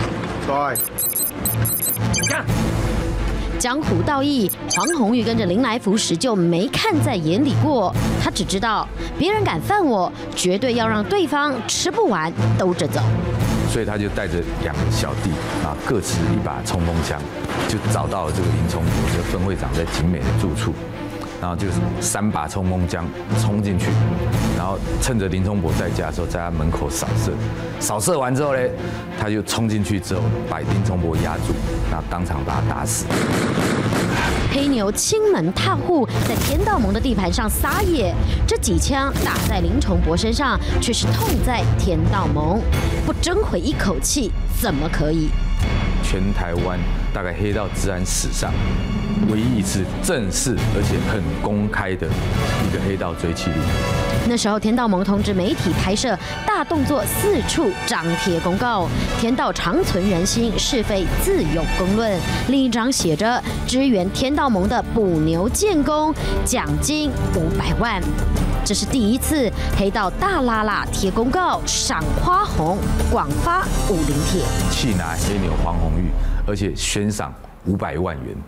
江湖道义，黄鸿玉跟着林来福时就没看在眼里过，他只知道别人敢犯我，绝对要让对方吃不完兜着走。 所以他就带着2个小弟各持一把冲锋枪，就找到了这个林崇博这个分会长在景美的住处。然后就是3把冲锋枪冲进去，然后趁着林崇博在家的时候，在他门口扫射。扫射完之后呢，他就冲进去之后，把林崇博压住，然后当场把他打死。 黑牛亲门踏户，在天道盟的地盘上撒野，这几枪打在林崇博身上，却是痛在天道盟。不争回一口气，怎么可以？ 全台湾大概黑道治安史上唯一一次正式而且很公开的一个黑道追缉令。 那时候天道盟通知媒体拍摄大动作，4处张贴公告，天道长存人心，是非自有公论。另一张写着支援天道盟的捕牛建功，奖金500万。这是第一次黑道大拉拉贴公告，赏花红，广发武林帖， 气拿黑牛黄鸿玉，而且悬赏500万元。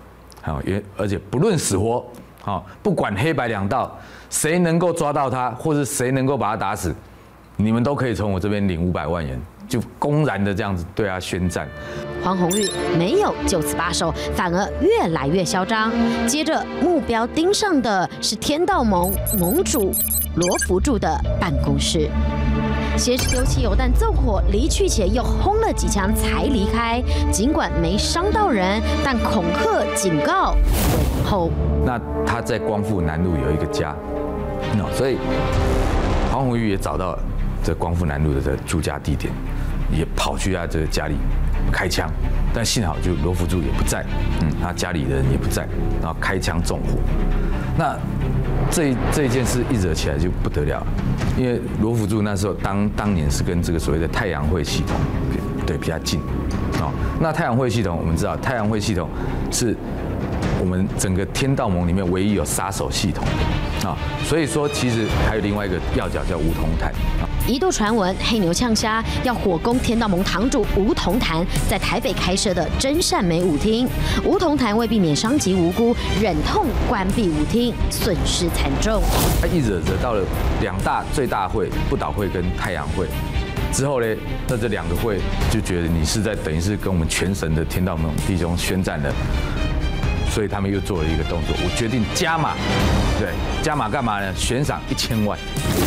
好，而且不论死活，好，不管黑白两道，谁能够抓到他，或是谁能够把他打死，你们都可以从我这边领500万元，就公然的这样子对他宣战。 黄红玉没有就此罢手，反而越来越嚣张。接着目标盯上的是天道盟盟主罗福柱的办公室。挟持丢汽油弹纵火离去前，又轰了几枪才离开。尽管没伤到人，但恐吓警告往后。 那他在光复南路有一个家，所以黄红玉也找到这光复南路的这住家地点，也跑去他这个家里开枪，但幸好就罗福柱也不在，他家里的人也不在，然后开枪纵火。那这件事一惹起来就不得了，因为罗福柱那时候当年是跟这个所谓的太阳会系统对比较近，那太阳会系统我们知道，太阳会系统是我们整个天道盟里面唯一有杀手系统的所以说其实还有另外一个要角叫梧桐潭。 一度传闻黑牛呛虾要火攻天道盟堂主梧桐潭在台北开设的真善美舞厅，梧桐潭为避免伤及无辜，忍痛关闭舞厅，损失惨重。 他一惹到了2大最大会不倒会跟太阳会之后呢，那这2个会就觉得你是在等于是跟我们全神的天道盟弟兄宣战了。所以他们又做了一个动作，我决定加码，对，加码干嘛呢？悬赏1000万。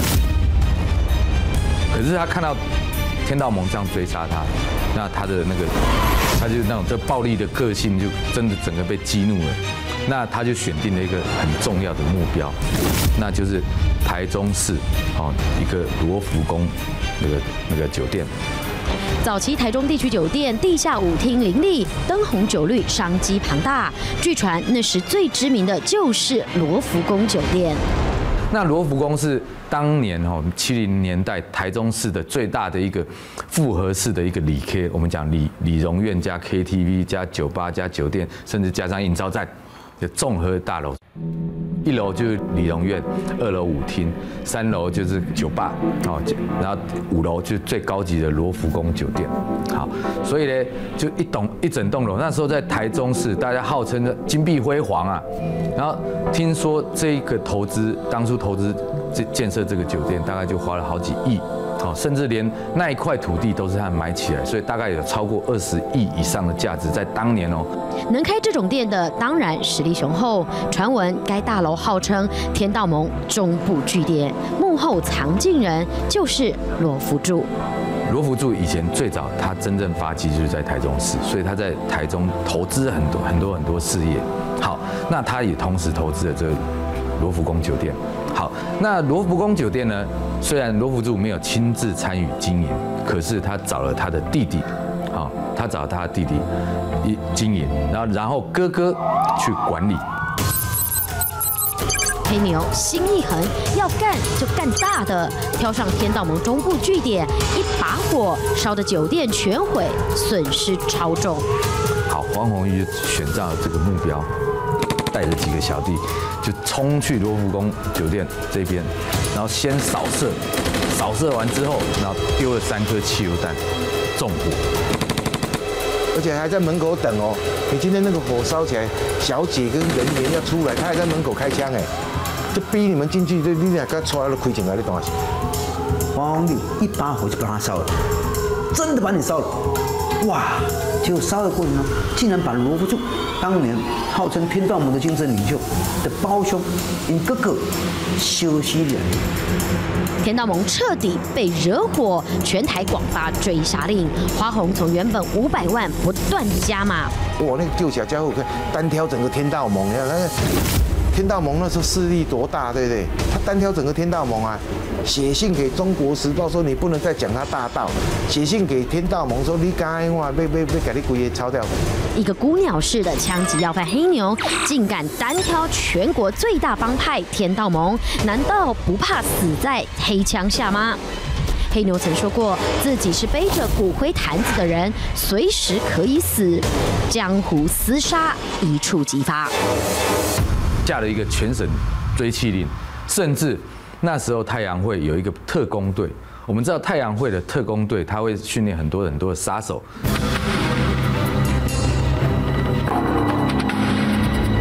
可是他看到天道盟这样追杀他，那他的那个，他就是那种这暴力的个性，就真的整个被激怒了。那他就选定了一个很重要的目标，那就是台中市一个罗浮宫那个酒店。 早期台中地区酒店地下舞厅林立，灯红酒绿，商机庞大。据传那时最知名的就是罗浮宫酒店。 那罗浮宫是当年70年代台中市的最大的一个复合式的一个理 K， 我们讲理容院加 KTV 加酒吧加酒店，甚至加上营造站的综合大楼。1楼就是理容院，2楼舞厅，3楼就是酒吧，然后5楼就是最高级的罗浮宫酒店。好，所以呢，就一整栋楼，那时候在台中市，大家号称的金碧辉煌啊。然后听说这个当初投资建设这个酒店，大概就花了好几亿。甚至连那一块土地都是他们买起来，所以大概有超过20亿以上的价值，在当年能开这种店的，当然实力雄厚。传闻该大楼号称天道盟中部据点，幕后藏镜人就是罗福柱。 罗福柱以前最早他真正发迹就是在台中市，所以他在台中投资很多事业。好，那他也同时投资了这个罗浮宫酒店。好，那罗浮宫酒店呢？虽然罗福柱没有亲自参与经营，可是他找了他的弟弟，他找他的弟弟经营，然后哥哥去管理。 黑牛心一横，要干就干大的，挑上天道盟中部据点，一把火烧的酒店全毁，损失超重。 好，黄红玉选上了这个目标，带着几个小弟就冲去罗浮宫酒店这边，然后先扫射完之后，然后丢了3颗汽油弹，纵火， 而且还在门口等哦。你今天那个火烧起来，小姐跟人员要出来，他还在门口开枪哎，就逼你们进去，你俩刚出来了，开进来，你懂吗？ 黄红玉一把火就把他烧了，真的把你烧了，哇！结果烧的过程中，竟然把罗福柱当年号称天道盟的精神领袖的胞兄，因哥哥休息了。 天道盟彻底被惹火，全台广发追杀令，花红从原本500万不断加码。 哇，那个救小家伙单挑整个天道盟，你看那个天道盟那时候势力多大，对不对？他单挑整个天道盟啊，写信给中国时报说你不能再讲他大道，写信给天道盟说你刚才话被给你规个抄掉。 一个孤鸟式的枪击要犯黑牛，竟敢单挑全国最大帮派天道盟，难道不怕死在黑枪下吗？黑牛曾说过，自己是背着骨灰坛子的人，随时可以死。江湖厮杀一触即发， 下了一个全省追缉令，甚至那时候太阳会有一个特工队。我们知道太阳会的特工队，他会训练很多的杀手。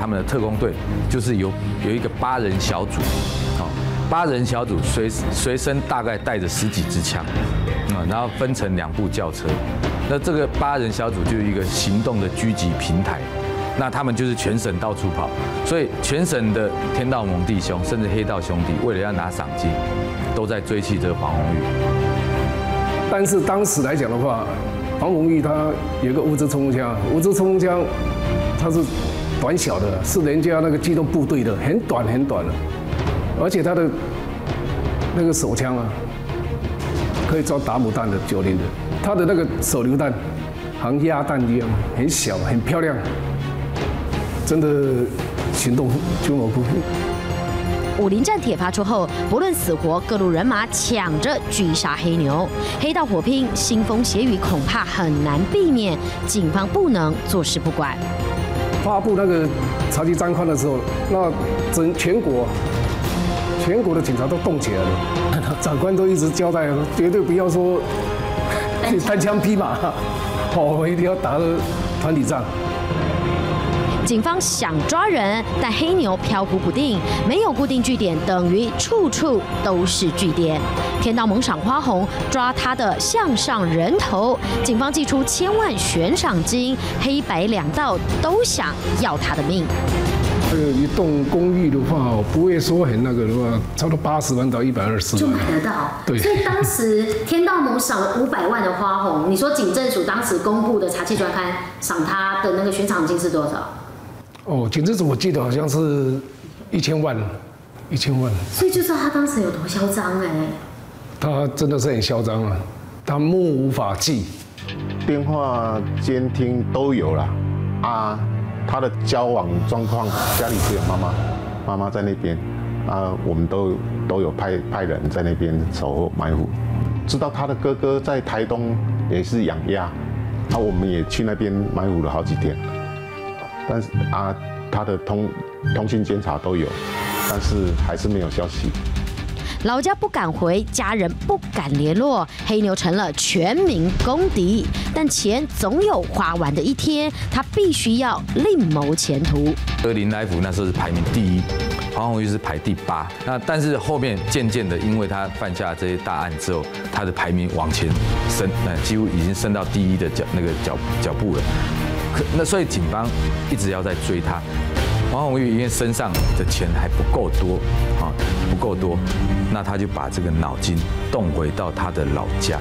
他们的特工队就是有一个8人小组，8人小组随身大概带着10几支枪，然后分成2部轿车。那这个8人小组就是一个行动的狙击平台，那他们就是全省到处跑，所以全省的天道盟弟兄甚至黑道兄弟为了要拿赏金，都在追击这个黄红玉。 但是当时来讲的话，黄红玉他有个无支冲锋枪，无支冲锋枪它是短小的，是人家那个机动部队的，很短很短的，而且他的那个手枪啊，可以装打母弹的90的，他的那个手榴弹像鸭弹一样，很小很漂亮，真的行动军火库。 武林战帖发出后，不论死活，各路人马抢着狙杀黑牛。黑道火拼，腥风血雨，恐怕很难避免。警方不能坐视不管。 发布那个查缉赃款的时候，那全国的警察都动起来了，长官都一直交代，绝对不要说单枪匹马，我们一定要打个团体仗。 警方想抓人，但黑牛飘忽不定，没有固定据点，等于处处都是据点。天道盟赏花红，抓他的向上人头，警方祭出1000万悬赏金，黑白2道都想要他的命。 这个一栋公寓的话，不会说很那个的话，差不多80万到120万就买得到。 对， 所以当时天道盟赏了500万的花红，你说警政署当时公布的查缉专刊赏他的那个悬赏金是多少？ 哦，警政署我记得好像是1000万，1000万。 所以就知道他当时有多嚣张哎。 他真的是很嚣张啊，他目无法纪， 电话监听都有了啊。他的交往状况，家里只有妈妈在那边啊，我们都有派人在那边守候埋伏。知道他的哥哥在台东也是养鸭，啊，我们也去那边埋伏了好几天。但是啊，他的通讯监察都有，但是还是没有消息。 老家不敢回，家人不敢联络，黑牛成了全民公敌。但钱总有花完的一天，他必须要另谋前途。 林来福那时候是排名第1，黄红玉是排第8。那但是后面渐渐的，因为他犯下这些大案之后，他的排名往前升，几乎已经升到第1的脚步了。那所以警方一直要在追他。黄红玉因为身上的钱还不够多啊，不够多，那他就把这个脑筋动回到他的老家。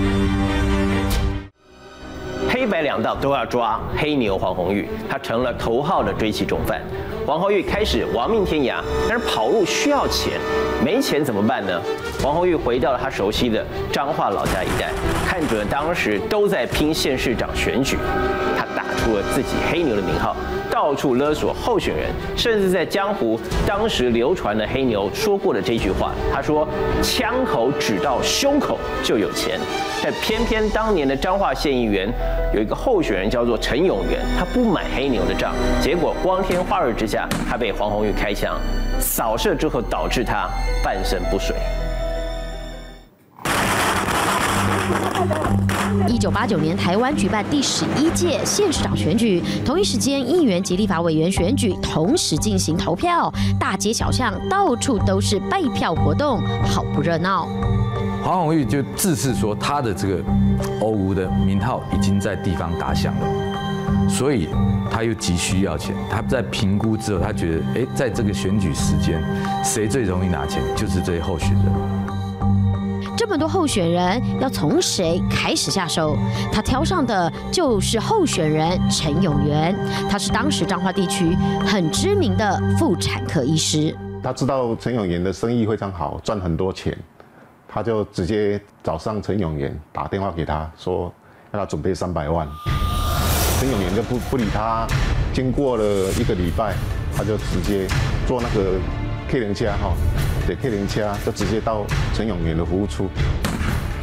黑白2道都要抓黑牛黄红玉，他成了头号的追缉重犯。黄红玉开始亡命天涯，但是跑路需要钱，没钱怎么办呢？黄红玉回到了他熟悉的彰化老家一带，看准了当时都在拼县市长选举，他打出了自己黑牛的名号，到处勒索候选人，甚至在江湖当时流传了黑牛说过的这句话，他说：“枪口指到胸口就有钱。”但偏偏当年的彰化县议员有一个候选人叫做陈永元，他不买黑牛的账，结果光天化日之下，他被黄红玉开枪扫射之后，导致他半身不遂。 1989年，台湾举办第11届县市长选举，同一时间，议员及立法委员选举同时进行投票，大街小巷到处都是拜票活动，好不热闹。 黄红玉就自恃说他的这个欧吴的名号已经在地方打响了，所以他又急需要钱。他在评估之后，他觉得，在这个选举时间，谁最容易拿钱，就是这些候选人。 这么多候选人，要从谁开始下手？他挑上的就是候选人陈永元，他是当时彰化地区很知名的妇产科医师。 他知道陈永元的生意非常好，赚很多钱，他就直接找上陈永元，打电话给他说要他准备300万。陈永元就不理他，经过了1个礼拜，他就直接坐那个客人车对客人车就直接到陈永元的服务处。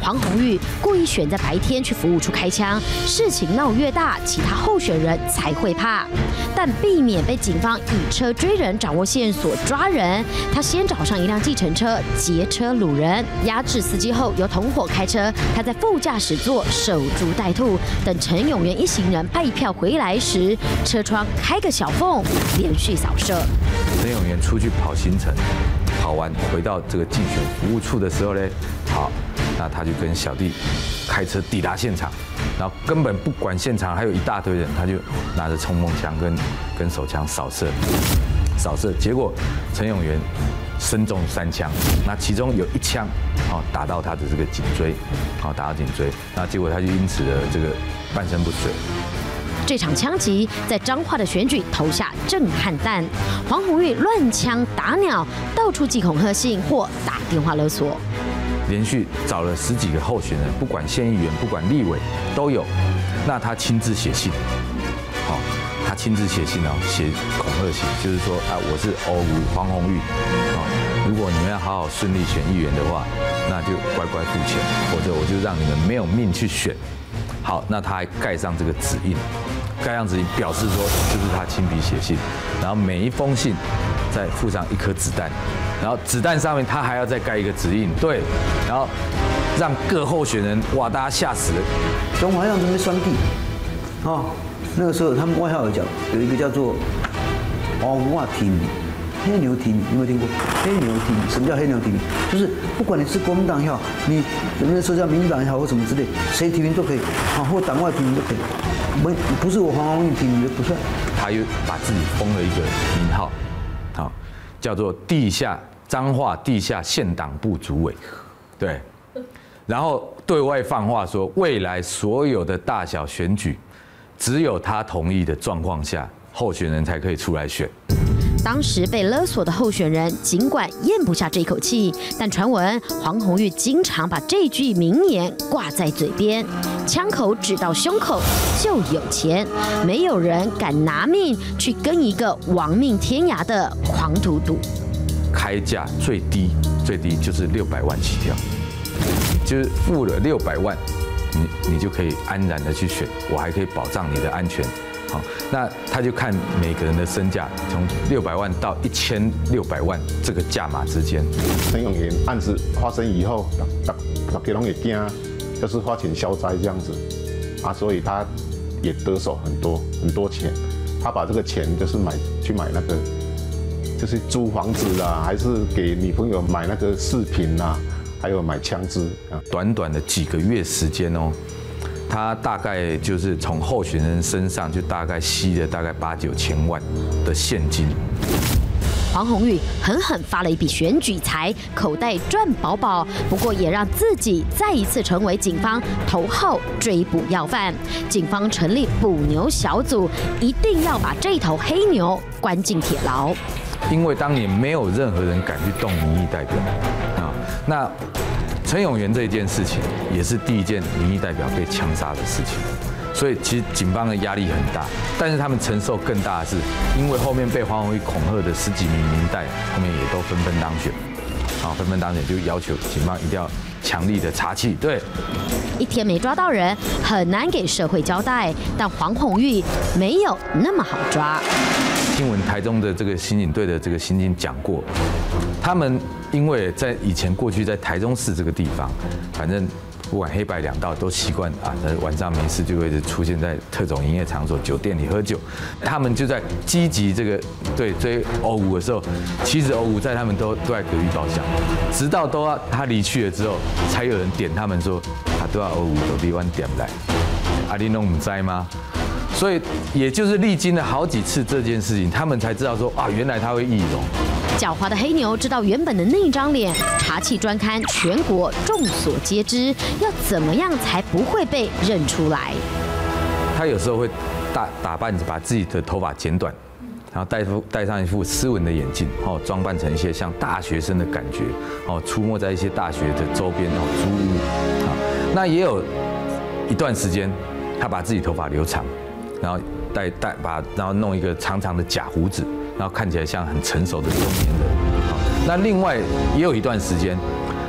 黄红玉故意选在白天去服务处开枪，事情闹越大，其他候选人才会怕。但避免被警方以车追人，掌握线索抓人，他先找上一辆计程车劫车掳人，压制司机后由同伙开车，他在副驾驶座守株待兔，等陈永元一行人拜票回来时，车窗开个小缝，连续扫射。 陈永元出去跑行程，跑完回到这个竞选服务处的时候呢，好，那他就跟小弟开车抵达现场，然后根本不管现场还有一大堆人，他就拿着冲锋枪跟手枪扫射，结果陈永元身中3枪，那其中有1枪打到他的这个颈椎，打到颈椎，那结果他就因此的这个半身不遂。 这场枪击在彰化的选举投下震撼弹，黄红玉乱枪打鸟，到处寄恐吓信或打电话勒索。 连续找了10几个候选人，不管县议员，不管立委都有。那他亲自写信，他亲自写信写恐吓信，就是说我是欧吴黄红玉，如果你们要好好顺利选议员的话，那就乖乖付钱，否则我就让你们没有命去选。好，那他还盖上这个指印，表示说这是他亲笔写信，然后每一封信再附上1颗子弹，然后子弹上面他还要再盖一个指印，对，然后让各候选人哇，大家吓死了。 中华样准备双地，那个时候他们外号有一个叫做黑牛提名，黑牛提名，有没有听过？黑牛提名，什么叫黑牛提名？就是不管你是国民党也好，你那时候叫民进党也好或什么之类，谁提名都可以，或党外提名都可以。不是我黄红玉提名的不算。 他又把自己封了一个名号，叫做彰化地下县党部主委，对，然后对外放话说，未来所有的大小选举，只有他同意的状况下，候选人才可以出来选。 当时被勒索的候选人尽管咽不下这口气，但传闻黄红玉经常把这句名言挂在嘴边：枪口指到胸口就有钱，没有人敢拿命去跟一个亡命天涯的狂赌赌。 开价最低就是600万起跳，就是付了600万，你就可以安然的去选，我还可以保障你的安全。好，那他就看每个人的身价从600万到1600万这个价码之间。 陈永元案子发生以后，大家都会惊，就是花钱消灾这样子所以他也得手很多钱。他把这个钱就是去买那个，就是租房子啦，还是给女朋友买那个饰品啦，还有买枪支。 短短的几个月时间他大概就是从候选人身上就大概吸了大概8、9千万的现金。 黄红玉狠狠发了一笔选举财，口袋赚饱饱，不过也让自己再一次成为警方头号追捕要犯。警方成立捕牛小组，一定要把这头黑牛关进铁牢。 因为当年没有任何人敢去动民意代表那陈永元这件事情也是第一件民意代表被枪杀的事情，所以其实警方的压力很大，但是他们承受更大的是，因为后面被黄红玉恐吓的10几名民代，后面也都纷纷当选，纷纷当选就要求警方一定要强力的查缉，对。 一天没抓到人，很难给社会交代，但黄红玉没有那么好抓。 新闻台中的这个刑警队的这个刑警讲过，他们因为在过去在台中市这个地方，反正不管黑白两道都习惯晚上没事就会出现在特种营业场所、酒店里喝酒。他们就在积极这个追欧吴的时候，其实欧吴在他们都在隔壁包厢，直到他离去了之后，才有人点他们说都要欧吴都比我点来，你都不知吗？所以也就是历经了好几次这件事情，他们才知道说原来他会易容。 狡猾的黑牛知道原本的那张脸，查缉专刊全国众所皆知，要怎么样才不会被认出来？ 他有时候会打扮着把自己的头发剪短，然后戴上一副斯文的眼镜，装扮成一些像大学生的感觉，出没在一些大学的周边租屋。那也有一段时间，他把自己头发留长，然后然后弄一个长长的假胡子，然后看起来像很成熟的中年人。那另外也有一段时间，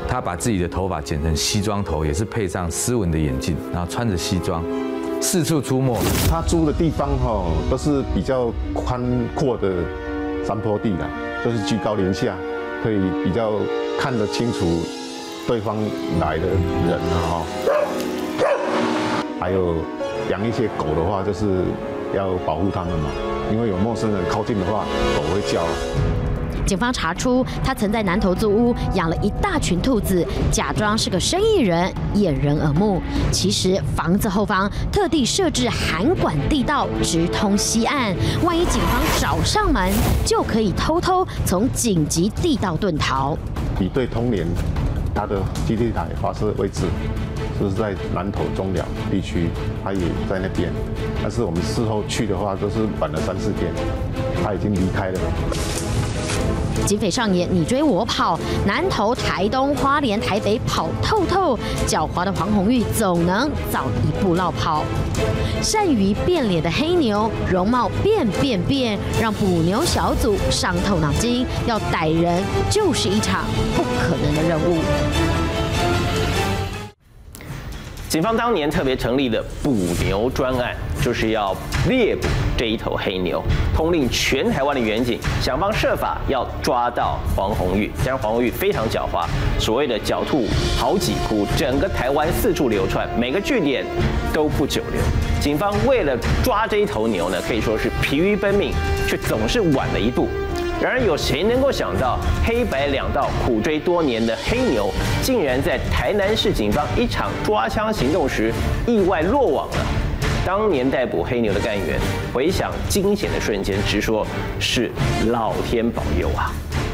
他把自己的头发剪成西装头，也是配上斯文的眼镜，然后穿着西装，四处出没。 他租的地方都是比较宽阔的山坡地啦，就是居高临下，可以比较看得清楚对方来的人还有养一些狗的话，就是要保护它们嘛，因为有陌生人靠近的话，狗会叫。 警方查出，他曾在南投租屋养了一大群兔子，假装是个生意人，掩人耳目。其实房子后方特地设置涵管地道，直通西岸。万一警方找上门，就可以偷偷从紧急地道遁逃。 比对通联，它的基地台发射位置就是在南投中寮地区，他也在那边。但是我们事后去的话，都是晚了3、4天，他已经离开了。 警匪上演你追我跑，南投、台东、花莲、台北跑透透，狡猾的黄红玉总能早一步落跑。善于变脸的黑牛，容貌变，让捕牛小组伤透脑筋，要逮人就是一场不可能的任务。 警方当年特别成立了捕牛专案，就是要猎捕这一头黑牛，通令全台湾的远警想方设法要抓到黄红玉。加上黄红玉非常狡猾，所谓的狡兔好几窟，整个台湾四处流窜，每个据点都不久留。警方为了抓这一头牛呢，可以说是疲于奔命，却总是晚了一步。然而，有谁能够想到，黑白两道苦追多年的黑牛，竟然在台南市警方一场抓枪行动时意外落网了？当年逮捕黑牛的干员回想惊险的瞬间，直说是老天保佑啊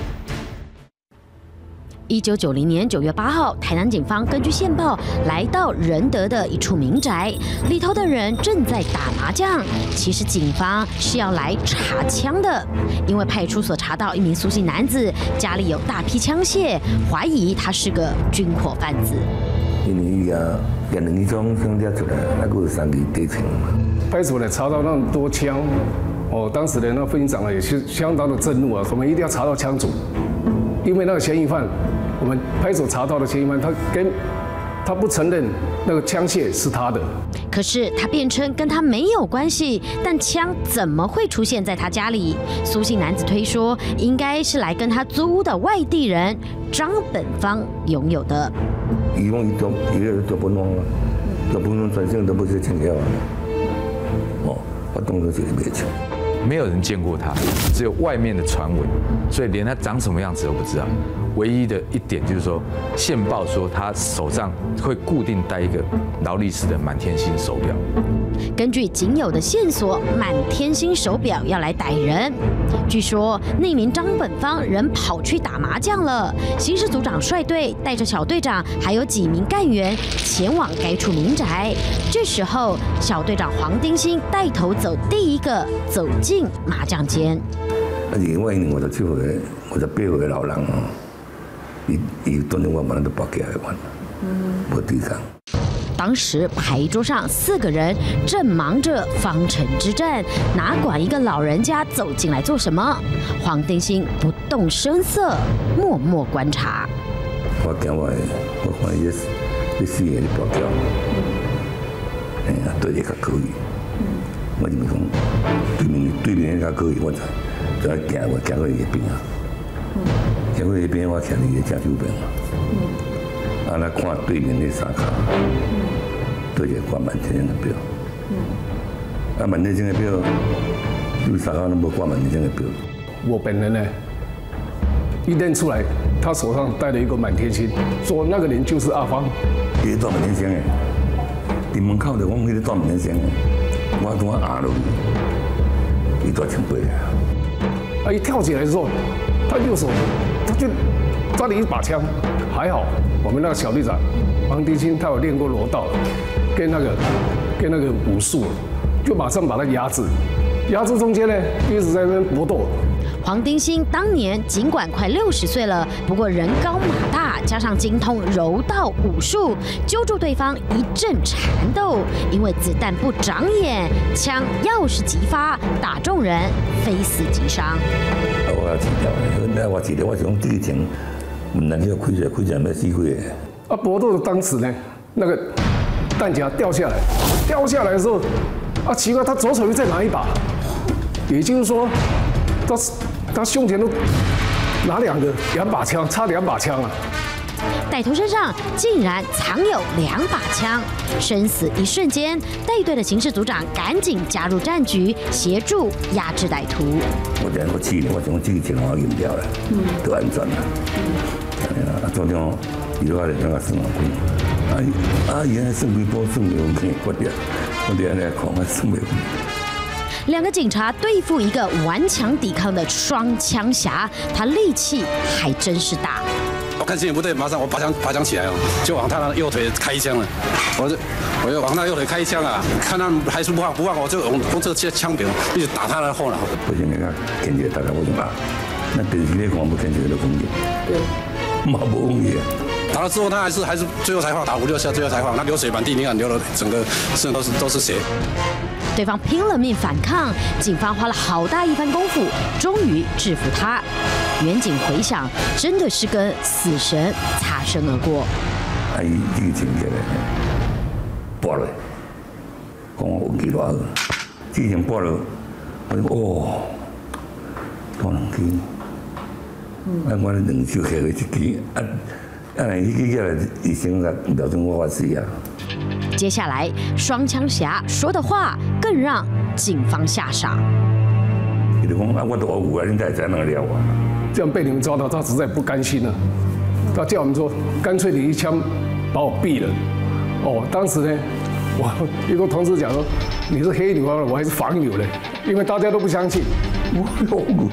！1990年9月8号，台南警方根据线报来到仁德的一处民宅，里头的人正在打麻将。其实警方是要来查枪的，因为派出所查到一名苏姓男子家里有大批枪械，怀疑他是个军火贩子。 因为伊两种枪抓出来，那个有3支底枪。 派出所呢查到那么多枪，当时的那分局长也是相当的震怒啊，我们一定要查到枪主，因为那个嫌疑犯。我们派出所查到的嫌疑犯，他不承认那个枪械是他的， 可是他辩称跟他没有关系，但枪怎么会出现在他家里？苏姓男子推说，应该是来跟他租屋的外地人张本芳拥有的。 伊讲伊做本方啊，做本方全身都不是枪械啊，我当作就是卖枪。 没有人见过他，只有外面的传闻，所以连他长什么样子都不知道。唯一的一点就是说，线报说他手上会固定戴一个劳力士的满天星手表。 根据仅有的线索，满天星手表要来逮人。据说那名张本芳人跑去打麻将了，刑事组长率队带着小队长还有几名干员前往该处民宅。这时候，小队长黄丁新带头第一个走进麻将间。 我58岁老人伊当中我马上都抱起来玩，无抵抗。 当时牌桌上4个人正忙着方城之战，哪管一个老人家走进来做什么？黄丁新不动声色，默默观察。 我看我看伊4个咧跋筊，对伊较可以。我就咪讲对面较可以，我就行过伊个边啊。行过伊边，我徛伫个正手边嘛。那看对面那3卡，对一个挂满天星的表。满天星的表，有3卡都无挂满天星的表。 我本人呢，一认出来，他手上戴了一个满天星，说那个人就是阿芳。 伊戴满天星的，伫门口就讲迄个戴满天星的，我怎啊落去，伊戴枪背啊！ 一跳起来的时候，他右手他就抓了一把枪，还好我们那个小队长黄丁新他有练过柔道，跟那个武术，就马上把他压制中间呢，一直在那边搏斗。 黄丁新当年尽管快60岁了，不过人高马大，加上精通柔道武术，揪住对方一阵缠斗。因为子弹不长眼，枪要是急发，打中人非死即伤。 我治疗，我是讲之前唔能叫开起来要死鬼的。 啊，搏斗的当时呢，那个弹夹掉下来的时候，啊，奇怪，他左手又再拿一把，也就是说，他胸前都拿两把枪，差2把枪啊。 歹徒身上竟然藏有2把枪，生死一瞬间，带队的刑事组长赶紧加入战局，协助压制歹徒。 我想这个情况用掉了，都安全了。啊，昨天伊就话来那个算啊，伊安算几波算袂完去，我哋安尼看啊算袂完。 2个警察对付一个顽强抵抗的双枪侠，他力气还真是大。 我看情形不对，马上我拔枪起来哦，就往他的右腿开一枪了。我就往他右腿开一枪啊，看他还是不放，我就用这个枪柄一直打他的后脑。 不行，那个坚决大家我就打，那电视咧看不坚决就攻击，嘛无攻击。 打了之后，他还是最后才放，打5、6下，最后才放。那流水满地，你看流了整个身上都是血。 对方拼了命反抗，警方花了好大一番功夫，终于制服他。远景回想，真的是跟死神擦身而过。 啊，伊这个情节咧，拨落，讲我运气偌好，之前拨落，我就哦，多2支，啊，我2手下去1支，啊，迄支下来医生才秒钟我死啊。 接下来，双枪侠说的话更让警方吓傻。 伊就讲啊，我都有啊，你才知那个了啊。 这样被你们抓到，他实在不甘心了。他叫我们说，干脆你一枪把我毙了。哦，当时呢，我一个同事讲说，你是黑牛啊，我还是黄牛嘞，因为大家都不相信。 我老牛，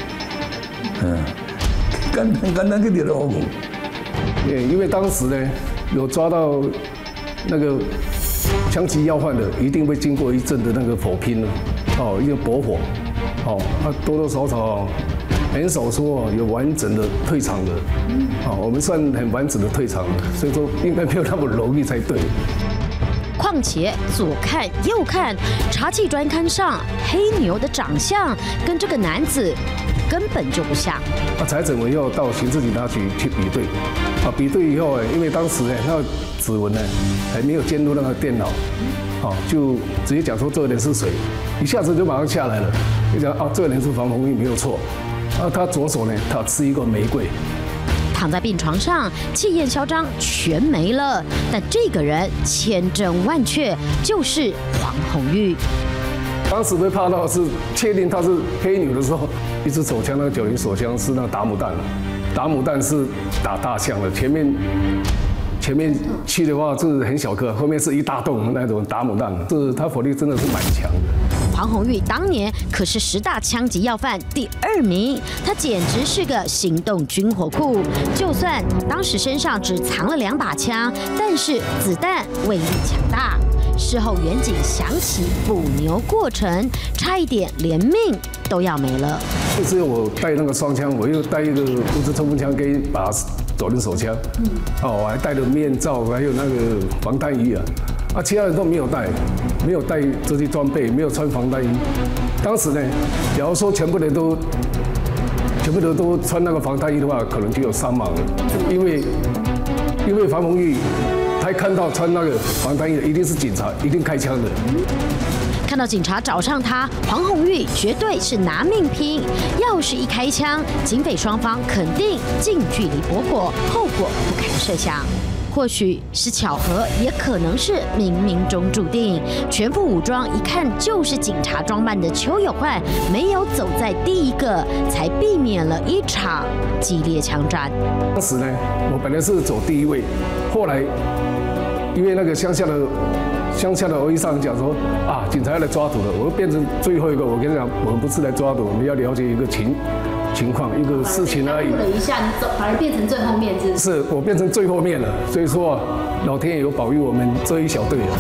简单去掉老牛。 因为当时呢，有抓到那个枪击要犯的，一定会经过一阵的那个火拼了，哦，一个搏火，哦，他多多少少。很少说有完整的退场的，我们算很完整的退场了，所以说应该没有那么容易才对。 况且左看右看，查缉专刊上黑牛的长相跟这个男子根本就不像。 财政委要到刑事警察局去比对，比对以后，因为当时那个指纹呢还没有监入那个电脑，就直接讲说这个人是谁，一下子就马上下来了，就讲这个人是黄宏玉没有错。他左手呢，他吃一个玫瑰， 躺在病床上，气焰嚣张，全没了。但这个人千真万确，就是黄宏玉。 当时被拍到是确定他是黑牛的时候，一支手枪，那个90手枪是那个达姆弹，达姆弹是打大象的，前面去的话是很小颗，后面是一大洞那种达姆弹，是他火力真的是蛮强的。 黄宏玉当年可是10大枪击要犯第2名，他简直是个行动军火库。就算当时身上只藏了2把枪，但是子弹威力强大。事后远景想起捕牛过程，差一点连命都要没了。 就只有我带那个双枪，我又带一个物质冲锋枪跟一把90手枪，我还戴了面罩，还有那个防弹衣啊。其他人都没有带这些装备，没有穿防弹衣。当时呢，假如说全部人都穿那个防弹衣的话，可能就有伤亡了。因为黄宏玉他看到穿那个防弹衣的一定是警察，一定开枪的。 看到警察找上他，黄宏玉绝对是拿命拼。要是一开枪，警匪双方肯定近距离搏火，后果不堪设想。或许是巧合，也可能是冥冥中注定。全副武装，一看就是警察装扮的邱有焕，没有走在第一个，才避免了一场激烈枪战。 当时呢，我本来是走第1位，后来因为那个乡下的欧医上讲说警察要来抓捕了，我变成最后一个。我跟你讲，我们不是来抓捕，我们要了解一个情况，一个事情而已。 了一下，你反而变成最后面， 是我变成最后面了。所以说老天爷有保佑我们这一小队啊。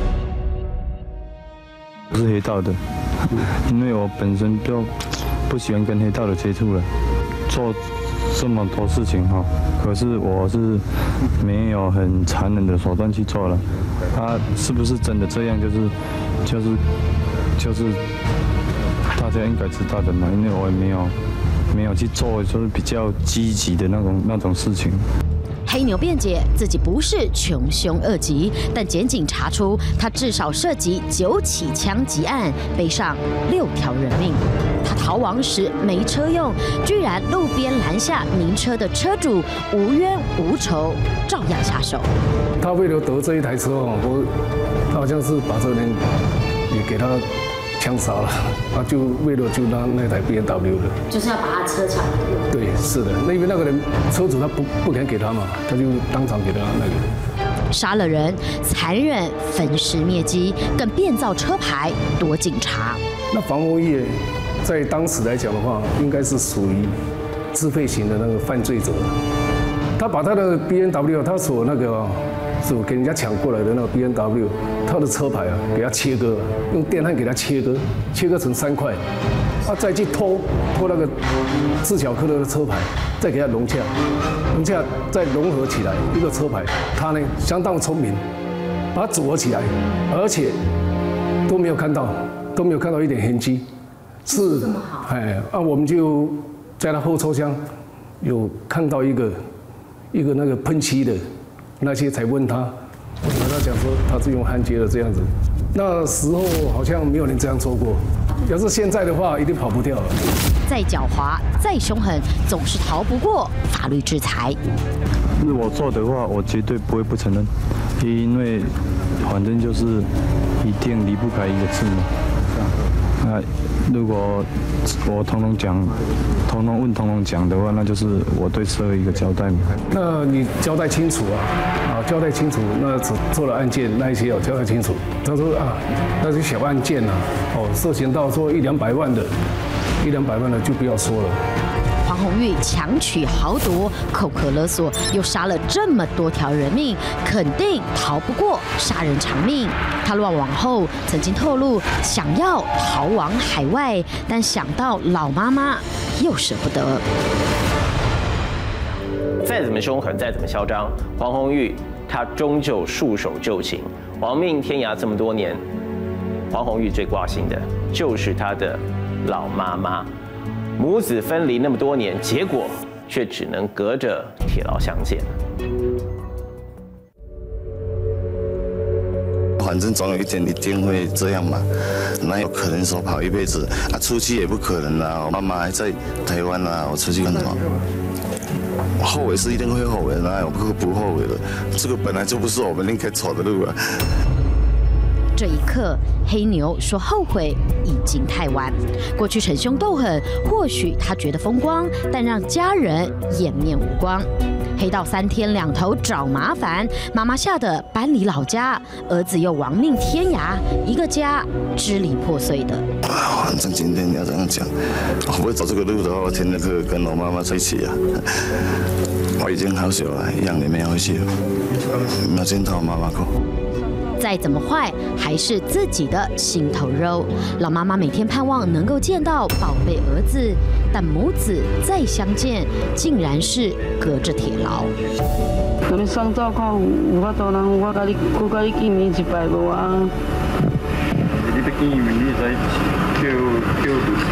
我是黑道的，因为我本身就不喜欢跟黑道的接触了，做这么多事情可是我是没有很残忍的手段去做了。他是不是真的这样，就是大家应该知道的嘛，因为我也没有没有去做就是比较积极的那种事情。 黑牛辩解自己不是穷凶恶极，但检警查出他至少涉及9起枪击案，背上6条人命。他逃亡时没车用，居然路边拦下名车的车主，无冤无仇，照样下手。 他为了得这一台车他好像是把这个人也给他枪杀了，他就为了就那台 BMW 的， 就是要把他车抢。 对，是的，因为那个人车主他不肯给他嘛，他就当场给他那个。 杀了人，残忍分尸灭迹，更变造车牌躲警察。 那黄宏毅在当时来讲的话，应该是属于自费型的那个犯罪者。他把他的 BMW， 他所那个所给人家抢过来的那个 BMW， 他的车牌啊，给他切割，用电焊给他切割成3块，再去偷那个自小科的车牌，再给他融洽，再融合起来一个车牌。他呢相当聪明，把它组合起来，而且都没有看到一点痕迹。是，我们就在他后车厢有看到一个那个喷漆的那些，才问他，我跟他讲说他是用焊接的这样子。那时候好像没有人这样做过，要是现在的话，一定跑不掉了。 再狡猾、再凶狠，总是逃不过法律制裁。 是我做的话，我绝对不会不承认，因为反正就是一定离不开一个字嘛。那如果我通通讲、通通问、通通讲的话，那就是我对社会一个交代嘛。 那你交代清楚交代清楚，那做了案件那一些要交代清楚。他说那是小案件涉嫌到说100-200万的，100-200万的就不要说了。 黄宏玉强取豪夺、恐吓勒索，又杀了这么多条人命，肯定逃不过杀人偿命。他落网后曾经透露想要逃往海外，但想到老妈妈又舍不得。 再怎么凶狠，再怎么嚣张，黄宏玉他终究束手就擒，亡命天涯这么多年。黄宏玉最挂心的就是他的老妈妈。母子分离那么多年，结果却只能隔着铁牢相见。 反正总有一天一定会这样嘛，哪有可能说跑一辈子出去也不可能啊！我妈妈还在台湾我出去干什么？后悔是一定会后悔，哪有不后悔的？这个本来就不是我们应该走的路啊！ 这一刻，黑牛说后悔已经太晚。过去逞凶斗狠，或许他觉得风光，但让家人颜面无光。黑道3天2头找麻烦，妈妈吓得搬离老家，儿子又亡命天涯，一个家支离破碎的。 反正今天你要这样讲，我不会走这个路的话，我天天可以跟我妈妈在一起啊。我已经好久了，1、2年没回去了，没有见到我妈妈过。 再怎么坏，还是自己的心头肉。老妈妈每天盼望能够见到宝贝儿子，但母子再相见，竟然是隔着铁牢。 那么上早看有法度人，我甲你见面一摆无啊？ 你要见面，你使叫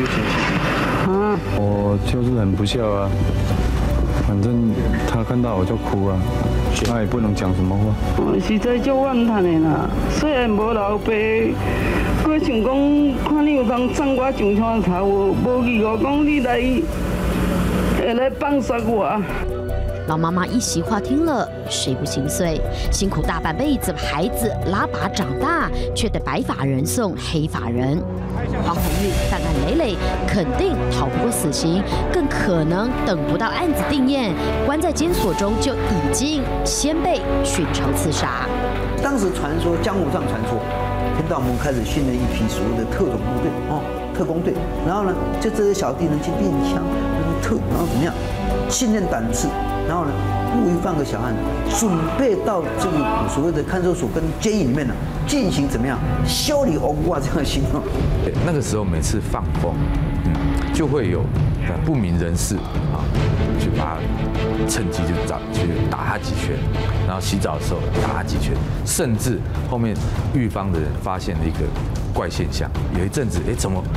我就是很不孝啊。反正他看到我就哭啊，他也不能讲什么话。 实在足怨叹的啦，虽然无老爸，我想讲，看你有通送我上山头，无义我讲你来放杀我。 老妈妈一席话听了，谁不心碎？辛苦大半辈子把孩子拉拔长大，却得白发人送黑发人。黄宏玉犯案累累，肯定逃不过死刑，更可能等不到案子定验，关在监所中就已经先被寻仇刺杀。 当时传说，江湖上传说，天道盟开始训练一批所谓的特种部队特工队，然后呢，就这些小弟呢去练枪，然后怎么样，训练胆识。然后呢，故意放个小案，准备到这个所谓的看守所跟监狱里面呢，进行怎么样修理欧瓜这样的行动。 那个时候每次放风，就会有不明人士去把他趁机去打他几拳，然后洗澡的时候打他几拳，甚至后面狱方的人发现了一个怪现象，有一阵子怎么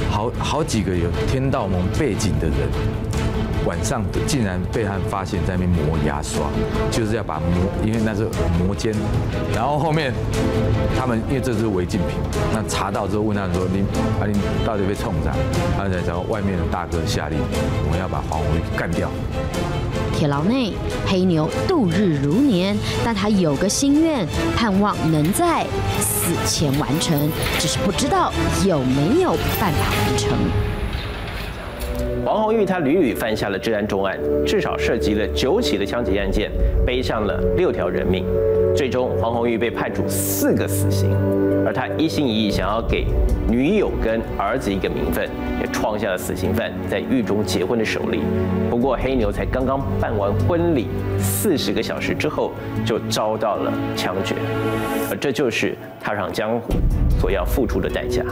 好几个有天道盟背景的人，晚上竟然被他们发现在那边磨牙刷，就是要把因为那是磨尖，然后后面他们因为这是违禁品，那查到之后问他们说你到底被冲啥？他才讲外面的大哥下令，我们要把黄红玉干掉。 铁牢内，黑牛度日如年，但他有个心愿，盼望能在死前完成，只是不知道有没有办法完成。 黄红玉他屡屡犯下了治安重案，至少涉及了9起的枪击案件，背上了6条人命。最终，黄红玉被判处4个死刑，而他一心一意想要给女友跟儿子一个名分，也创下了死刑犯在狱中结婚的首例。不过，黑牛才刚刚办完婚礼，40个小时之后就遭到了枪决，而这就是踏上江湖所要付出的代价。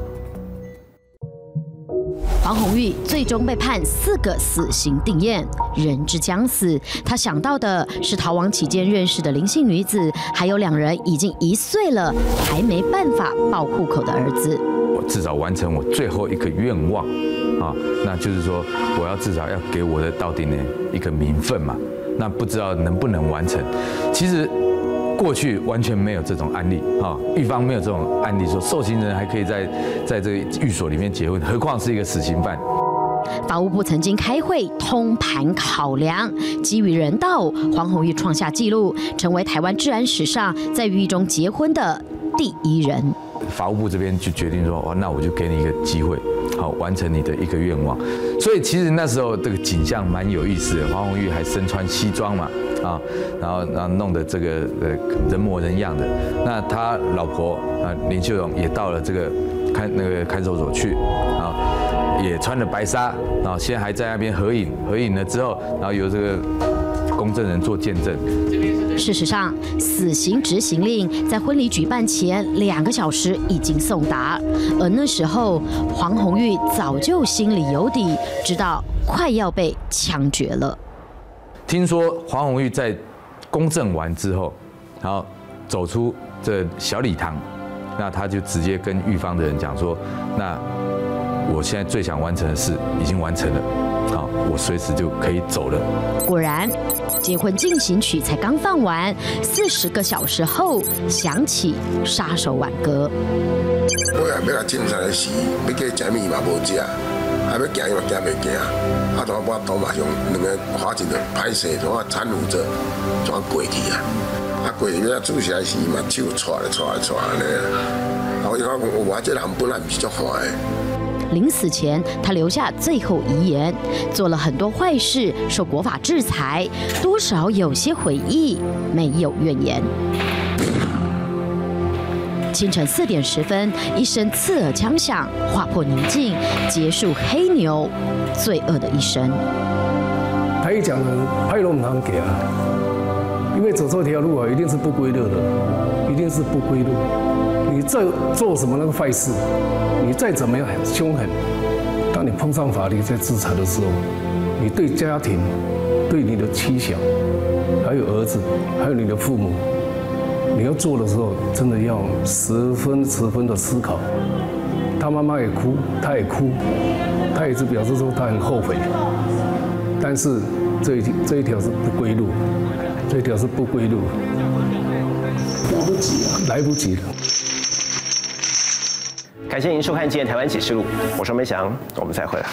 黄红玉最终被判4个死刑定谳，人之将死。他想到的是逃亡期间认识的林姓女子，还有2人已经1岁了还没办法报户口的儿子。 我至少完成我最后一个愿望啊，那就是说我要至少要给我的到底呢一个名分嘛。那不知道能不能完成？其实过去完全没有这种案例啊，狱方没有这种案例，说受刑人还可以在这个寓所里面结婚，何况是一个死刑犯。 法务部曾经开会通盘考量，基于人道，黄红玉创下纪录，成为台湾治安史上在狱中结婚的第1人。 法务部这边就决定说，哦，那我就给你一个机会，好完成你的一个愿望。所以其实那时候这个景象蛮有意思的，黄红玉还身穿西装嘛，啊，然后弄得这个人模人样的。那他老婆林秀荣也到了这个看守所去，啊，也穿了白纱，然后现在还在那边合影，合影了之后，然后有这个公证人做见证。 事实上，死刑执行令在婚礼举办前2个小时已经送达，而那时候黄红玉早就心里有底，知道快要被枪决了。 听说黄红玉在公证完之后，然后走出这小礼堂，那他就直接跟狱方的人讲说：“那我现在最想完成的事已经完成了，好，我随时就可以走了。” 果然，结婚进行曲才刚放完，40个小时后响起杀手挽歌。 我也要来凊彩的死，要加食米嘛无食，还要行伊嘛行袂行，怎我头马上2个法警就歹势，怎搀扶着，怎过去啊？过去要主席时嘛手拽安尼啊，我讲我这人本来不是足坏的。 临死前，他留下最后遗言，做了很多坏事，受国法制裁，多少有些悔意，没有怨言。清晨4点10分，一声刺耳枪响，划破宁静，结束黑牛罪恶的一生。 台语讲的歹路唔通行，因为走这条路啊，一定是不归路的，一定是不归路。你再做什么那个坏事，你再怎么样凶狠，当你碰上法律在制裁的时候，你对家庭、对你的妻小，还有儿子，还有你的父母，你要做的时候，真的要十分的思考。他妈妈也哭，他也哭，他也是表示说他很后悔，但是这一条是不归路，这一条是不归路，来不及了，来不及了。 感谢您收看今天《台湾启示录》，我是梅翔，我们再会了。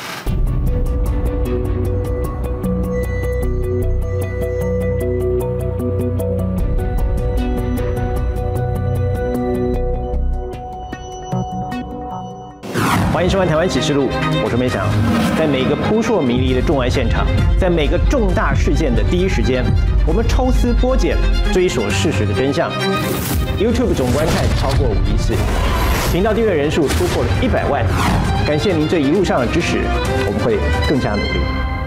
欢迎收看《台湾启示录》，我是梅翔。在每个扑朔迷离的重案现场，在每个重大事件的第一时间，我们抽丝剥茧，追索事实的真相。YouTube 总观看超过5亿次。频道订阅人数突破了100万，感谢您这一路上的支持，我们会更加努力。